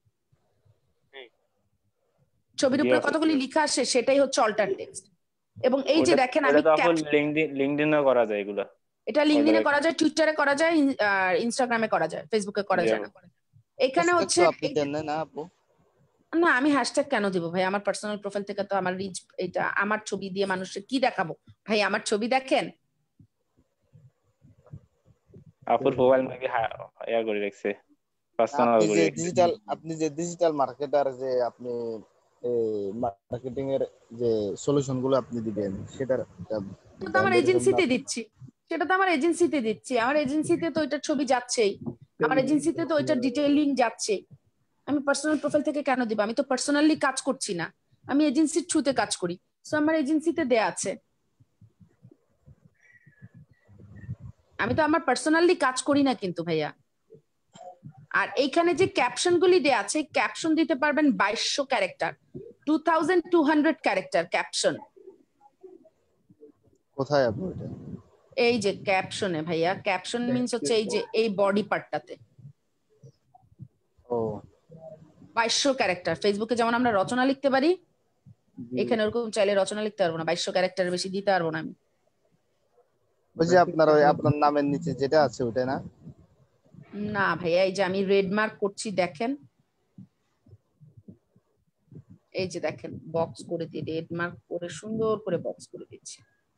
ছবির উপরে কতগুলি লেখা আসে, সেটাই হচ্ছে অল্টার টেক্সট। এবং এই যে দেখেন আমি লিংকডইনে করা যায় এগুলা, এটা লিংকডইনে করা যায়, টুইটারে করা যায়, আর ইনস্টাগ্রামে করা যায়, ফেসবুকে করা যায় না। এখানে হচ্ছে আপনি দেন না আপু? না আমি হ্যাশট্যাগ কেন দিব ভাই, আমার পার্সোনাল প্রোফাইল থেকে তো আমার রিচ, এটা আমার ছবি দিয়ে মানুষকে কি দেখাবো ভাই? আমার ছবি দেখেন, আপুর প্রোফাইল নাকি হায়ার করে রাখছে পার্সোনাল করে। আপনি যে ডিজিটাল আপনি যে ডিজিটাল মার্কেটার, যে আপনি মার্কেটিং এর যে সলিউশন গুলো আপনি দিবেন, সেটা তো আমার এজেন্সিতে দিচ্ছি, সেটা তো আমার এজেন্সিতে দিচ্ছি, আমার এজেন্সিতে তো ওইটার ছবি যাচ্ছেই, আমার এজেন্সিতে তো ওইটার ডিটেইলিং যাচ্ছে। আমি পার্সোনাল প্রোফাইল থেকে কেন দিব? আমি তো পার্সোনালি কাজ করছি না, আমি এজেন্সির থ্রুতে কাজ করি, সো আমার এজেন্সিতে দেয়া আছে। আমি তো আমার পার্সোনালি কাজ করি না কিন্তু ভাইয়া। আর এইখানে যে ক্যাপশন গুলি দেয়া আছে, ক্যাপশন দিতে পারবেন বাইশশো character, two thousand two hundred character caption. কোথায় আপু এটা? এই যে ক্যাপশনে ভাইয়া, ক্যাপশন মিন্স হচ্ছে এই যে এই বডি পার্টটাতে। ও বাইশশো ক্যারেক্টার। ফেসবুকে যেমন আমরা রচনা লিখতে পারি, এখানে ওরকম চাইলে রচনা লিখতে পারবো না, বাইশশো ক্যারেক্টার বেশি দিতে পারবো না আমি। ওই যে আপনার ওই আপনার নামের নিচে যেটা আছে ওটা না? না ভাইয়া, এই যে আমি রেড মার্ক করছি দেখেন, এই যে দেখেন বক্স করে দিয়ে রেড মার্ক করে সুন্দর করে বক্স করে দিচ্ছি।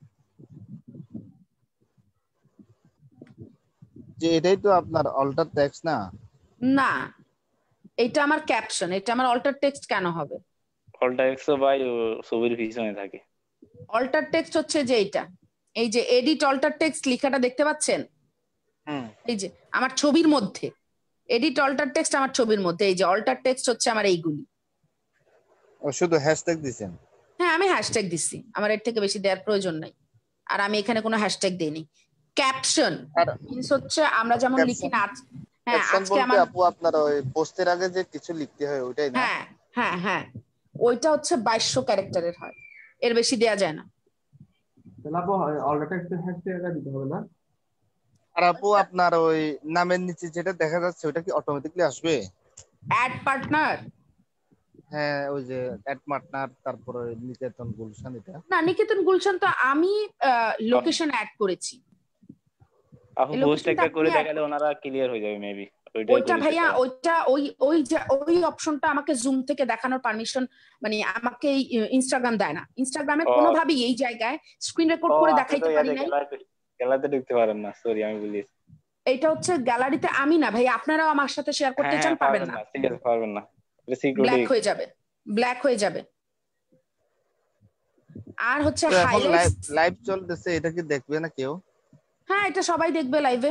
যে এটাই তো আপনার অল্টার টেক্সট না? না এটা আমার ক্যাপশন, এটা আমার অল্টার টেক্সট কেন হবে? অল্টার টেক্সট ভাই ছবির পিছনে থাকে। অল্টার টেক্সট হচ্ছে যে এইটা, এই যে এডিট অল্টার টেক্সট লেখাটা দেখতে পাচ্ছেন, এই যে আমার ছবির মধ্যে এডিট অল্টার টেক্সট, আমার ছবির মধ্যে এই যে অল্টার টেক্সট হচ্ছে আমার এইগুলি। ও শুধু হ্যাশট্যাগ দিবেন? হ্যাঁ আমি হ্যাশট্যাগ দিছি, আমার এর থেকে বেশি দেওয়ার প্রয়োজন নাই। আর আমি এখানে কোনো হ্যাশট্যাগ দেইনি। ক্যাপশন মিন্স হচ্ছে আমরা যেমন লিখি না, হ্যাঁ ক্যাপশন আজকে বলতে আমার আপু আপনার ওই পোস্টের আগে যে কিছু লিখতে হয় ওইটাই না? হ্যাঁ হ্যাঁ হ্যাঁ ওইটা হচ্ছে বাইশশো ক্যারেক্টারের হয়, এর বেশি দেয়া যায় না। তাহলে আপু অলরেডি একটা হ্যাশট্যাগ দিতে হবে না? আর আপু আপনার ওই নামের নিচে যেটা দেখা যাচ্ছে ওটা কি অটোমেটিকলি আসবে? Ad partner? হ্যাঁ ওই যে অ্যাড পার্টনার, তারপরে নিকেতন গুলশান, এটা না নিকেতন গুলশান তো আমি লোকেশন অ্যাড করেছি। আপু পোস্ট একটা করে দেখালে ওনারা ক্লিয়ার হয়ে যাবে মেবি। ওইটা ভাইয়া ওইটা ওই ওই ওই অপশনটা আমাকে জুম থেকে দেখানোর পারমিশন মানে আমাকে ইনস্টাগ্রাম দেয় না। ইনস্টাগ্রামে কোনোভাবেই এই জায়গায় স্ক্রিন রেকর্ড করে দেখাইতে পারি নাই। গ্যালারিতে ঢুকতে পারেন না, সরি আমি বলি। এটা হচ্ছে গ্যালারিতে আমি না ভাই, আপনারাও আমার সাথে শেয়ার করতে চান পাবেন না, ঠিক আছে পারবেন না, এটা সিকিউরিটি ব্ল্যাক হয়ে যাবে, ব্ল্যাক হয়ে যাবে। আর হচ্ছে হাইলাইটস লাইভ চলতেছে, এটা কি দেখবে না কেউ? হ্যাঁ এটা সবাই দেখবে লাইভে,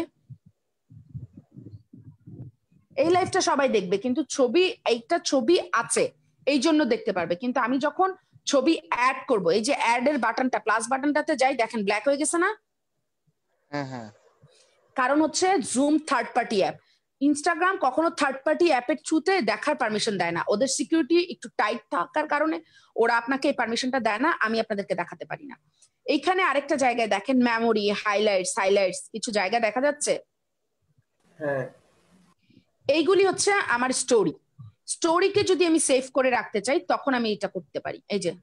এই লাইভটা সবাই দেখবে, কিন্তু ছবি এইটা ছবি আছে এই জন্য দেখতে পারবে। কিন্তু আমি যখন ছবি অ্যাড করব, এই যে অ্যাড এর বাটনটা প্লাস বাটনটাতে যাই, দেখেন ব্ল্যাক হয়ে গেছে না? হ্যাঁ হ্যাঁ, কারণ হচ্ছে zoom third party app, Instagram কখনো থার্ড পার্টি অ্যাপের থ্রুতে দেখার পারমিশন দেয় না, ওদের সিকিউরিটি একটু টাইট থাকার কারণে ওরা আপনাকে এই পারমিশনটা দেয় না, আমি আপনাদেরকে দেখাতে পারি না। এইখানে আরেকটা জায়গায় দেখেন মেমোরি, হাইলাইটস, হাইলাইটস কিছু জায়গা দেখা যাচ্ছে। হ্যাঁ এইগুলি হচ্ছে আমার স্টোরি। স্টোরিকে যদি আমি সেভ করে রাখতে চাই তখন আমি এটা করতে পারি। এই যে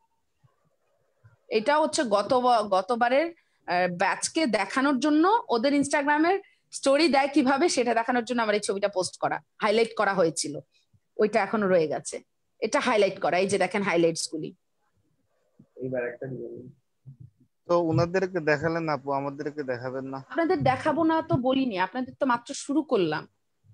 এটা হচ্ছে গত গতবারের ব্যাচকে দেখানোর জন্য, ওদের ইনস্টাগ্রামের স্টোরি দেয় কিভাবে সেটা দেখানোর জন্য আমার এই ছবিটা পোস্ট করা, হাইলাইট করা হয়েছিল, ওইটা এখনো রয়ে গেছে। এটা হাইলাইট করা, এই যে দেখেন হাইলাইটস গুলি। এইবার একটা দিবেন তো ওনাদেরকে দেখালেন আপু, আমাদেরকে দেখাবেন না? আপনাদের দেখাবো না তো বলিনি, আপনাদের তো মাত্র শুরু করলাম।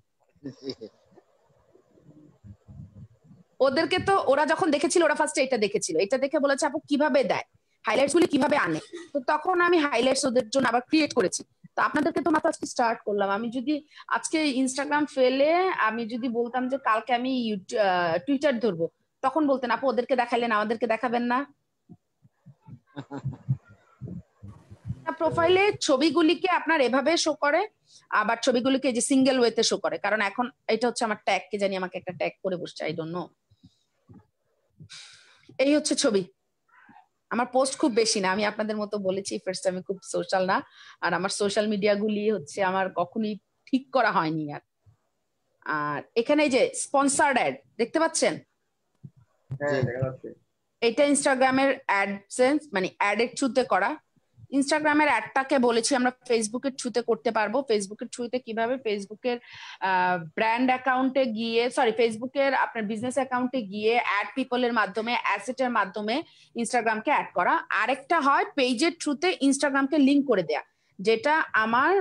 ওদেরকে তো ওরা যখন দেখেছিল ওরা ফার্স্টে এটা দেখেছিল, এটা দেখে বলেছে আপু কিভাবে দেয়, হাইলাইটস গুলি কিভাবে আনে, তো তখন আমি হাইলাইটস ওদের জন্য আবার ক্রিয়েট করেছি। তো আপনাদেরকে তো মাত্র আজকে স্টার্ট করলাম, আমি যদি আজকে ইনস্টাগ্রাম ফেলে আমি যদি বলতাম যে কালকে আমি টুইটার ধরবো, তখন বলতেন আপু ওদেরকে দেখাইলেন আমাদেরকে দেখাবেন না। প্রোফাইলে ছবিগুলিকে আপনার এভাবে শো করে, আবার ছবিগুলিকে যে সিঙ্গেল ওয়েতে শো করে, কারণ এখন এটা হচ্ছে আমার ট্যাগ, কে জানি আমাকে একটা ট্যাগ করে বসছে, আই ডোন্ট নো। এই হচ্ছে ছবি। আমার পোস্ট খুব বেশি না, আমি আপনাদের মতো বলেছি ফার্স্ট আমি খুব সোশ্যাল না, আর আমার সোশ্যাল মিডিয়া গুলি হচ্ছে আমার কখনোই ঠিক করা হয়নি। আর আর এখানে এই যে স্পন্সর্ড অ্যাড দেখতে পাচ্ছেন, এটা ইনস্টাগ্রামের অ্যাডসেন্স মানে অ্যাড এর থ্রুতে করা। ইনস্টাগ্রামের অ্যাডটাকে বলেছি আমরা ফেসবুকের থ্রুতে করতে পারবো। ফেসবুকের থ্রুতে কিভাবে, ফেসবুকের ব্র্যান্ড অ্যাকাউন্টে গিয়ে, সরি ফেসবুকের আপনার বিজনেস অ্যাকাউন্টে গিয়ে অ্যাড পিপলের মাধ্যমে, অ্যাসেটের মাধ্যমে ইনস্টাগ্রামকে অ্যাড করা। আরেকটা হয় পেজের থ্রুতে ইনস্টাগ্রামকে লিংক করে দেয়া, যেটা আমার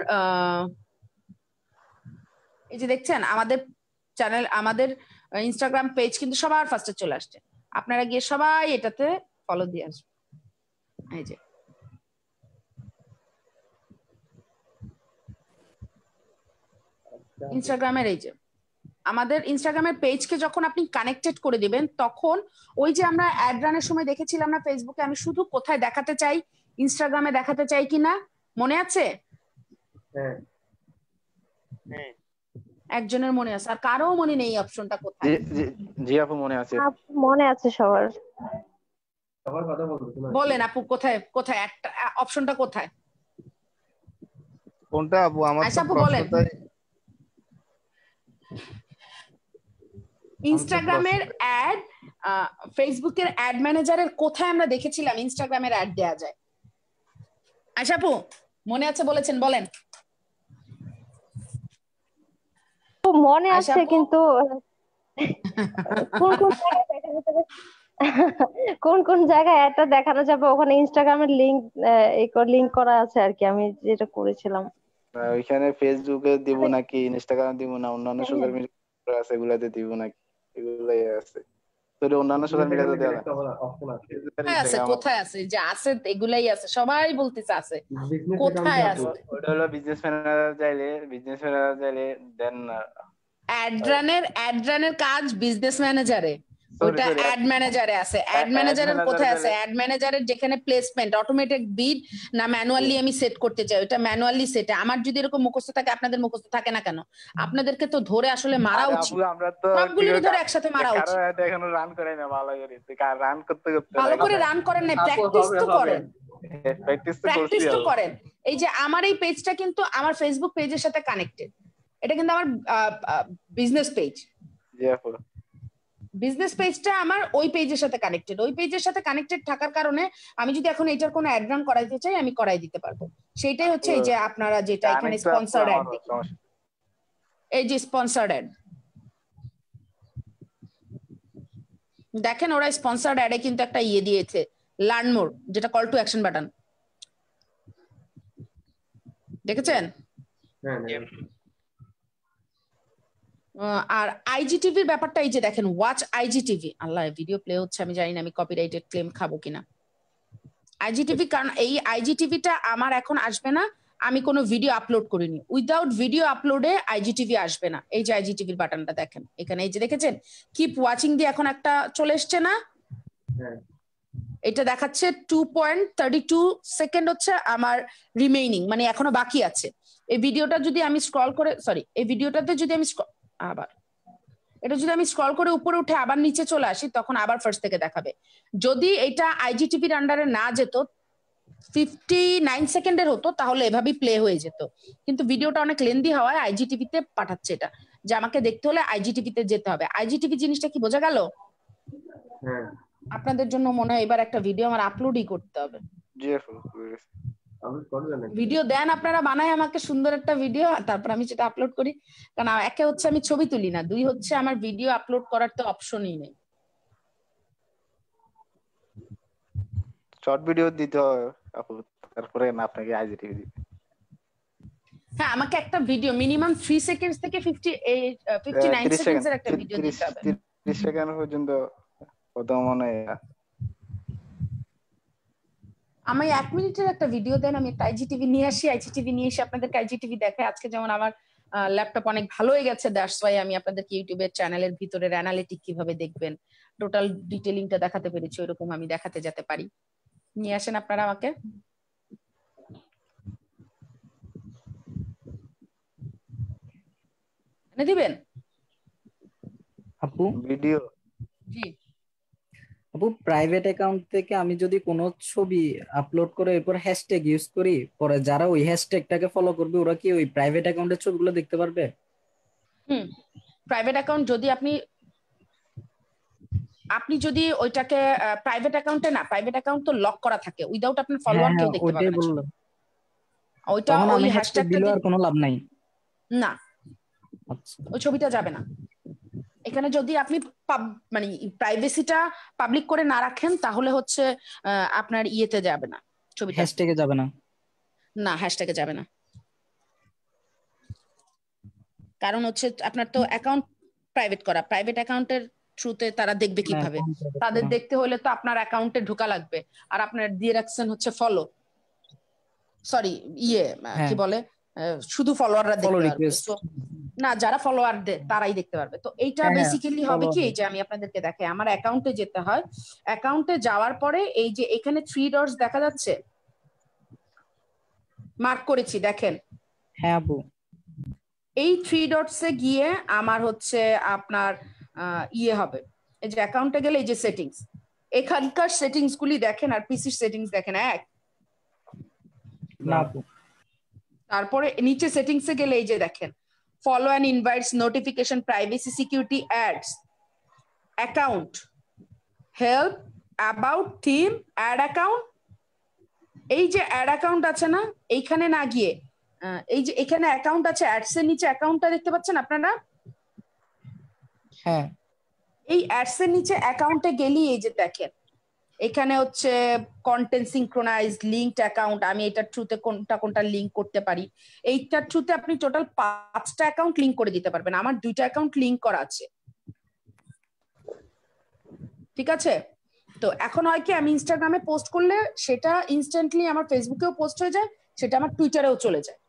এই যে দেখছেন আমাদের চ্যানেল, আমাদের ইনস্টাগ্রাম পেজ কিন্তু সবার ফার্স্টে চলে আসছে, আপনারা গিয়ে সবাই এটাতে ফলো দিয়ে আসবেন। এই যে ইনস্টাগ্রামের এই যে আমাদের ইনস্টাগ্রামের পেজকে যখন আপনি কানেক্টেড করে দিবেন, তখন ওই যে আমরা অ্যাড রানের সময় দেখেছিলাম না ফেসবুকে আমি শুধু কোথায় দেখাতে চাই, ইনস্টাগ্রামে দেখাতে চাই কিনা মনে আছে? হ্যাঁ একজনের মনে আছে, আর কারো মনে নেই অপশনটা কোথায়। জি আপু মনে আছে, মনে আছে সবার। সবার কথা বলতেছেন, বলেন আপু কোথায়, কোথায় একটা অপশনটা কোথায়? কোনটা আপু? আমার আচ্ছা আপু বলেন। ইনস্টাগ্রামের অ্যাড, ফেসবুকের অ্যাড ম্যানেজারের কোথায় আমরা দেখেছিলাম ইনস্টাগ্রামের অ্যাড দেয়া যায়? আশা আপু মনে আছে বলেছেন, বলেন। মনে আছে কিন্তু কোন কোন জায়গায় দেখানো যাবে, কোন কোন জায়গায় এটা দেখানো যাবে ওখানে ইনস্টাগ্রামের লিংক এই লিংক করা আছে আর কি, আমি যেটা করেছিলাম ওইখানে ফেসবুকে দিব নাকি ইনস্টাগ্রাম দিব না অন্যান্য সোশ্যাল মিডিয়া আছে এগুলাতে দিব নাকি, এগুলাই আছে তো অন্যান্য সোশ্যাল মিডিয়াতে দেওয়া একটা অপশন আছে। কোথায় আছে, কোথায় আছে? যে আছে এগুলাই আছে, সবাই বলতেছে আছে, কোথায় আছে? ওটা হলো বিজনেস ম্যানেজার চাইলে, বিজনেস ম্যানেজার চাইলে দেন অ্যাড রানের, অ্যাড রানের কাজ বিজনেস ম্যানেজারে, ওটা অ্যাড ম্যানেজারে আছে। অ্যাড ম্যানেজারের কোথায় আছে? অ্যাড ম্যানেজারের যেখানে প্লেসমেন্ট অটোমেটেড বিড না ম্যানুয়ালি আমি সেট করতে চাই, ওটা ম্যানুয়ালি সেটে। আমার যদি এরকম মুখস্থ থাকে, আপনাদের মুখস্থ থাকে না কেন? আপনাদেরকে তো ধরে আসলে মারা উচিত, আমরা তো সবগুলোরই ধরে একসাথে মারা উচিত। এটা এখনো রান করে না ভালো করে, রান করতে করতে ভালো করে রান করেন না, প্র্যাকটিস তো করেন, প্র্যাকটিস তো প্র্যাকটিস তো করেন। এই যে আমার এই পেজটা কিন্তু আমার ফেসবুক পেজের সাথে কানেক্টেড, এটা কিন্তু আমার বিজনেস পেজ। জি আপু, বিজনেস পেজটা আমার ওই পেজের সাথে কানেক্টেড। ওই পেজের সাথে কানেক্টেড থাকার কারণে আমি যদি এখন এটার কোনো অ্যাড রান করাইতে চাই, আমি করাই দিতে পারবো। সেটাই হচ্ছে এই যে আপনারা যেটা এখানে স্পন্সর্ড অ্যাড দেখেন, এই যে স্পন্সর্ড অ্যাড দেখেন, ওরা স্পন্সর্ড অ্যাডে কিন্তু একটা ইয়ে দিয়েছে, লার্ন মোর, যেটা কল টু অ্যাকশন বাটন, দেখেছেন? আর আইজিটিভির ব্যাপারটা এই যে দেখেন, ওয়াচ আইজিটিভি। আল্লাহ, ভিডিও প্লে হচ্ছে, আমি জানি না আমি কপিরাইটেড ক্লেম খাবো কিনা। আইজিটিভি, কারণ এই আইজিটিভিটা আমার এখন আসবে না, আমি কোনো ভিডিও আপলোড করিনি। উইদাউট ভিডিও আপলোডে আইজিটিভি আসবে না। এই যে আইজিটিভির বাটনটা দেখেন এখানে, এই যে দেখেছেন কিপ ওয়াচিং দিয়ে এখন একটা চলে এসছে না, এটা দেখাচ্ছে two point thirty two second হচ্ছে আমার রিমেইনিং, মানে এখনো বাকি আছে। এই ভিডিওটা যদি আমি স্ক্রল করে, সরি এই ভিডিওটাতে যদি আমি আবার এটা যদি আমি স্ক্রল করে উপরে উঠে আবার নিচে চলে আসি, তখন আবার ফার্স্ট থেকে দেখাবে। যদি এটা আইজিটিভির আন্ডারে না যেত, ফিফটি নাইন সেকেন্ডের হতো, তাহলে এভাবেই প্লে হয়ে যেত। কিন্তু ভিডিওটা অনেক লেন্দি হওয়ায় আইজিটিভিতে পাঠাচ্ছে এটা, যে আমাকে দেখতে হলে আইজিটিভিতে যেতে হবে। আইজিটিভি জিনিসটা কি বোঝা গেল? আপনাদের জন্য মনে হয় এবার একটা ভিডিও আমার আপলোডই করতে হবে। ভিডিও দেন আপনারা, বানায় আমাকে সুন্দর একটা ভিডিও, তারপর আমি সেটা আপলোড করি। কারণ একে হচ্ছে আমি ছবি তুলি না, দুই হচ্ছে আমার ভিডিও আপলোড করার তো অপশনই নেই। শর্ট ভিডিও দিতে হবে আপু, তারপরে না আপনাকে আইজিটিভি দিতে। হ্যাঁ, আমাকে একটা ভিডিও মিনিমাম থ্রি সেকেন্ডস থেকে ফিফটি ফিফটি নাইন সেকেন্ডস এর একটা ভিডিও দিতে হবে। ত্রিশ সেকেন্ড পর্যন্ত কত মনে হয়? আমি এক মিনিটের একটা ভিডিও দেন, আমি একটা আইজিটিভি নিয়ে আসি, আইজিটিভি নিয়ে এসে আপনাদেরকে আইজিটিভি দেখাই। আজকে যেমন আমার ল্যাপটপ অনেক ভালো হয়ে গেছে, দ্যাটস ওয়াই আমি আপনাদেরকে ইউটিউবের চ্যানেলের ভিতরের অ্যানালিটিক কিভাবে দেখবেন, টোটাল ডিটেইলিংটা দেখাতে পেরেছি, ওইরকম আমি দেখাতে যেতে পারি। নিয়ে আসেন আপনারা আমাকে। এনে দিবেন আপু ভিডিও? জি আপু, প্রাইভেট অ্যাকাউন্ট থেকে আমি যদি কোনো ছবি আপলোড করে এরপর হ্যাশট্যাগ ইউজ করি, পরে যারা ওই হ্যাশট্যাগটাকে ফলো করবে ওরা কি ওই প্রাইভেট অ্যাকাউন্টের ছবিগুলো দেখতে পারবে? হুম, প্রাইভেট অ্যাকাউন্ট যদি আপনি আপনি যদি ওইটাকে প্রাইভেট অ্যাকাউন্টে না, প্রাইভেট অ্যাকাউন্ট তো লক করা থাকে, উইদাউট আপনার ফলোয়ার কেউ দেখতে পাবে না। ওইটা ওই হ্যাশট্যাগটা দিলে আর কোনো লাভ নাই না, ওই ছবিটা যাবে না। এখানে যদি আপনি মানে প্রাইভেসিটা পাবলিক করে না রাখেন, তাহলে হচ্ছে আপনার ইয়েতে যাবে না, ছবিটা হ্যাশট্যাগে যাবে না। না, হ্যাশট্যাগে যাবে না, কারণ হচ্ছে আপনার তো অ্যাকাউন্ট প্রাইভেট করা। প্রাইভেট অ্যাকাউন্টের থ্রুতে তারা দেখবে কিভাবে? তাদের দেখতে হলে তো আপনার অ্যাকাউন্টে ঢোকা লাগবে, আর আপনার দিয়ে রাখছেন হচ্ছে ফলো, সরি ইয়ে কি বলে, শুধু ফলোয়াররা দেখতে পারবে না, যারা ফলোয়ার দেয় তারাই দেখতে পারবে। তো এইটা বেসিক্যালি হবে কি, এই যে আমি আপনাদেরকে দেখাই, আমার অ্যাকাউন্টে যেতে হয়, অ্যাকাউন্টে যাওয়ার পরে এই যে এখানে থ্রি ডটস দেখা যাচ্ছে, মার্ক করেছি দেখেন। হ্যাঁ আপু, এই থ্রি ডটসে গিয়ে আমার হচ্ছে আপনার ইয়ে হবে, এই যে অ্যাকাউন্টে গেলে এই যে সেটিংস, এখানকার সেটিংস গুলি দেখেন আর পিসির সেটিংস দেখেন এক। তারপরে নিচে সেটিংসে গেলে এই যে দেখেন follow and invites, notification, privacy, security, ads, account, help, about, theme, add account. এই যে অ্যাড অ্যাকাউন্ট আছে না, এইখানে না গিয়ে এই যে এখানে অ্যাকাউন্ট আছে, অ্যাডস এর নিচে অ্যাকাউন্টটা দেখতে পাচ্ছেন আপনারা? হ্যাঁ, এই অ্যাডস এর নিচে অ্যাকাউন্টে গেলি এই যে দেখেন এখানে হচ্ছে কন্টেন্ট সিনক্রোনাইজ, লিঙ্কড অ্যাকাউন্ট, আমি এটার থ্রুতে কোনটা কোনটা লিংক করতে পারি। এইটার থ্রুতে আপনি টোটাল পাঁচটা অ্যাকাউন্ট লিংক করে দিতে পারবেন। আমার দুইটা অ্যাকাউন্ট লিংক করা আছে, ঠিক আছে? তো এখন হয় কি, আমি ইনস্টাগ্রামে পোস্ট করলে সেটা ইনস্ট্যান্টলি আমার ফেসবুকেও পোস্ট হয়ে যায়, সেটা আমার টুইটারেও চলে যায়।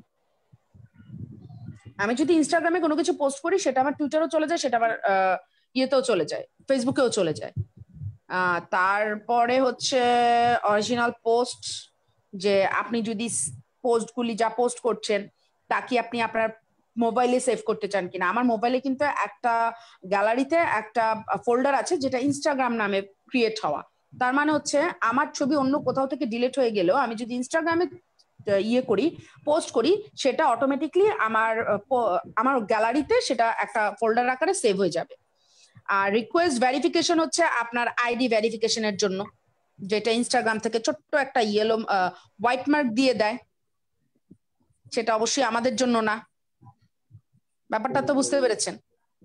আমি যদি ইনস্টাগ্রামে কোনো কিছু পোস্ট করি সেটা আমার টুইটারেও চলে যায়, সেটা আমার ইয়েতেও চলে যায়, ফেসবুকেও চলে যায়। আহ তারপরে হচ্ছে অরিজিনাল পোস্ট, যে আপনি যদি পোস্টগুলি যা পোস্ট করছেন তা কি আপনি আপনার মোবাইলে সেভ করতে চান কিনা। আমার মোবাইলে কিন্তু একটা গ্যালারিতে একটা ফোল্ডার আছে যেটা ইনস্টাগ্রাম নামে ক্রিয়েট হওয়া। তার মানে হচ্ছে আমার ছবি অন্য কোথাও থেকে ডিলিট হয়ে গেলেও আমি যদি ইনস্টাগ্রামে ইয়ে করি, পোস্ট করি, সেটা অটোমেটিকলি আমার আমার গ্যালারিতে সেটা একটা ফোল্ডার আকারে সেভ হয়ে যাবে। আর রিকোয়েস্ট ভেরিফিকেশন হচ্ছে আপনার আইডি ভেরিফিকেশনের জন্য, যেটা ইনস্টাগ্রাম থেকে ছোট্ট একটা ইয়েলো হোয়াইট মার্ক দিয়ে দেয়, সেটা অবশ্যই আমাদের জন্য না। ব্যাপারটা তো বুঝতে পেরেছেন?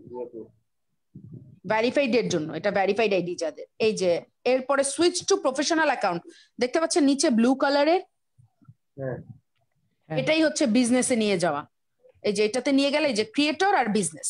ভেরিফাইড এর জন্য, এটা ভেরিফাইড আইডি যাদের। এই যে এরপরে সুইচ টু প্রফেশনাল অ্যাকাউন্ট দেখতে পাচ্ছেন নিচে ব্লু কালারের, এটাই হচ্ছে বিজনেসে নিয়ে যাওয়া। এই যে এটাতে নিয়ে গেলে এই যে ক্রিয়েটর আর বিজনেস।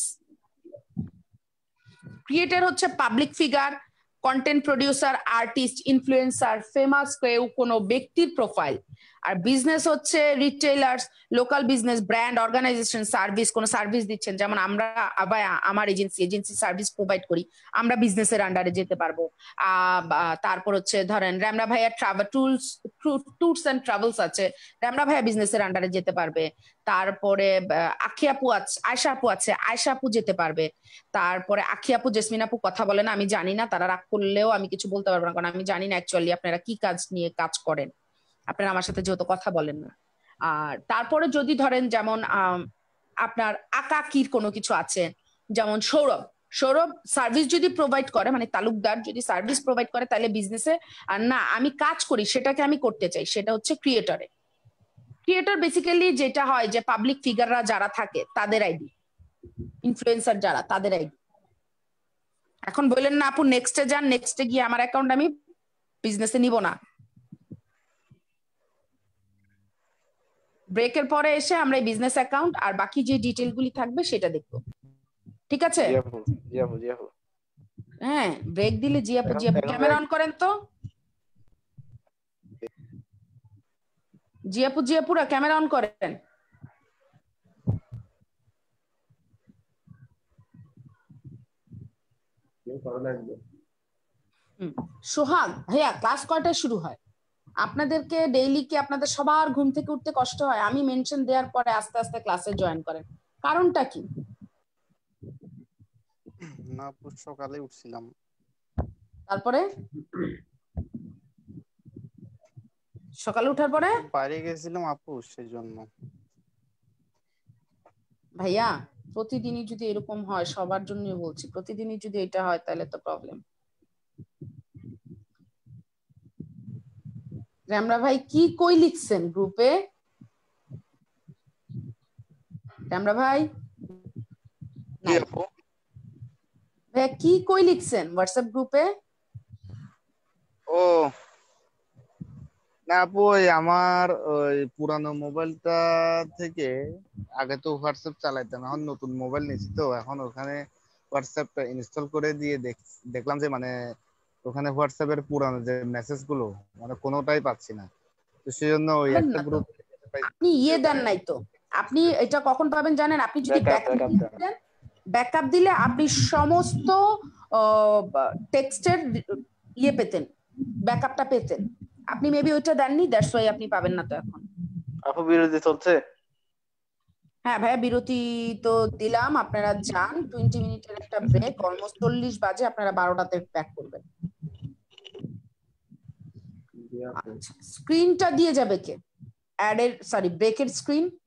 ক্রিয়েটর হচ্ছে public figure, content producer, artist, influencer, famous কেউ কোনো ব্যক্তির প্রোফাইল। আর বিজনেস হচ্ছে retailers, local business, brand, organisation, service, কোনো সার্ভিস দিচ্ছেন, যেমন আমরা আবার আমার এজেন্সি এজেন্সি সার্ভিস প্রোভাইড করি, আমরা বিজনেসের আন্ডারে যেতে পারবো। আহ তারপর হচ্ছে ধরেন র্যামরা ভাইয়া travel tools tours and travels আছে, র্যামরা ভাইয়া বিজনেসের আন্ডারে যেতে পারবে। তারপরে আখি আপু আছে, আয়শা আপু আছে, আয়শা আপু যেতে পারবে। তারপরে আখি আপু, জেসমিন আপু কথা বলে না, আমি জানি না, তারা রাগ করলেও আমি কিছু বলতে পারবো না, কারণ আমি জানি না অ্যাকচুয়ালি আপনারা কি কাজ নিয়ে কাজ করেন, আপনারা আমার সাথে যেহেতু কথা বলেন না। আর তারপরে যদি ধরেন যেমন আপনার আকাকির কোনো কিছু আছে, যেমন সৌরভ সৌরভ সার্ভিস যদি প্রোভাইড করে, মানে তালুকদার যদি সার্ভিস প্রোভাইড করে, তাহলে বিজনেসে। আর না, আমি কাজ করি, সেটাকে আমি করতে চাই, সেটা হচ্ছে ক্রিয়েটরে। ক্রিয়েটর বেসিক্যালি যেটা হয় যে পাবলিক ফিগাররা যারা থাকে তাদের আইডি, ইনফ্লুয়েন্সার যারা তাদের আইডি। এখন বললেন না আপু নেক্সটে যান, নেক্সটে গিয়ে আমার অ্যাকাউন্ট আমি বিজনেসে নিব না, ব্রেকের পরে এসে আমরা এই বিজনেস অ্যাকাউন্ট আর বাকি যে ডিটেইল গুলি থাকবে সেটা দেখবো, ঠিক আছে? হ্যাঁ, ব্রেক দিলে জি আপু জি আপু ক্যামেরা অন করেন তো, জি আপু জি আপুরা ক্যামেরা অন করেন। সোহাগ ভাইয়া ক্লাস কয়টায় শুরু হয়? আপনাদেরকে ডেইলি কি আপনাদের সবার ঘুম থেকে উঠতে কষ্ট হয়? আমি মেনশন দেওয়ার পরে আস্তে আস্তে ক্লাসে জয়েন করেন, কারণটা কি? না আপু সকালে উঠছিলাম, তারপরে সকালে উঠার পরে বাইরে গেছিলাম আপু, সেজন্য। ভাইয়া প্রতিদিনই যদি এরকম হয়, সবার জন্য বলছি, প্রতিদিনই যদি এটা হয় তাহলে তো প্রবলেম। রামরা ভাই কি কই লিখছেন গ্রুপে? রামরা ভাই ভাই কি কই লিখছেন হোয়াটসঅ্যাপ গ্রুপে? ও না আপু, ওই আমার ওই পুরানো মোবাইলটা থেকে, আগে তো হোয়াটসঅ্যাপ চালাইতাম, এখন নতুন মোবাইল নিয়েছি তো এখন ওখানে হোয়াটসঅ্যাপটা ইনস্টল করে দিয়ে দেখলাম যে মানে ওখানে হোয়াটসঅ্যাপের পুরানো যে মেসেজ গুলো মানে কোনোটাই পাচ্ছি না, তো সেজন্য ওই একটা গ্রুপ। আপনি ইয়ে দেন নাই তো, আপনি এটা কখন পাবেন জানেন? আপনি যদি ব্যাকআপ দিলে আপনি সমস্ত টেক্সটের ইয়ে পেতেন, ব্যাকআপটা পেতেন। আপনি মেবি ওইটা দেননি, দ্যাটস ওয়াই আপনি পাবেন না তো এখন। আপু বিরতি চলছে? হ্যাঁ ভাইয়া বিরতি তো দিলাম, আপনারা যান, টোয়েন্টি মিনিটের একটা ব্রেক, অলমোস্ট চল্লিশ বাজে, আপনারা বারোটাতে ব্যাক করবেন। আচ্ছা, স্ক্রিনটা দিয়ে যাবে কে? অ্যাড এর সরি ব্রেকের স্ক্রিন